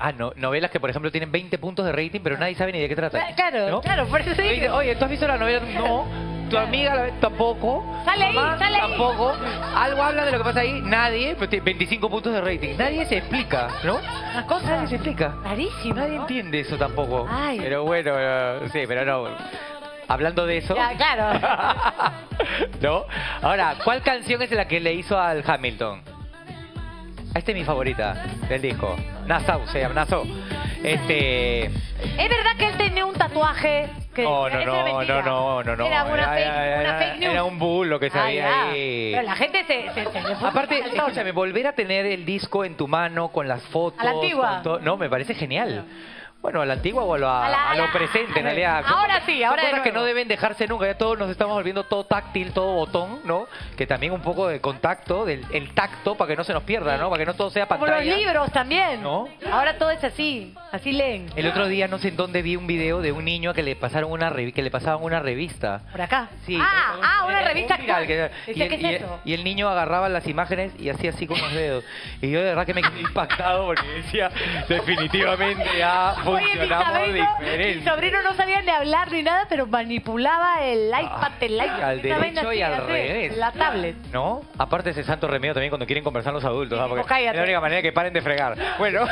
Ah, no, novelas que, por ejemplo, tienen veinte puntos de rating, pero nadie sabe ni de qué trata. Claro, ¿no? claro, por eso Oye, digo. Oye, ¿tú has visto la novela? No. ¿Tu amiga la ve? Tampoco. Sale ahí, Mamá, sale ahí. Tampoco. Algo habla de lo que pasa ahí. Nadie. Pero tiene veinticinco puntos de rating. Nadie se explica, ¿no? Una cosa. Nadie se explica. Rarísimo. Nadie entiende eso tampoco. Ay. Pero bueno, eh, sí, pero no. Hablando de eso. Ya, claro. ¿No? Ahora, ¿cuál canción es la que le hizo al Hamilton? Esta es mi favorita del disco. Nassau se llama, Nassau. Este... ¿Es verdad que él tenía un tatuaje? Que No, no, eso no, era mentira? no, no, no. Era una, Era- fake, era- una era- fake news. Era un bull lo que se Ah, había ya. ahí. Pero la gente se... se, se le fue Aparte, al tono. escúchame, volver a tener el disco en tu mano con las fotos. A la antigua. con todo- no, me parece genial. Bueno, a la antigua o a lo, a, A la- a lo a la- presente, en realidad. Son Ahora cosas- sí, son ahora de cosas que nuevo. no deben dejarse nunca. Ya todos nos estamos volviendo todo táctil, todo botón, ¿no? Que también un poco de contacto, del el tacto, para que no se nos pierda, ¿no? Para que no todo sea Como pantalla. los libros también. ¿No? Ahora todo es así. Así leen. El otro día no sé en dónde vi un video de un niño que le pasaron una revi- que le pasaban una revista. Por acá. Sí. Ah, ah, una revista Viral, actual. que- y, Decía, el, ¿qué es y el- eso? y el niño agarraba las imágenes y hacía así con los dedos. Y yo de verdad que me quedé impactado porque decía, definitivamente ya Oye, mi funcionamos sobrino, mi diferente. sobrino no sabía ni hablar ni nada, pero manipulaba el iPad, el iPad. Al esa vaina derecho y así, al así, revés. La tablet. ¿No? Aparte ese santo remedio también cuando quieren conversar los adultos, ¿no? Porque cállate. es la única manera que paren de fregar. Bueno.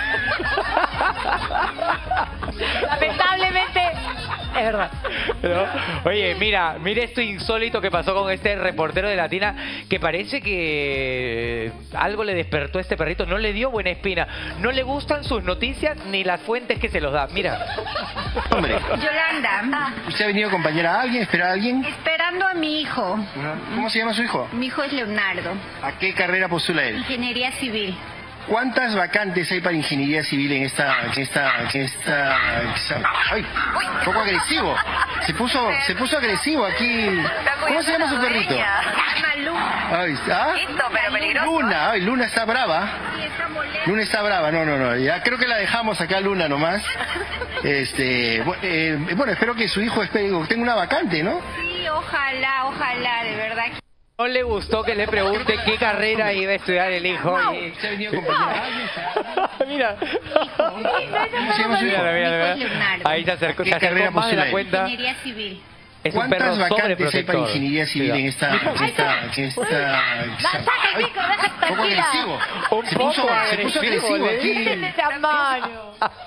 Lamentablemente, es verdad. ¿No? Oye, mira, mira esto insólito que pasó con este reportero de Latina, que parece que algo le despertó a este perrito, no le dio buena espina, no le gustan sus noticias ni las fuentes que se los da. Mira. Hombre, Yolanda, ¿usted ha venido a acompañar a alguien, esperar a alguien? esperando a mi hijo. ¿Cómo se llama su hijo? Mi hijo es Leonardo, ¿A qué carrera postula él? ingeniería civil. ¿Cuántas vacantes hay para ingeniería civil en esta, en esta, en esta, ay, un poco agresivo. Se puso, se puso agresivo aquí. ¿Cómo se llama su perrito? Ay, ¿ah? pero peligroso. Luna, ay, Luna está brava. Luna está brava, no, no, no, ya creo que la dejamos acá Luna nomás. Este, bu- eh, bueno, espero que su hijo espe- tenga una vacante, ¿no? Sí, ojalá, ojalá, de verdad. No le gustó que le pregunte qué carrera iba a estudiar el hijo. Y... ¿Se ha venido a acompañar a alguien? Mira. ¿Cómo se llama su hijo? Mira, mira, Mi hijo mira. es Leonardo. Ahí se acercó, ¿Qué se acercó carrera más de la postula él? cuenta. Ingeniería civil. Es un perro ¿Cuántas vacantes hay para sobreprotector. ingeniería civil en esta, en esta, en esta, Saca el pico, deja un poco tranquila. agresivo? Un Se poco puso, se puso agresivo, agresivo ¿le aquí. Miren el tamaño.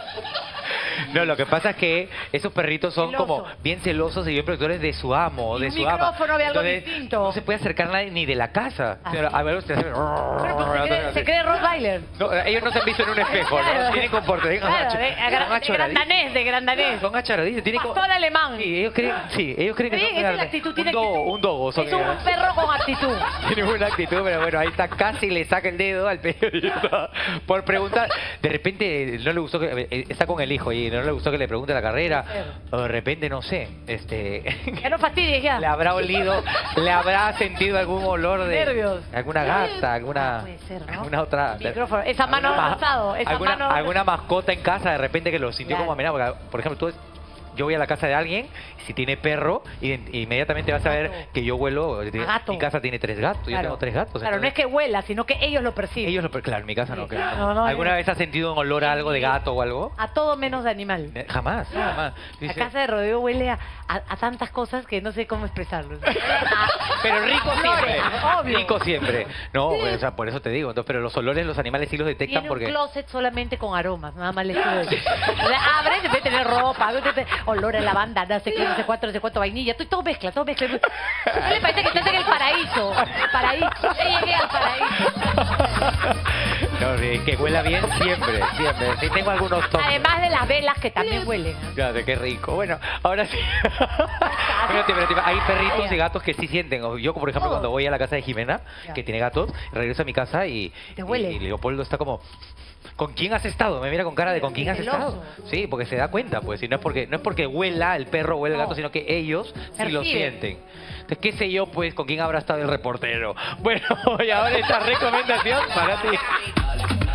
No, lo que pasa es que esos perritos son Celoso. como bien celosos y bien protectores de su amo, Y de un su ama. micrófono ve algo Entonces, distinto. no se puede acercar nadie ni de la casa. Ah, Señora, sí. a ver, usted hace- Pero pues se cree, se cree Rottweiler. No, ellos no se han visto en un espejo, ¿no? Claro. Tienen comportamiento. Claro, de, son de grandanés, de grandanés. Son acharaditos. Tienen co- Pastor alemán. Sí, ellos creen, sí, ellos creen que Sí, son esa es la actitud, un tiene dogo, un dogo. Son Es un perro con actitud. Tiene buena actitud, pero bueno, ahí está, casi le saca el dedo al periodista por preguntar. De repente no le gustó que eh, está con el hijo y no le gustó que le pregunte la carrera. O de repente, no sé, este Ya no fastidies, ya. le habrá olido, le habrá sentido algún olor de Nervios. alguna gata, alguna, Puede ser, ¿no? alguna otra. Micrófono. Esa mano alguna ma- avanzado, esa alguna, mano- alguna mascota en casa de repente que lo sintió Claro. como amenaza. Porque, por ejemplo, tú yo voy a la casa de alguien, si tiene perro, y inmediatamente vas a ver que yo huelo. gato. Mi casa tiene tres gatos, yo Claro. tengo tres gatos. Claro, no entonces- es que huela, sino que ellos lo perciben. ellos lo per- claro, en mi casa no. que- No, no, ¿Alguna no. vez has sentido un olor a algo de gato o algo? A todo menos de animal. Eh, Jamás, jamás. La Dice- casa de Rodrigo huele a, a- a tantas cosas que no sé cómo expresarlo. Pero rico siempre. Obvio. Rico siempre. No, pues, o sea, por eso te digo. Entonces, pero los olores los animales sí los detectan Tiene porque... un closet solamente con aromas, nada más le quiero decir. O sea, abre, debe tener ropa, debe tener olor a lavanda, no sé qué, no sé cuánto, no sé cuánto, vainilla, estoy todo mezcla, todo mezcla. ¿No le parece que estás en el paraíso? El paraíso, ya llegué al paraíso. No, sí, que huela bien siempre, siempre. Sí, tengo algunos toques. Además de las velas que también huelen. Claro, qué rico. Bueno, ahora sí. Pero, pero, pero, hay perritos y gatos que sí sienten. O Yo, por ejemplo, cuando voy a la casa de Jimena, que tiene gatos, regreso a mi casa y, Te huele. y Leopoldo está como... ¿Con quién has estado? Me mira con cara de ¿con quién has Celoso. estado? Sí, porque se da cuenta, pues. Y no es porque, no es porque huela el perro o el gato, sino que ellos sí lo Perciben. sienten. Entonces, qué sé yo, pues, con quién habrá estado el reportero. Bueno, y ahora esta recomendación para ti.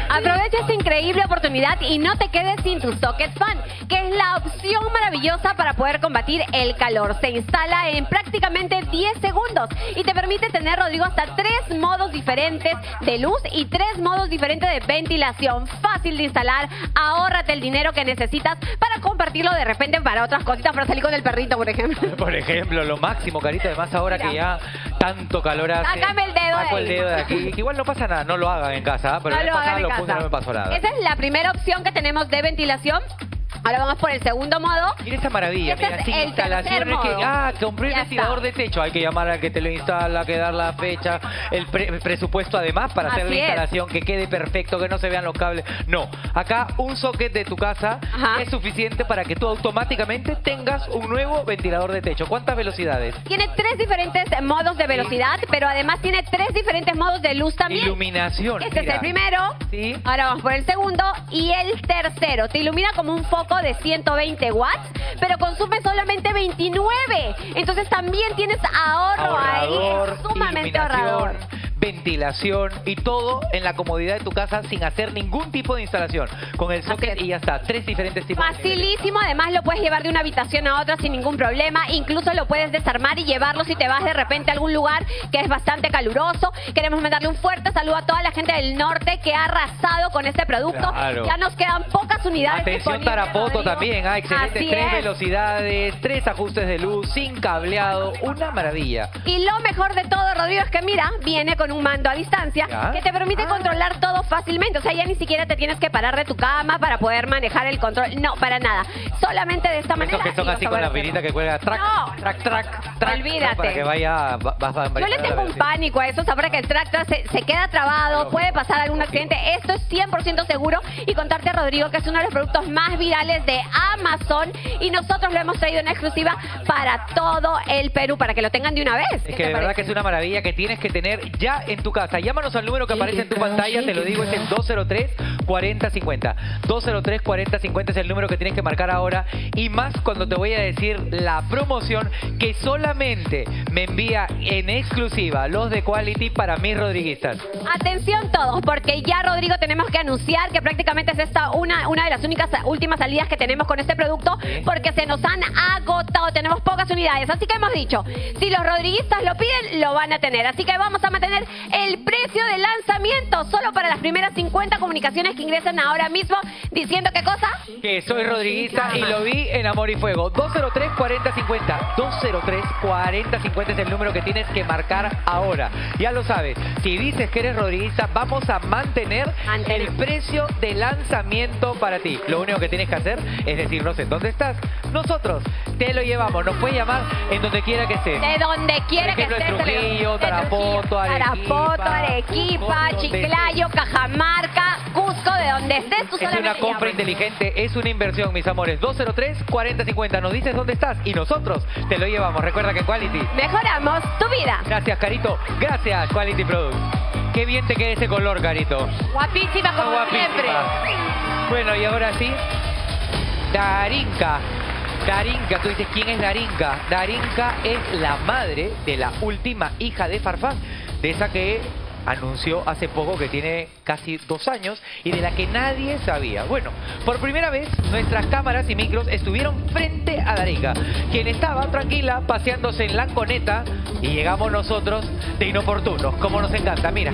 Aprovecha esta increíble oportunidad y no te quedes sin tu Socket Fan, que es la opción maravillosa para poder combatir el calor. Se instala en prácticamente diez segundos y te permite tener, Rodrigo, hasta tres modos diferentes de luz y tres modos diferentes de ventilación. Fácil de instalar, ahórrate el dinero que necesitas para compartirlo de repente para otras cositas, para salir con el perrito, por ejemplo. Por ejemplo, lo máximo, Carito, además ahora Mira. que ya tanto calor hace. Sácame el dedo Saco de el ahí. dedo de aquí. Que igual no pasa nada, no lo hagan en casa, ¿eh? Pero No la vez lo hagan pasada en lo casa. puse y no me pasó nada. Esa es la primera opción que tenemos de ventilación. Ahora vamos por el segundo modo. Mira esta maravilla, Este mira, es sin el instalaciones tercer que, modo. ah, compré un Ya ventilador está. de techo, hay que llamar al que te lo instala, que dar la fecha, el, pre- el presupuesto además para hacer Así la es. instalación, que quede perfecto, que no se vean los cables. No, acá un socket de tu casa Ajá. es suficiente para que tú automáticamente tengas un nuevo ventilador de techo. ¿Cuántas velocidades? Tiene tres diferentes modos de velocidad, pero además tiene tres diferentes modos de luz también. Iluminación. Este mira. es el primero. Sí. Ahora vamos por el segundo y el tercero. Te ilumina como un foco de ciento veinte watts, pero consume solamente veintinueve. Entonces también tienes ahorro Ahorrador, ahí. Es sumamente iluminación, ahorrador. ventilación y todo en la comodidad de tu casa sin hacer ningún tipo de instalación. Con el socket y ya está. Tres diferentes tipos de niveles. Facilísimo, además lo puedes llevar de una habitación a otra sin ningún problema. Incluso lo puedes desarmar y llevarlo si te vas de repente a algún lugar que es bastante caluroso. Queremos mandarle un fuerte saludo a toda la gente del norte que ha arrasado con este producto. Claro. Ya nos quedan pocas unidades. Atención disponibles, Tarapoto Rodrigo. también, ah, excelente, Así tres es. velocidades, tres ajustes de luz, sin cableado, una maravilla. Y lo mejor de todo, Rodrigo, es que mira, viene con un mando a distancia ¿Ya? que te permite controlar todo fácilmente. O sea, ya ni siquiera te tienes que parar de tu cama para poder manejar el control. No, para nada. Solamente de esta manera. Esos que son y así vas a con la ver- pirita que cuelga track, No. track, track, track, Olvídate. ¿no? Para que vaya, va, va, va- Yo le tengo un pánico a eso, sabrá que el tractor se, se queda trabado, puede pasar algún accidente. Esto es cien por ciento seguro. Y contarte, Rodrigo, que es uno de los productos más virales de Amazon y nosotros lo hemos traído en exclusiva para todo el Perú, para que lo tengan de una vez. Es que de verdad que es una maravilla que tienes que tener ya en tu casa. Llámanos al número que aparece en tu pantalla, te lo digo, es el dos cero tres, cuarenta cincuenta. dos cero tres, cuarenta cincuenta es el número que tienes que marcar ahora. Y más cuando te voy a decir la promoción que solamente me envía en exclusiva los de Quality para mis rodriguistas. Atención todos, porque ya, Rodrigo, tenemos que anunciar que prácticamente es esta una, una de las únicas últimas salidas que tenemos con este producto, porque se nos han agotado, tenemos pocas unidades. Así que hemos dicho, si los rodriguistas lo piden, lo van a tener. Así que vamos a mantener el precio de lanzamiento solo para las primeras cincuenta comunicaciones que ingresen ahora mismo, diciendo qué cosa. Que soy rodriguista y lo vi en Amor y Fuego. dos cero tres, cuarenta cincuenta. dos cero tres, cuarenta cincuenta es el número que tienes que marcar ahora. Ya lo sabes, si dices que eres rodriguista, vamos a mantener el precio de lanzamiento para ti. Lo único que tienes que hacer es decirnos en dónde estás. Nosotros te lo llevamos. Nos puedes llamar en donde quiera que estés. De donde quiera que Por estés. ejemplo, en Trujillo, de Tarapoto, Arequipa. Tarapoto, Arequipa, Cusco, Chiclayo, Cajamarca, Cusco, de donde estés. Tú Es una solamente compra llamas. inteligente, es una inversión, mis amores. dos cero tres, cuarenta cincuenta. Nos dices dónde estás y nosotros te lo llevamos. Recuerda que Quality. Mejoramos tu vida. Gracias, Carito. Gracias, Quality Products. Qué bien te queda ese color, Carito. Guapísima como Guapísima. siempre. Bueno, y ahora sí, Darinka. Darinka, tú dices, ¿quién es Darinka? Darinka es la madre de la última hija de Farfán, de esa que anunció hace poco que tiene casi dos años y de la que nadie sabía. Bueno, por primera vez nuestras cámaras y micros estuvieron frente a Darinka, quien estaba tranquila paseándose en la coneta y llegamos nosotros de inoportunos, como nos encanta, mira.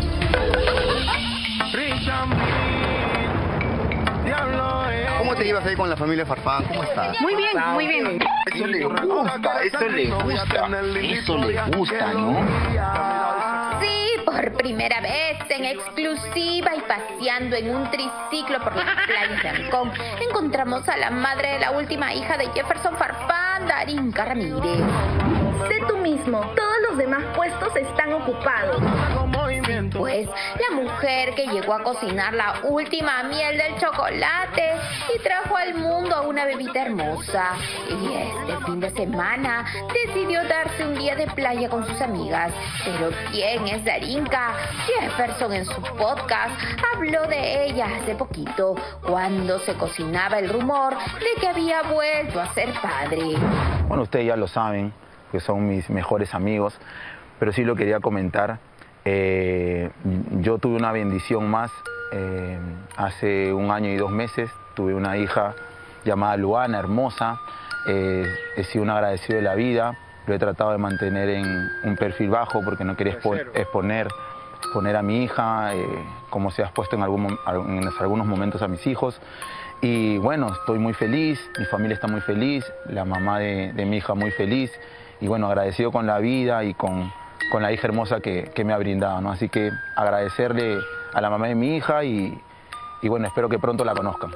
¿Cómo te llevas ahí con la familia Farfán? ¿Cómo estás? Muy bien, muy bien. Eso le gusta, eso le gusta, eso le gusta, ¿no? Sí, por primera vez, en exclusiva y paseando en un triciclo por las playas de Ancón, encontramos a la madre de la última hija de Jefferson Farfán, Darinka Ramírez. Sé tú mismo, todos los demás puestos están ocupados. Pues la mujer que llegó a cocinar la última miel del chocolate y trajo al mundo a una bebita hermosa. Y este fin de semana decidió darse un día de playa con sus amigas. Pero ¿quién es Darinka? Jefferson en su podcast habló de ella hace poquito, cuando se cocinaba el rumor de que había vuelto a ser padre. Bueno, ustedes ya lo saben, que son mis mejores amigos, pero sí lo quería comentar. Eh, yo tuve una bendición más Eh, hace un año y dos meses tuve una hija llamada Luana, hermosa. Eh, he sido un agradecido de la vida. Lo he tratado de mantener en un perfil bajo porque no quería expo exponer, exponer a mi hija, eh, como se ha expuesto en, algún, en algunos momentos a mis hijos. Y bueno, estoy muy feliz, mi familia está muy feliz, la mamá de, de mi hija muy feliz. Y bueno, agradecido con la vida y con, con la hija hermosa que, que me ha brindado, ¿no? Así que agradecerle a la mamá de mi hija y, y bueno, espero que pronto la conozcan.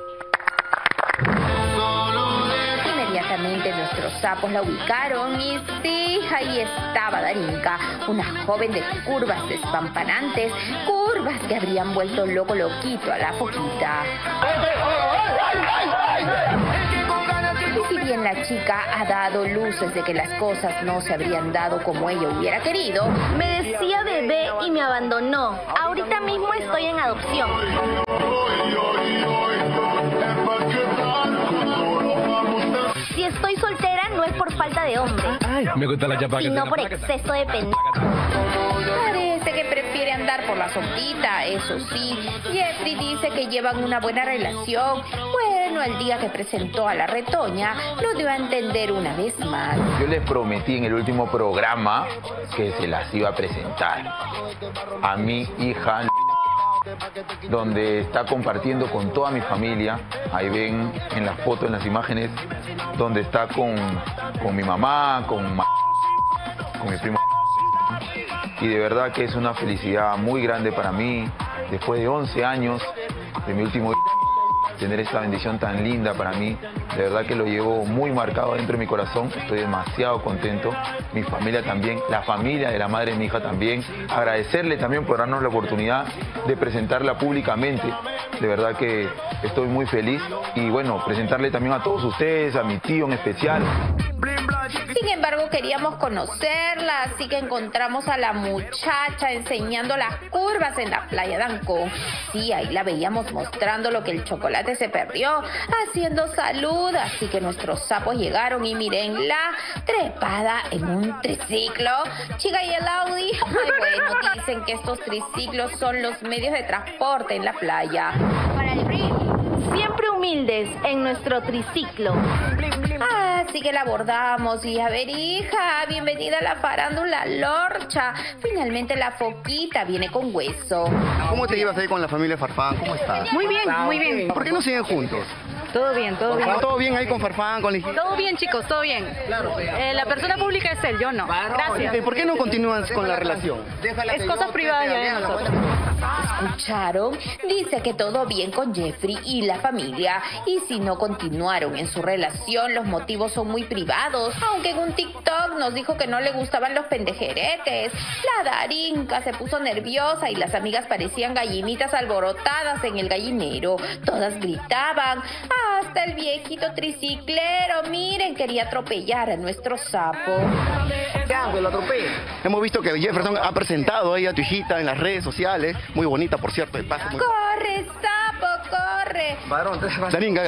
Inmediatamente nuestros sapos la ubicaron y sí, ahí estaba Darinka, una joven de curvas despampanantes, curvas que habrían vuelto loco loquito a la foquita. Y si bien la chica ha dado luces de que las cosas no se habrían dado como ella hubiera querido, Me decía bebé y me abandonó. Ahorita mismo estoy en adopción. Si estoy soltera no es por falta de hombre, Me gusta la chapa que sino te por la- exceso de pendejo. parece que prefiere andar por la soltita, eso sí. Jeffrey dice que llevan una buena relación. Bueno, el día que presentó a la retoña, lo dio a entender una vez más. Yo les prometí en el último programa que se las iba a presentar a mi hija, donde está compartiendo con toda mi familia. Ahí ven en las fotos, en las imágenes, donde está con, con mi mamá, con, ma- con mi primo. Y de verdad que es una felicidad muy grande para mí, después de once años de mi último tener esta bendición tan linda para mí. De verdad que lo llevo muy marcado dentro de mi corazón. Estoy demasiado contento. Mi familia también, la familia de la madre de mi hija también. Agradecerle también por darnos la oportunidad de presentarla públicamente. De verdad que estoy muy feliz. Y bueno, presentarle también a todos ustedes, a mi tío en especial. Sin embargo, queríamos conocerla, así que encontramos a la muchacha enseñando las curvas en la playa de Ancón. Sí, ahí la veíamos mostrando lo que el chocolate se perdió, haciendo salud. Así que nuestros sapos llegaron y miren la trepada en un triciclo. Chica, y el Audi. Ay, bueno, dicen que estos triciclos son los medios de transporte en la playa. Para el ring, siempre humildes en nuestro triciclo. Así que la abordamos y a ver, hija, bienvenida a la farándula Lorcha. Finalmente la foquita viene con hueso. ¿Cómo te ibas ahí con la familia Farfán? ¿Cómo estás? Muy bien, muy bien. ¿Por qué no siguen juntos? Todo bien, todo bien. ¿Todo bien ahí con Farfán, con la hijita? Todo bien, chicos, todo bien. Eh, la persona pública es él, yo no. Gracias. ¿Y por qué no continúan con la relación? Es cosa privada ya de nosotros. ¿Escucharon? Dice que todo bien con Jeffrey y la familia. Y si no continuaron en su relación, los motivos son muy privados. Aunque en un TikTok nos dijo que no le gustaban los pendejeretes. La Darinka se puso nerviosa y las amigas parecían gallinitas alborotadas en el gallinero. Todas gritaban. Hasta el viejito triciclero, miren, quería atropellar a nuestro sapo. lo atropella. Hemos visto que Jefferson ha presentado ahí a tu hijita en las redes sociales. Muy bonita, por cierto. De paso, muy... ¡Corre, sapo, corre! Darinka.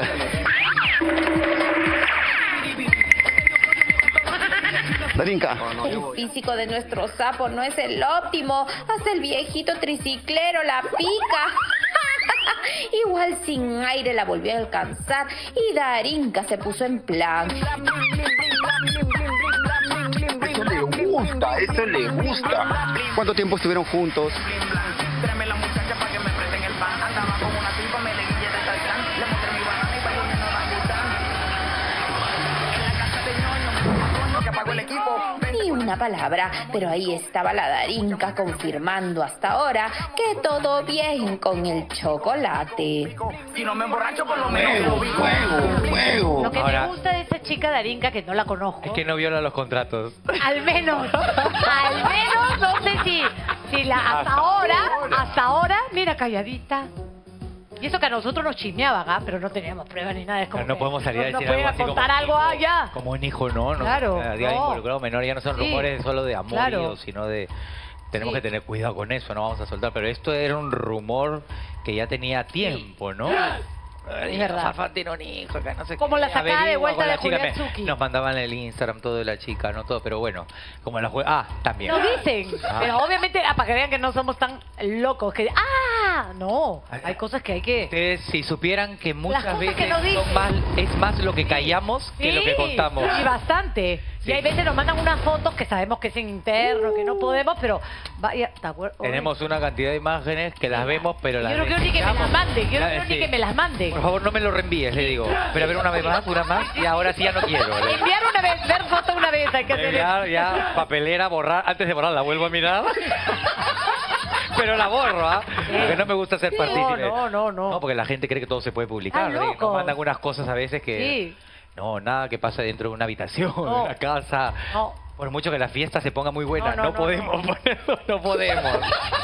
Darinka. El físico de nuestro sapo no es el óptimo. Hasta el viejito triciclero la pica. Igual sin aire la volvió a alcanzar y Darinka se puso en plan. Eso le gusta, eso le gusta. ¿Cuánto tiempo estuvieron juntos? Ni una palabra, pero ahí estaba la Darinka confirmando hasta ahora que todo bien con el chocolate. Si no me emborracho, por lo menos. Fuego, fuego. Lo que Ahora- me gusta de esa chica Darinka, que no la conozco. Es que no viola los contratos. Al menos, al menos, no sé si, si la, hasta ahora, hasta ahora, mira, calladita. Y eso que a nosotros nos chismeaban, ¿ah? Pero no teníamos pruebas ni nada. Es como No, no que podemos salir a no- decir no algo podían así como contar un algo, ah, ya. Como un hijo, no. no Claro, Había no. involucrado menor, ya no son Sí. rumores solo de amor, Claro. sino de... Tenemos Sí. que tener cuidado con eso, no vamos a soltar. Pero esto era un rumor que ya tenía tiempo, ¿no? Es verdad. Farfán tiene un hijo, que no sé Como qué. la sacada de Averigua vuelta con de la chica. Julián Me- Zucchi. Nos mandaban el Instagram todo de la chica, no todo, pero bueno, como la jue... Ah, también. Nos dicen, Ah. pero obviamente, ah, para que vean que no somos tan locos, que, ah, Ah, no. Hay cosas que hay que... Ustedes, si supieran que muchas cosas veces que no dicen. son más, es más lo que callamos que lo que contamos. Y bastante. Sí. Y hay veces nos mandan unas fotos que sabemos que es interno, que no podemos, pero... Vaya, ¿te acuerdas? Tenemos una cantidad de imágenes que las vemos, pero las Yo no quiero ni que me las mande, yo no quiero ni que me las mande. Por favor, no me lo reenvíes, le digo. Pero a ver, una vez más, una más, y ahora sí ya no quiero. ¿Vale? Enviar una vez, ver foto una vez, hay que hacer Ya, eso. ya, papelera, borrar. Antes de borrar, la vuelvo a mirar. Pero la borro, ¿ah? Porque no me gusta ser partícipe. No, no, no. No, porque la gente cree que todo se puede publicar. Ay, ¿no? Y locos. nos mandan unas cosas a veces que... Sí. No, nada que pasa dentro de una habitación, No. de una casa. No. Por mucho que la fiesta se ponga muy buena, No, no, no, no, podemos ponerlo, no podemos.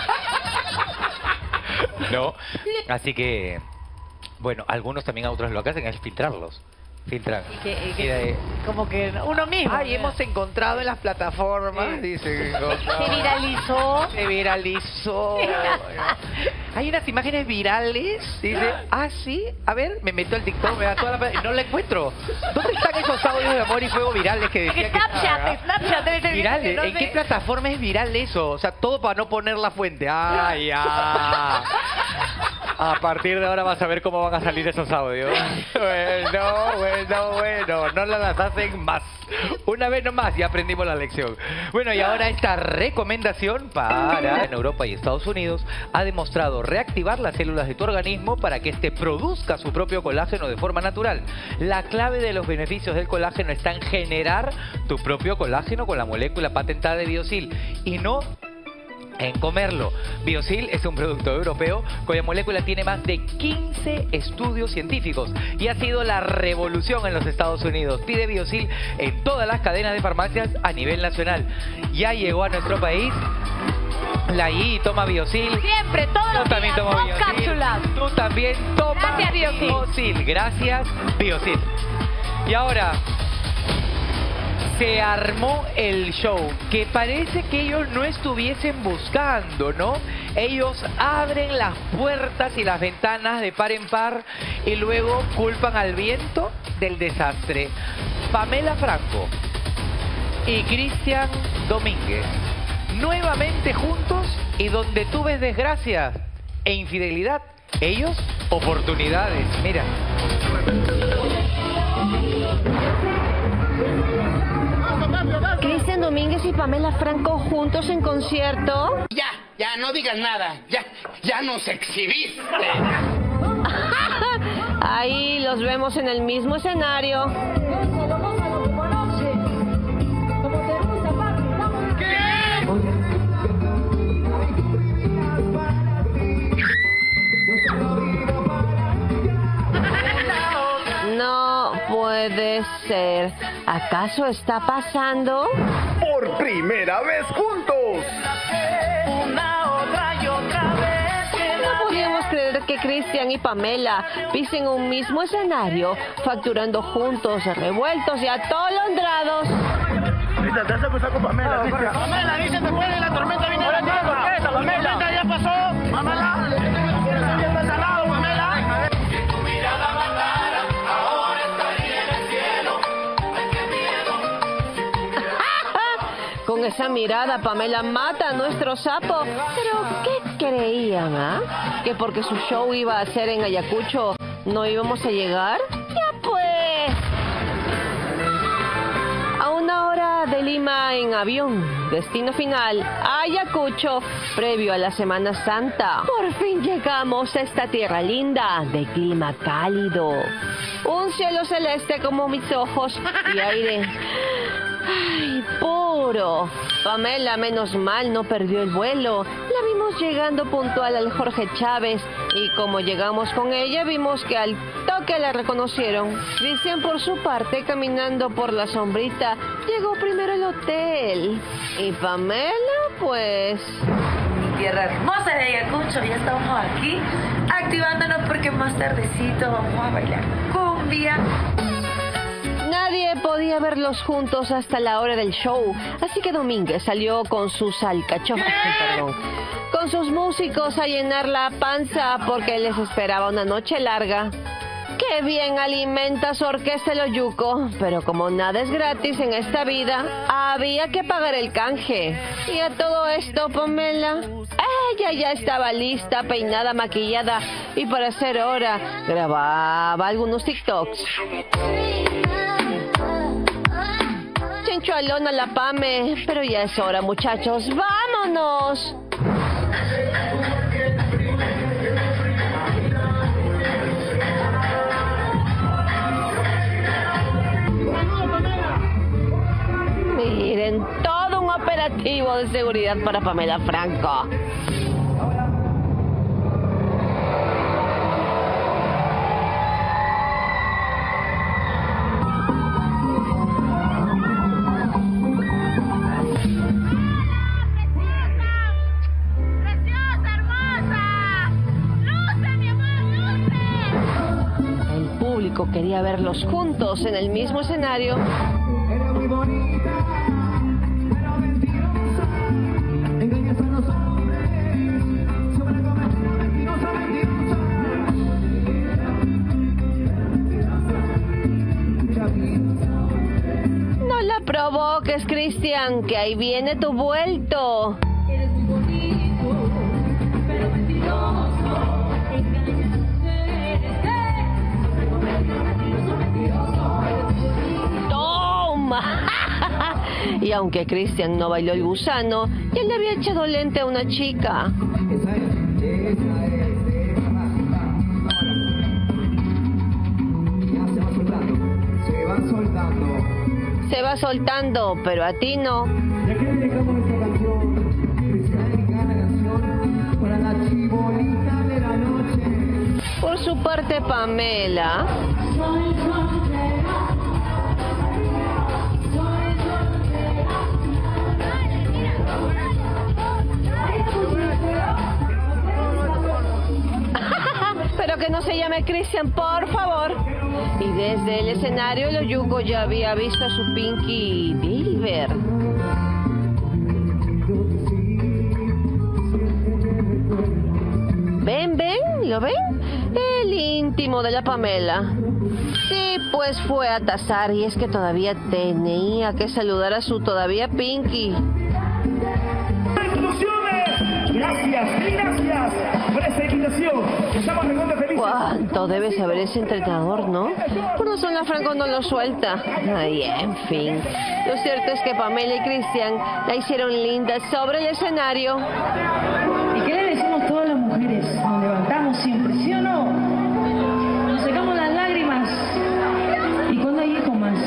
No, así que... Bueno, algunos también a otros lo que hacen es filtrarlos. Filtran. Y que, y Y que- de- como que uno mismo. Ay, hemos encontrado en las plataformas, dice. Se viralizó. Se viralizó. Hay unas imágenes virales. Dice, ah, sí. A ver, me meto al TikTok, me da toda la... No la encuentro. ¿Dónde están esos audios de amor y fuego virales que decían que Snapchat, estaban? Snapchat debe ser Virales. no ¿En sé. qué plataforma es viral eso? O sea, todo para no poner la fuente. ¡Ay, ya! A partir de ahora vas a ver cómo van a salir esos audios. Bueno, bueno, bueno. No las hacen más. Una vez nomás y aprendimos la lección. Bueno, y ahora esta recomendación para en Europa y Estados Unidos ha demostrado reactivar las células de tu organismo para que éste produzca su propio colágeno de forma natural. La clave de los beneficios del colágeno está en generar tu propio colágeno con la molécula patentada de Biosil y no en comerlo. Biosil es un producto europeo cuya molécula tiene más de quince estudios científicos y ha sido la revolución en los Estados Unidos. Pide Biosil en todas las cadenas de farmacias a nivel nacional. Ya llegó a nuestro país. La I toma Biosil. Siempre, todos los Yo también días, tomo dos Biosil. cápsulas. Tú también tomas Gracias, Biosil. Biosil. Gracias, Biosil. Y ahora... se armó el show, que parece que ellos no estuviesen buscando, ¿no? Ellos abren las puertas y las ventanas de par en par y luego culpan al viento del desastre. Pamela Franco y Cristian Domínguez, nuevamente juntos y donde tú ves desgracia e infidelidad, ellos oportunidades. Mira. Cristian Domínguez y Pamela Franco juntos en concierto. Ya, ya, no digas nada. Ya, ya nos exhibiste. Ahí los vemos en el mismo escenario. No puede ser. ¿Acaso está pasando? Por primera vez juntos. No podíamos creer que Cristian y Pamela pisen un mismo escenario, facturando juntos, revueltos y atolondrados. Mira, te has acusado con Pamela. Cristian. Pamela, dice que fue la tormenta vino la tormenta. La tormenta ya pasó. Pamela, Con esa mirada, Pamela mata a nuestro sapo. ¿Pero qué creían, ah? ¿Que porque su show iba a ser en Ayacucho no íbamos a llegar? ¡Ya pues! A una hora de Lima en avión, destino final, Ayacucho, previo a la Semana Santa. Por fin llegamos a esta tierra linda, de clima cálido. Un cielo celeste como mis ojos y aire... ¡ay, puro! Pamela, menos mal, no perdió el vuelo. La vimos llegando puntual al Jorge Chávez y como llegamos con ella, vimos que al toque la reconocieron. Cristian, por su parte, caminando por la sombrita, llegó primero al hotel. Y Pamela, pues... Tierra hermosa de Ayacucho, ya estamos aquí activándonos porque más tardecito vamos a bailar cumbia. Nadie podía verlos juntos hasta la hora del show, así que Domínguez salió con sus alcachofas, perdón, con sus músicos a llenar la panza porque les esperaba una noche larga. ¿Qué Qué bien alimenta su orquesta el Oyuco, pero como nada es gratis en esta vida, había que pagar el canje. Y a todo esto, Pamela, ella ya estaba lista, peinada, maquillada, y para hacer hora, grababa algunos TikToks. Chinchualón a la Pame, pero ya es hora, muchachos, ¡vámonos! Miren, todo un operativo de seguridad para Pamela Franco. El público quería verlos juntos en el mismo escenario. Era muy bonita, pero mentirosa, engañas a los hombres, sobrecometida, mentirosa, mentirosa. No la provoques, Cristian, que ahí viene tu vuelto. Eres muy bonito, pero mentiroso, engañas a los ¡Toma! Y aunque Cristian no bailó el gusano, ya le había echado lente a una chica. Se va soltando. Se va soltando, pero a ti no. ¿Y a qué dedicamos esta canción? Se va a dedicar la canción para la chibolita de la noche. Por su parte, Pamela. Soy soltera. Soy Pero que no se llame Cristian, por favor. Y desde el escenario, el Oyuco ya había visto a su Pinky Bilber. ¿Ven, ven? ¿Lo ven? El íntimo de la Pamela. Sí, pues fue a tasar y es que todavía tenía que saludar a su todavía Pinky. Gracias, mil gracias por esta invitación. Estamos recontra felices. ¿Cuánto debe saber ese entrenador, no? Por razón la Franco no lo suelta. Ay, en fin. Lo cierto es que Pamela y Cristian la hicieron linda sobre el escenario. ¿Y qué le decimos todas las mujeres? Nos levantamos siempre, ¿sí o no? Nos secamos las lágrimas. ¿Y cuándo hay hijos más?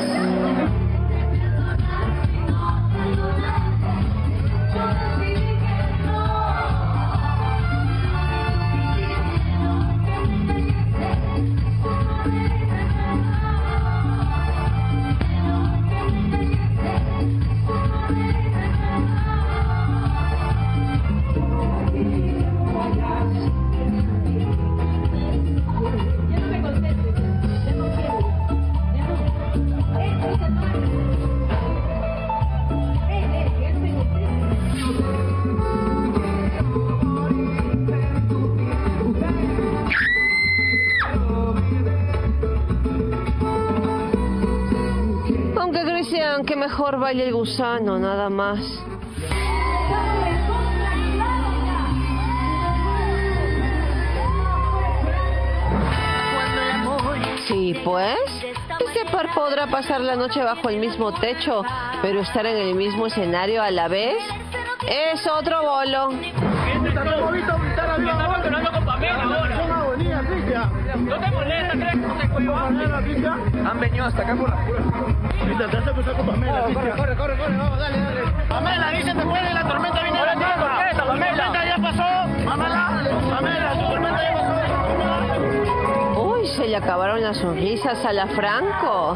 Que mejor baile el gusano, nada más. Sí, pues. Este par podrá pasar la noche bajo el mismo techo, pero estar en el mismo escenario a la vez es otro bolo. ¿No te molesta, crees que te cuido? Han venido hasta acá por la pura. Ahorita te vas a cruzar con Pamela. Corre, corre, corre, corre, corre, vamos, dale, dale. Pamela, dice te puede, la tormenta viene a la tierra. La tormenta ya pasó. Pamela, Pamela, tu tormenta ya pasó. Uy, se le acabaron las sonrisas a la Franco.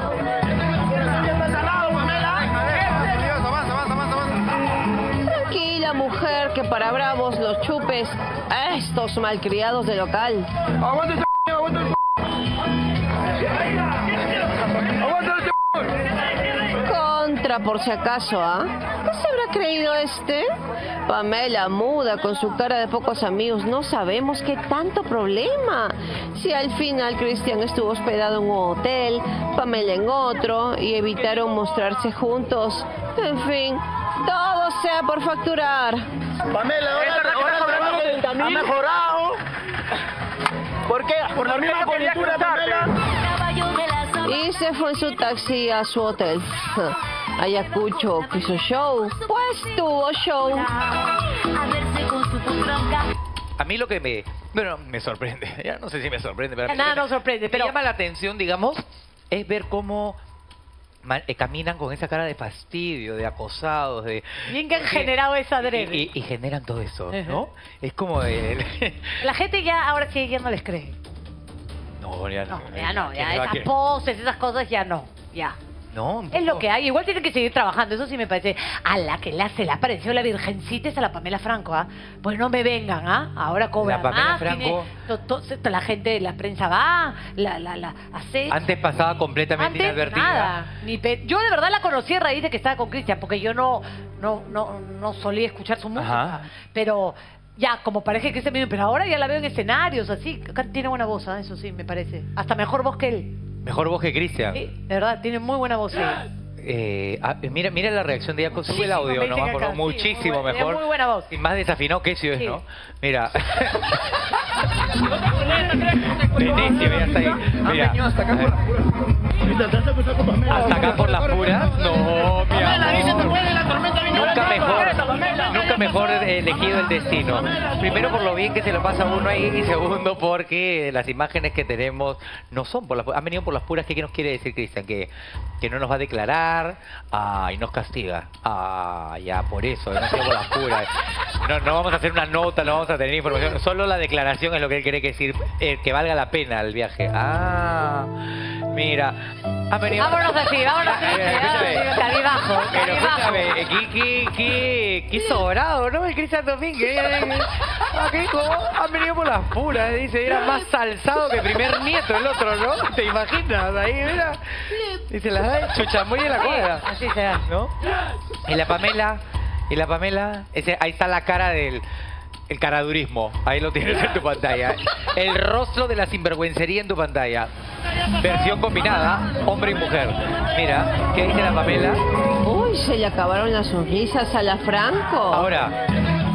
Tranquila, mujer, que para bravos los chupes a estos malcriados de local. Aguanta ese aguanta ese Contra otra por si acaso, ¿ah? ¿Qué se habrá creído este? Pamela muda con su cara de pocos amigos. No sabemos qué tanto problema. Si al final Cristian estuvo hospedado en un hotel, Pamela en otro y evitaron mostrarse juntos. En fin, todo sea por facturar. Pamela, ahora, ahora trabajo ha mejorado. ¿Por qué? Por la misma coyuntura, Pamela. Y se fue en su taxi a su hotel. Ayacucho quiso show, pues tuvo show. A mí lo que me... Bueno, me sorprende. Ya no sé si me sorprende, pero... Nada nos sorprende, pero... Me llama la atención, digamos, es ver cómo ma- eh, caminan con esa cara de fastidio, de acosados, de... Bien que han generado esa adrede. Y, y- y generan todo eso, ¿no? Es como el... La gente ya, ahora sí, ya no les cree. No, ya no. Ya no, ¿Quién ya le va a esas querer? poses, esas cosas ya no, ya. No, un Es lo poco- que hay. Igual tienen que seguir trabajando. Eso sí me parece. A la que la, se le apareció la virgencita es a la Pamela Franco, ¿ah? Pues no me vengan, ¿ah? Ahora cobra La Pamela más. Franco- tiene to- to- la gente de la prensa va, la, la, la hace. Antes pasaba completamente Antes, inadvertida. nada. Ni pe- yo de verdad la conocí a raíz de que estaba con Cristian, porque yo no, no, no, no solía escuchar su música. Ajá. Pero ya, como parece que ese medio, pero ahora ya la veo en escenarios, así. Tiene buena voz, ¿ah? Eso sí, me parece. Hasta mejor voz que él. Mejor voz que Cristian. Sí, de verdad, tiene muy buena voz. Sí. Eh, ah, mira, mira la reacción de ella. Sube el audio, me ¿no? dicen Por acá, favor, sí, muchísimo muy buena- mejor. muy buena voz. Y más desafinado que eso es, Sí. ¿no? Mira. De necio, ya está ahí. Mira. hasta acá por Hasta acá por las puras. No, mi Pamela, dice, amor. te puede la tormenta vino Nunca la mejor, Pamela. nunca mejor elegido el destino. Primero por lo bien que se lo pasa a uno ahí y segundo porque las imágenes que tenemos no son por las puras, han venido por las puras. ¿Qué nos quiere decir, Cristian? Que, que no nos va a declarar ah, y nos castiga. Ah, ya, por eso, no sea por las puras. No, no vamos a hacer una nota, no vamos a tener información. Solo la declaración es lo que él quiere decir, eh, que valga la pena el viaje. Ah, mira. Ha venido... Vámonos así, vámonos así. Eh, escúchame. Cabizbajo, Pero cabizbajo. escúchame, qué, qué, qué, qué sobrado, ¿no? El Cristian Domínguez. Ah, ¿qué? ¿Cómo? Han venido por las puras, dice. Era más salsado que primer nieto el otro, ¿no? ¿Te imaginas? Ahí, mira. Dice, la da el chuchamoy en la cuadra. Así se da. ¿No? Y la Pamela, y la Pamela, ese, ahí está la cara del... El caradurismo, ahí lo tienes en tu pantalla. El rostro de la sinvergüencería en tu pantalla. Versión combinada, hombre y mujer. Mira, ¿qué dice la Pamela? Uy, se le acabaron las sonrisas a la Franco. Ahora,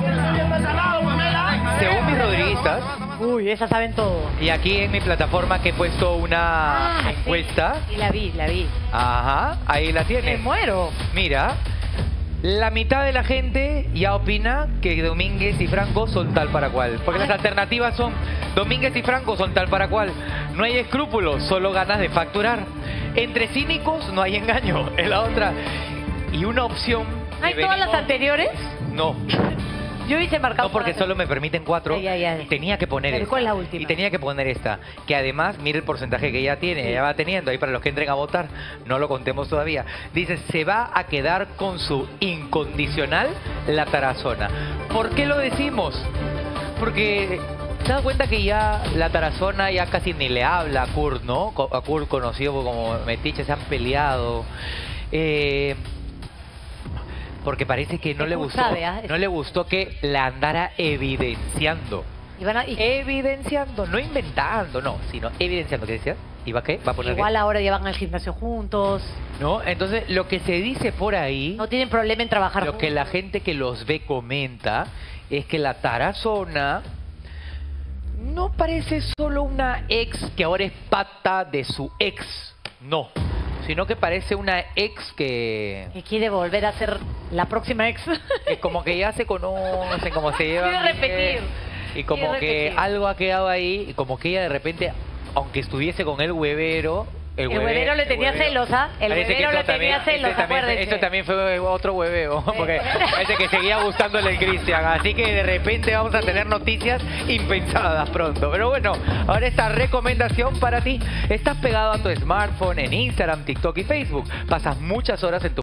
según mis rodriguistas, Uy, esas saben todo. y aquí en mi plataforma que he puesto una Ah, sí. encuesta, Y la vi, la vi. ajá, ahí la Me tienes. muero. Mira, la mitad de la gente ya opina que Domínguez y Franco son tal para cual. Porque las alternativas son Domínguez y Franco son tal para cual. No hay escrúpulos, solo ganas de facturar. Entre cínicos no hay engaño. Es la otra. Y una opción... ¿No hay que todas las venimos- anteriores? No. Yo hice marcado. No, porque solo me permiten cuatro. Ya, ya, ya. Tenía que poner Pero esta. ¿cuál es la última? Y tenía que poner esta. Que además, mire el porcentaje que ella tiene. Ella va teniendo. Ahí para los que entren a votar. No lo contemos todavía. Dice, se va a quedar con su incondicional la Tarazona. ¿Por qué lo decimos? Porque... ¿Se da cuenta que ya la Tarazona ya casi ni le habla a Kurt, ¿no? Co- A Kurt conocido como Metiche, se han peleado. Eh... Porque parece que no Es le Kurt gustó, sabe, ¿ah? Es- no le gustó que la andara evidenciando. Y van a- y- Evidenciando, no inventando, no, sino evidenciando. ¿Qué decías? ¿Y va qué? ¿Va a poner Igual ahora ya van al gimnasio juntos. qué? ¿No? Entonces, lo que se dice por ahí, No tienen problema en trabajar lo que juntos. la gente que los ve comenta, es que la Tarazona no parece solo una ex que ahora es pata de su ex. No. Sino que parece una ex que... Que quiere volver a ser la próxima ex. que como que ya se conocen, como se llevan. Quiere repetir. bien, Y como Quiere que repetir. algo ha quedado ahí, y como que ella de repente, aunque estuviese con el huevero... El huevero le tenía celosa, el Parece que huevero eso le tenía también- celos, eso también, acuérdense. eso también fue otro hueveo, porque parece que seguía gustándole el Cristian. Así que de repente vamos a tener noticias impensadas pronto. Pero bueno, ahora esta recomendación para ti. Estás pegado a tu smartphone en Instagram, TikTok y Facebook. Pasas muchas horas en tu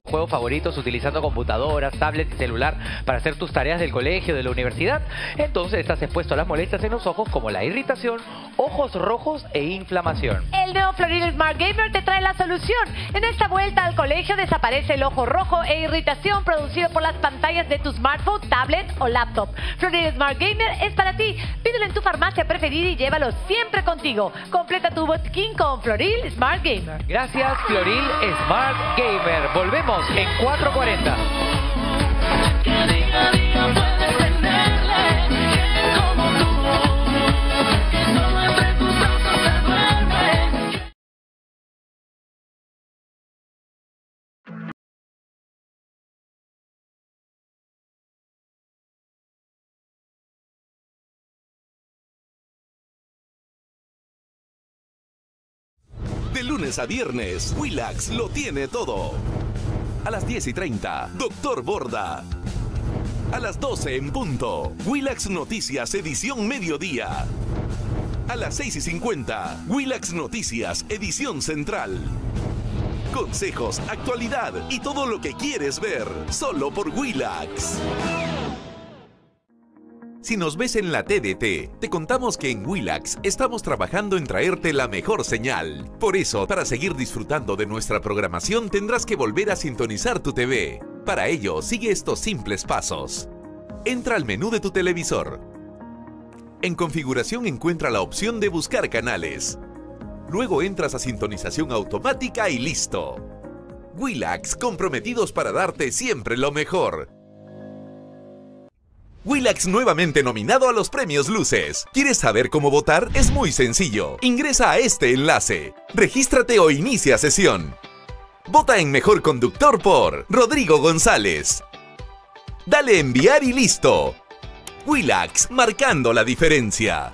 juegos favoritos utilizando computadoras, tablets y celular para hacer tus tareas del colegio, de la universidad, entonces estás expuesto a las molestias en los ojos como la irritación, ojos rojos e inflamación. El nuevo Floril Smart Gamer te trae la solución. En esta vuelta al colegio desaparece el ojo rojo e irritación producido por las pantallas de tu smartphone, tablet o laptop. Floril Smart Gamer es para ti. Pídelo en tu farmacia preferida y llévalo siempre contigo. Completa tu botiquín con Floril Smart Gamer. Gracias, Floril Smart Gamer. Volvemos en cuatro cuarenta. De lunes a viernes, Willax lo tiene todo. A las diez y treinta, Doctor Borda. A las doce en punto, Willax Noticias edición mediodía. A las seis y cincuenta, Willax Noticias edición central. Consejos, actualidad y todo lo que quieres ver, solo por Willax. Si nos ves en la T D T, te contamos que en Willax estamos trabajando en traerte la mejor señal. Por eso, para seguir disfrutando de nuestra programación, tendrás que volver a sintonizar tu T V. Para ello, sigue estos simples pasos. Entra al menú de tu televisor. En configuración encuentra la opción de buscar canales. Luego entras a sintonización automática y listo. Willax, comprometidos para darte siempre lo mejor. Willax nuevamente nominado a los premios Luces. ¿Quieres saber cómo votar? Es muy sencillo. Ingresa a este enlace. Regístrate o inicia sesión. Vota en Mejor Conductor por Rodrigo González. Dale enviar y listo. Willax, marcando la diferencia.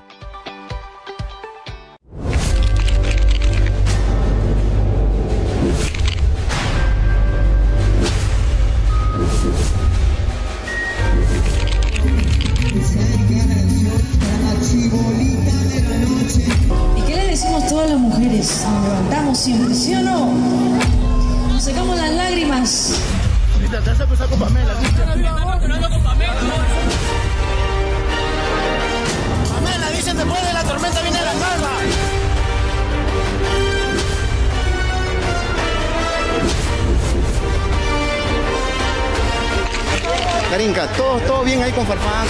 ¿Y qué le decimos a todas las mujeres? Nos levantamos siempre, ¿sí o no? Nos secamos las lágrimas. Ahorita te has acusado con Pamela. Pamela, dicen después de la tormenta viene la calma. Karinka, todo, todo bien ahí con Farfán.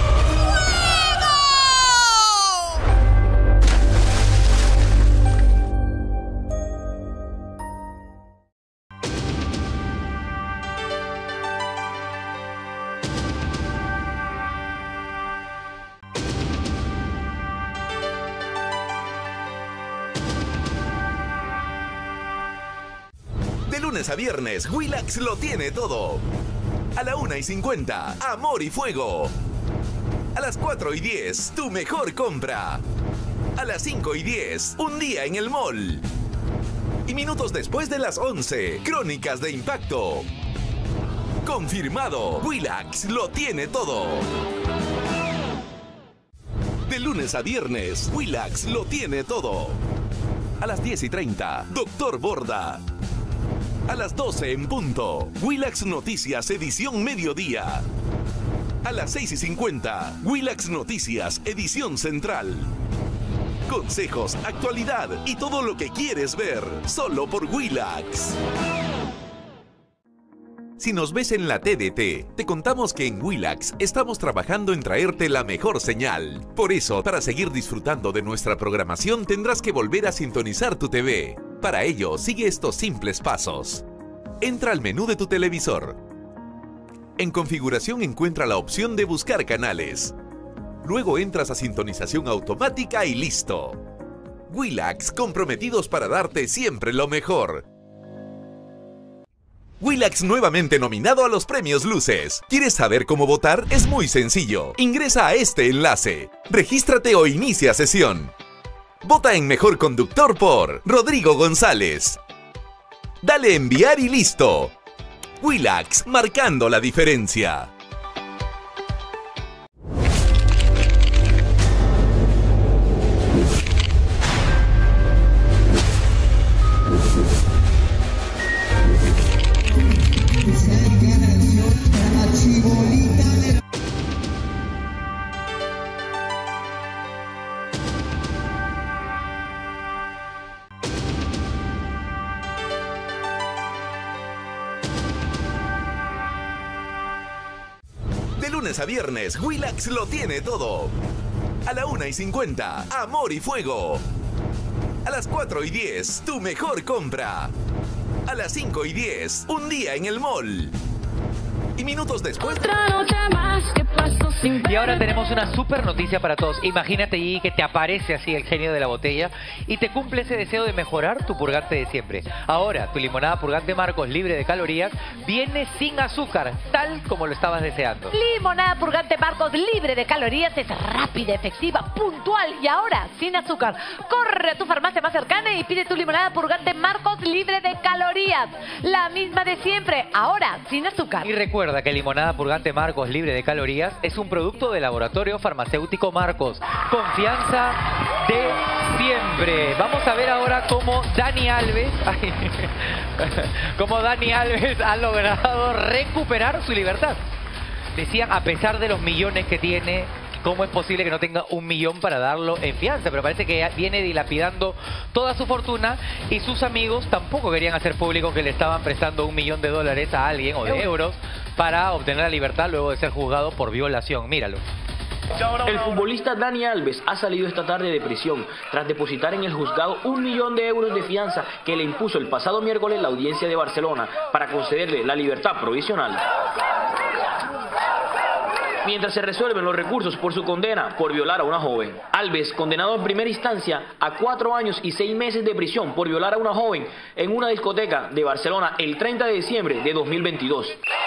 De lunes a viernes, Willax lo tiene todo. A la una y cincuenta, Amor y Fuego. A las cuatro y diez, Tu Mejor Compra. A las cinco y diez, Un Día en el Mall. Y minutos después de las once, Crónicas de Impacto. Confirmado, Willax lo tiene todo. De lunes a viernes, Willax lo tiene todo. A las diez y treinta, Doctor Borda. A las doce en punto, Willax Noticias edición mediodía. A las seis y cincuenta, Willax Noticias edición central. Consejos, actualidad y todo lo que quieres ver, solo por Willax. Si nos ves en la T D T, te contamos que en Willax estamos trabajando en traerte la mejor señal. Por eso, para seguir disfrutando de nuestra programación, tendrás que volver a sintonizar tu T V. Para ello, sigue estos simples pasos. Entra al menú de tu televisor. En configuración encuentra la opción de buscar canales. Luego entras a sintonización automática y listo. Willax, comprometidos para darte siempre lo mejor. Willax nuevamente nominado a los premios Luces. ¿Quieres saber cómo votar? Es muy sencillo. Ingresa a este enlace. Regístrate o inicia sesión. Vota en Mejor Conductor por Rodrigo González. Dale enviar y listo. Willax, marcando la diferencia. lunes a viernes, Willax lo tiene todo. A la una y cincuenta, Amor y Fuego. A las cuatro y diez, tu mejor compra. A las cinco y diez, un día en el mall. Y minutos después... Y ahora tenemos una super noticia para todos. Imagínate allí que te aparece así el genio de la botella y te cumple ese deseo de mejorar tu purgante de siempre. Ahora, tu limonada purgante Marcos, libre de calorías, viene sin azúcar, tal como lo estabas deseando. Limonada purgante Marcos, libre de calorías, es rápida, efectiva, puntual y ahora sin azúcar. Corre a tu farmacia más cercana y pide tu limonada purgante Marcos, libre de calorías. La misma de siempre, ahora sin azúcar. Y recuerda que limonada purgante Marcos, libre de calorías, es un producto del laboratorio farmacéutico Marcos. Confianza de siempre. Vamos a ver ahora cómo Dani Alves, ay, cómo Dani Alves ha logrado recuperar su libertad. Decían, a pesar de los millones que tiene, ¿cómo es posible que no tenga un millón para darlo en fianza? Pero parece que viene dilapidando toda su fortuna y sus amigos tampoco querían hacer público que le estaban prestando un millón de dólares a alguien o de euros para obtener la libertad luego de ser juzgado por violación. Míralo. El futbolista Dani Alves ha salido esta tarde de prisión tras depositar en el juzgado un millón de euros de fianza que le impuso el pasado miércoles la audiencia de Barcelona para concederle la libertad provisional. Mientras se resuelven los recursos por su condena por violar a una joven. Alves, condenado en primera instancia a cuatro años y seis meses de prisión por violar a una joven en una discoteca de Barcelona el treinta de diciembre de dos mil veintidós.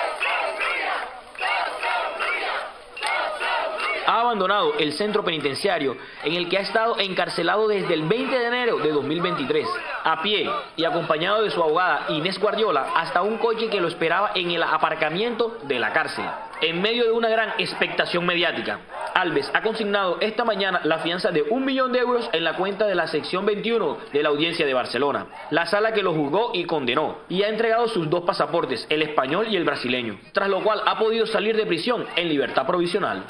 Ha abandonado el centro penitenciario en el que ha estado encarcelado desde el veinte de enero de dos mil veintitrés, a pie y acompañado de su abogada Inés Guardiola hasta un coche que lo esperaba en el aparcamiento de la cárcel. En medio de una gran expectación mediática, Alves ha consignado esta mañana la fianza de un millón de euros en la cuenta de la sección veintiuno de la audiencia de Barcelona, la sala que lo juzgó y condenó, y ha entregado sus dos pasaportes, el español y el brasileño, tras lo cual ha podido salir de prisión en libertad provisional.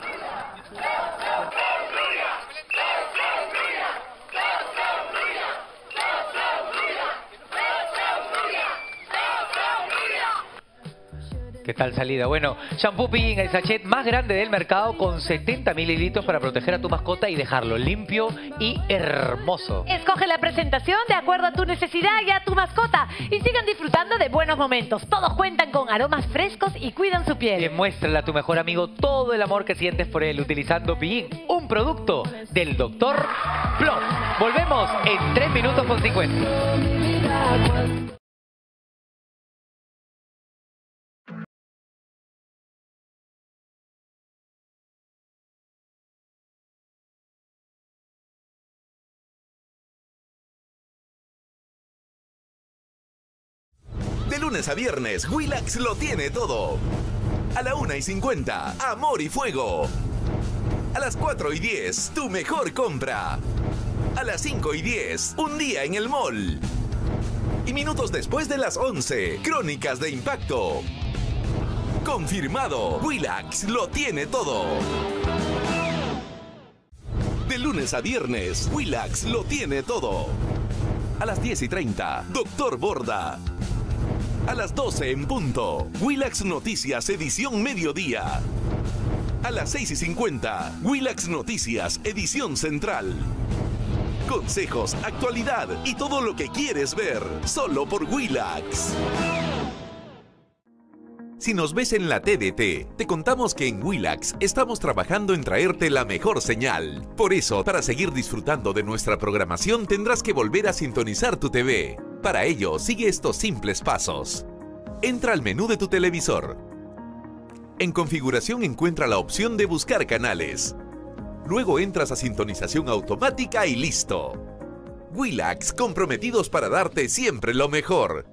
¿Qué tal salida? Bueno, shampoo Pillín, el sachet más grande del mercado con setenta mililitros para proteger a tu mascota y dejarlo limpio y hermoso. Escoge la presentación de acuerdo a tu necesidad y a tu mascota y sigan disfrutando de buenos momentos. Todos cuentan con aromas frescos y cuidan su piel. Demuéstrale a tu mejor amigo todo el amor que sientes por él utilizando Pillín, un producto del doctor Plop. Volvemos en tres minutos con cincuenta. De lunes a viernes, Willax lo tiene todo. A la una y cincuenta, Amor y Fuego. A las cuatro y diez, tu mejor compra. A las cinco y diez, un día en el mall. Y minutos después de las once, Crónicas de Impacto. Confirmado, Willax lo tiene todo. De lunes a viernes, Willax lo tiene todo. A las diez y treinta, Doctor Borda. A las doce en punto, Willax Noticias edición mediodía. A las seis y cincuenta, Willax Noticias edición central. Consejos, actualidad y todo lo que quieres ver, solo por Willax. Si nos ves en la T D T, te contamos que en Willax estamos trabajando en traerte la mejor señal. Por eso, para seguir disfrutando de nuestra programación, tendrás que volver a sintonizar tu T V. Para ello, sigue estos simples pasos. Entra al menú de tu televisor. En configuración encuentra la opción de buscar canales. Luego entras a sintonización automática y listo. Willax, comprometidos para darte siempre lo mejor.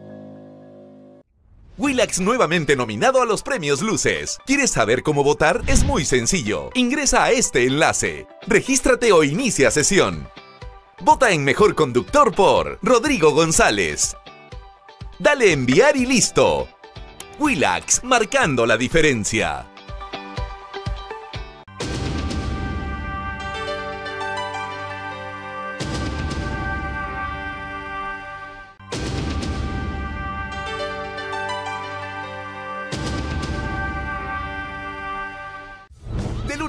Willax nuevamente nominado a los premios Luces. ¿Quieres saber cómo votar? Es muy sencillo. Ingresa a este enlace. Regístrate o inicia sesión. Vota en Mejor Conductor por Rodrigo González. Dale enviar y listo. Willax, marcando la diferencia.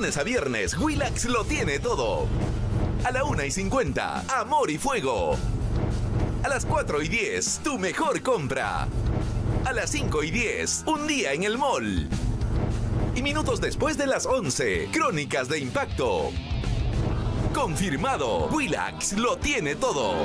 lunes a viernes, Willax lo tiene todo. A la una y cincuenta, Amor y Fuego. A las cuatro y diez, tu mejor compra. A las cinco y diez, un día en el mall. Y minutos después de las once, Crónicas de Impacto. Confirmado, Willax lo tiene todo.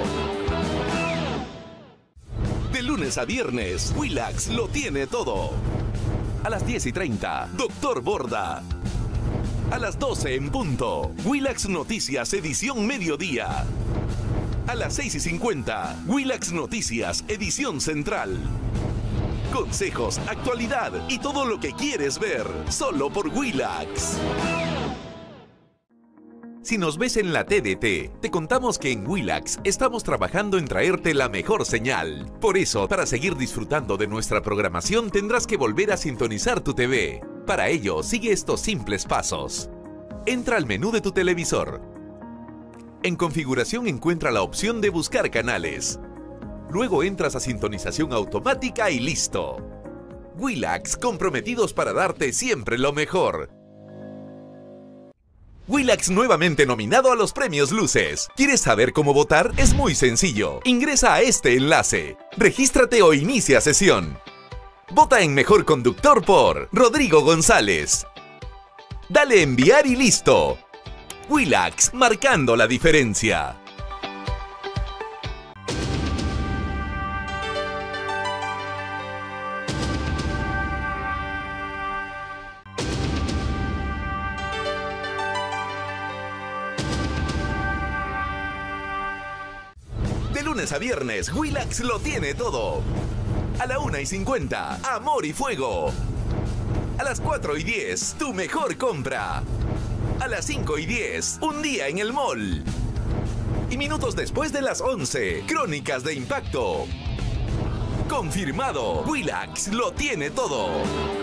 De lunes a viernes, Willax lo tiene todo. A las diez y treinta, Doctor Borda. A las doce en punto, Willax Noticias edición mediodía. A las seis y cincuenta, Willax Noticias edición central. Consejos, actualidad y todo lo que quieres ver, solo por Willax. Si nos ves en la T D T, te contamos que en Willax estamos trabajando en traerte la mejor señal. Por eso, para seguir disfrutando de nuestra programación, tendrás que volver a sintonizar tu T V. Para ello, sigue estos simples pasos. Entra al menú de tu televisor. En configuración encuentra la opción de buscar canales. Luego entras a sintonización automática y listo. Willax, comprometidos para darte siempre lo mejor. Willax nuevamente nominado a los premios Luces. ¿Quieres saber cómo votar? Es muy sencillo. Ingresa a este enlace. Regístrate o inicia sesión. Vota en Mejor Conductor por Rodrigo González. Dale enviar y listo. Willax, marcando la diferencia. De lunes a viernes, Willax lo tiene todo. A la una y cincuenta, Amor y Fuego. A las cuatro y diez, tu mejor compra. A las cinco y diez, un día en el mall. Y minutos después de las once, Crónicas de Impacto. Confirmado, Willax lo tiene todo.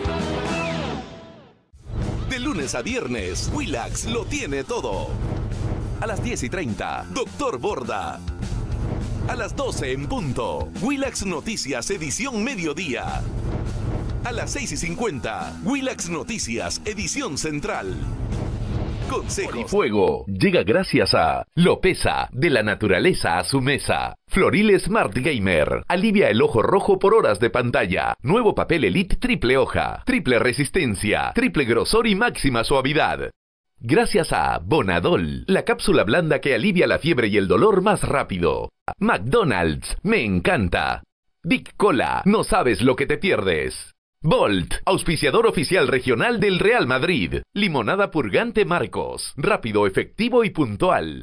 De lunes a viernes, Willax lo tiene todo. A las diez y treinta, Doctor Borda. A las doce en punto, Willax Noticias edición mediodía. A las seis y cincuenta, Willax Noticias edición central. Consejos. Y Fuego llega gracias a Lopesa, de la naturaleza a su mesa. Floril Smart Gamer, alivia el ojo rojo por horas de pantalla. Nuevo papel Elite triple hoja, triple resistencia, triple grosor y máxima suavidad. Gracias a Bonadol, la cápsula blanda que alivia la fiebre y el dolor más rápido. McDonald's, me encanta. Big Cola, no sabes lo que te pierdes. Bolt, auspiciador oficial regional del Real Madrid. Limonada purgante Marcos, rápido, efectivo y puntual.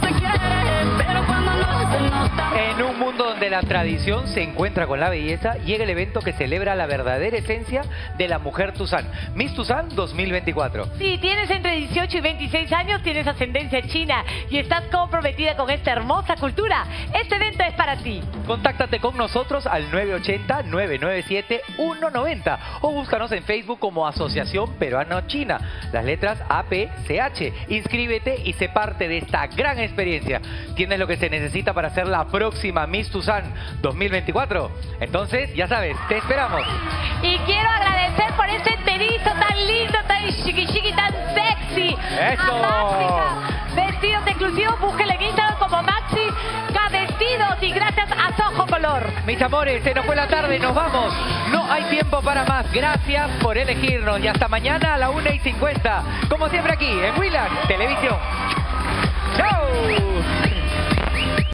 En un mundo donde la tradición se encuentra con la belleza, llega el evento que celebra la verdadera esencia de la mujer Tuzán. Miss Tuzán dos mil veinticuatro. Si tienes entre dieciocho y veintiséis años, tienes ascendencia china y estás comprometida con esta hermosa cultura, este evento es para ti. Contáctate con nosotros al nueve ochenta, nueve nueve siete, uno noventa o búscanos en Facebook como Asociación Peruano-China, las letras A P C H. Inscríbete y sé parte de esta gran experiencia. Tienes lo que se necesita para ser la próxima Miss Tuzán dos mil veinticuatro. Entonces, ya sabes, te esperamos. Y quiero agradecer por este enterizo tan lindo, tan chiqui chiqui, tan sexy. ¡Eso! A Máxica. Vestidos exclusivos, búsquenle en Instagram como Maxi K Vestidos y gracias a Soho Color. Mis amores, se nos fue la tarde, nos vamos. No hay tiempo para más. Gracias por elegirnos y hasta mañana a la una y cincuenta. Como siempre aquí en Willax Televisión. ¡Chao!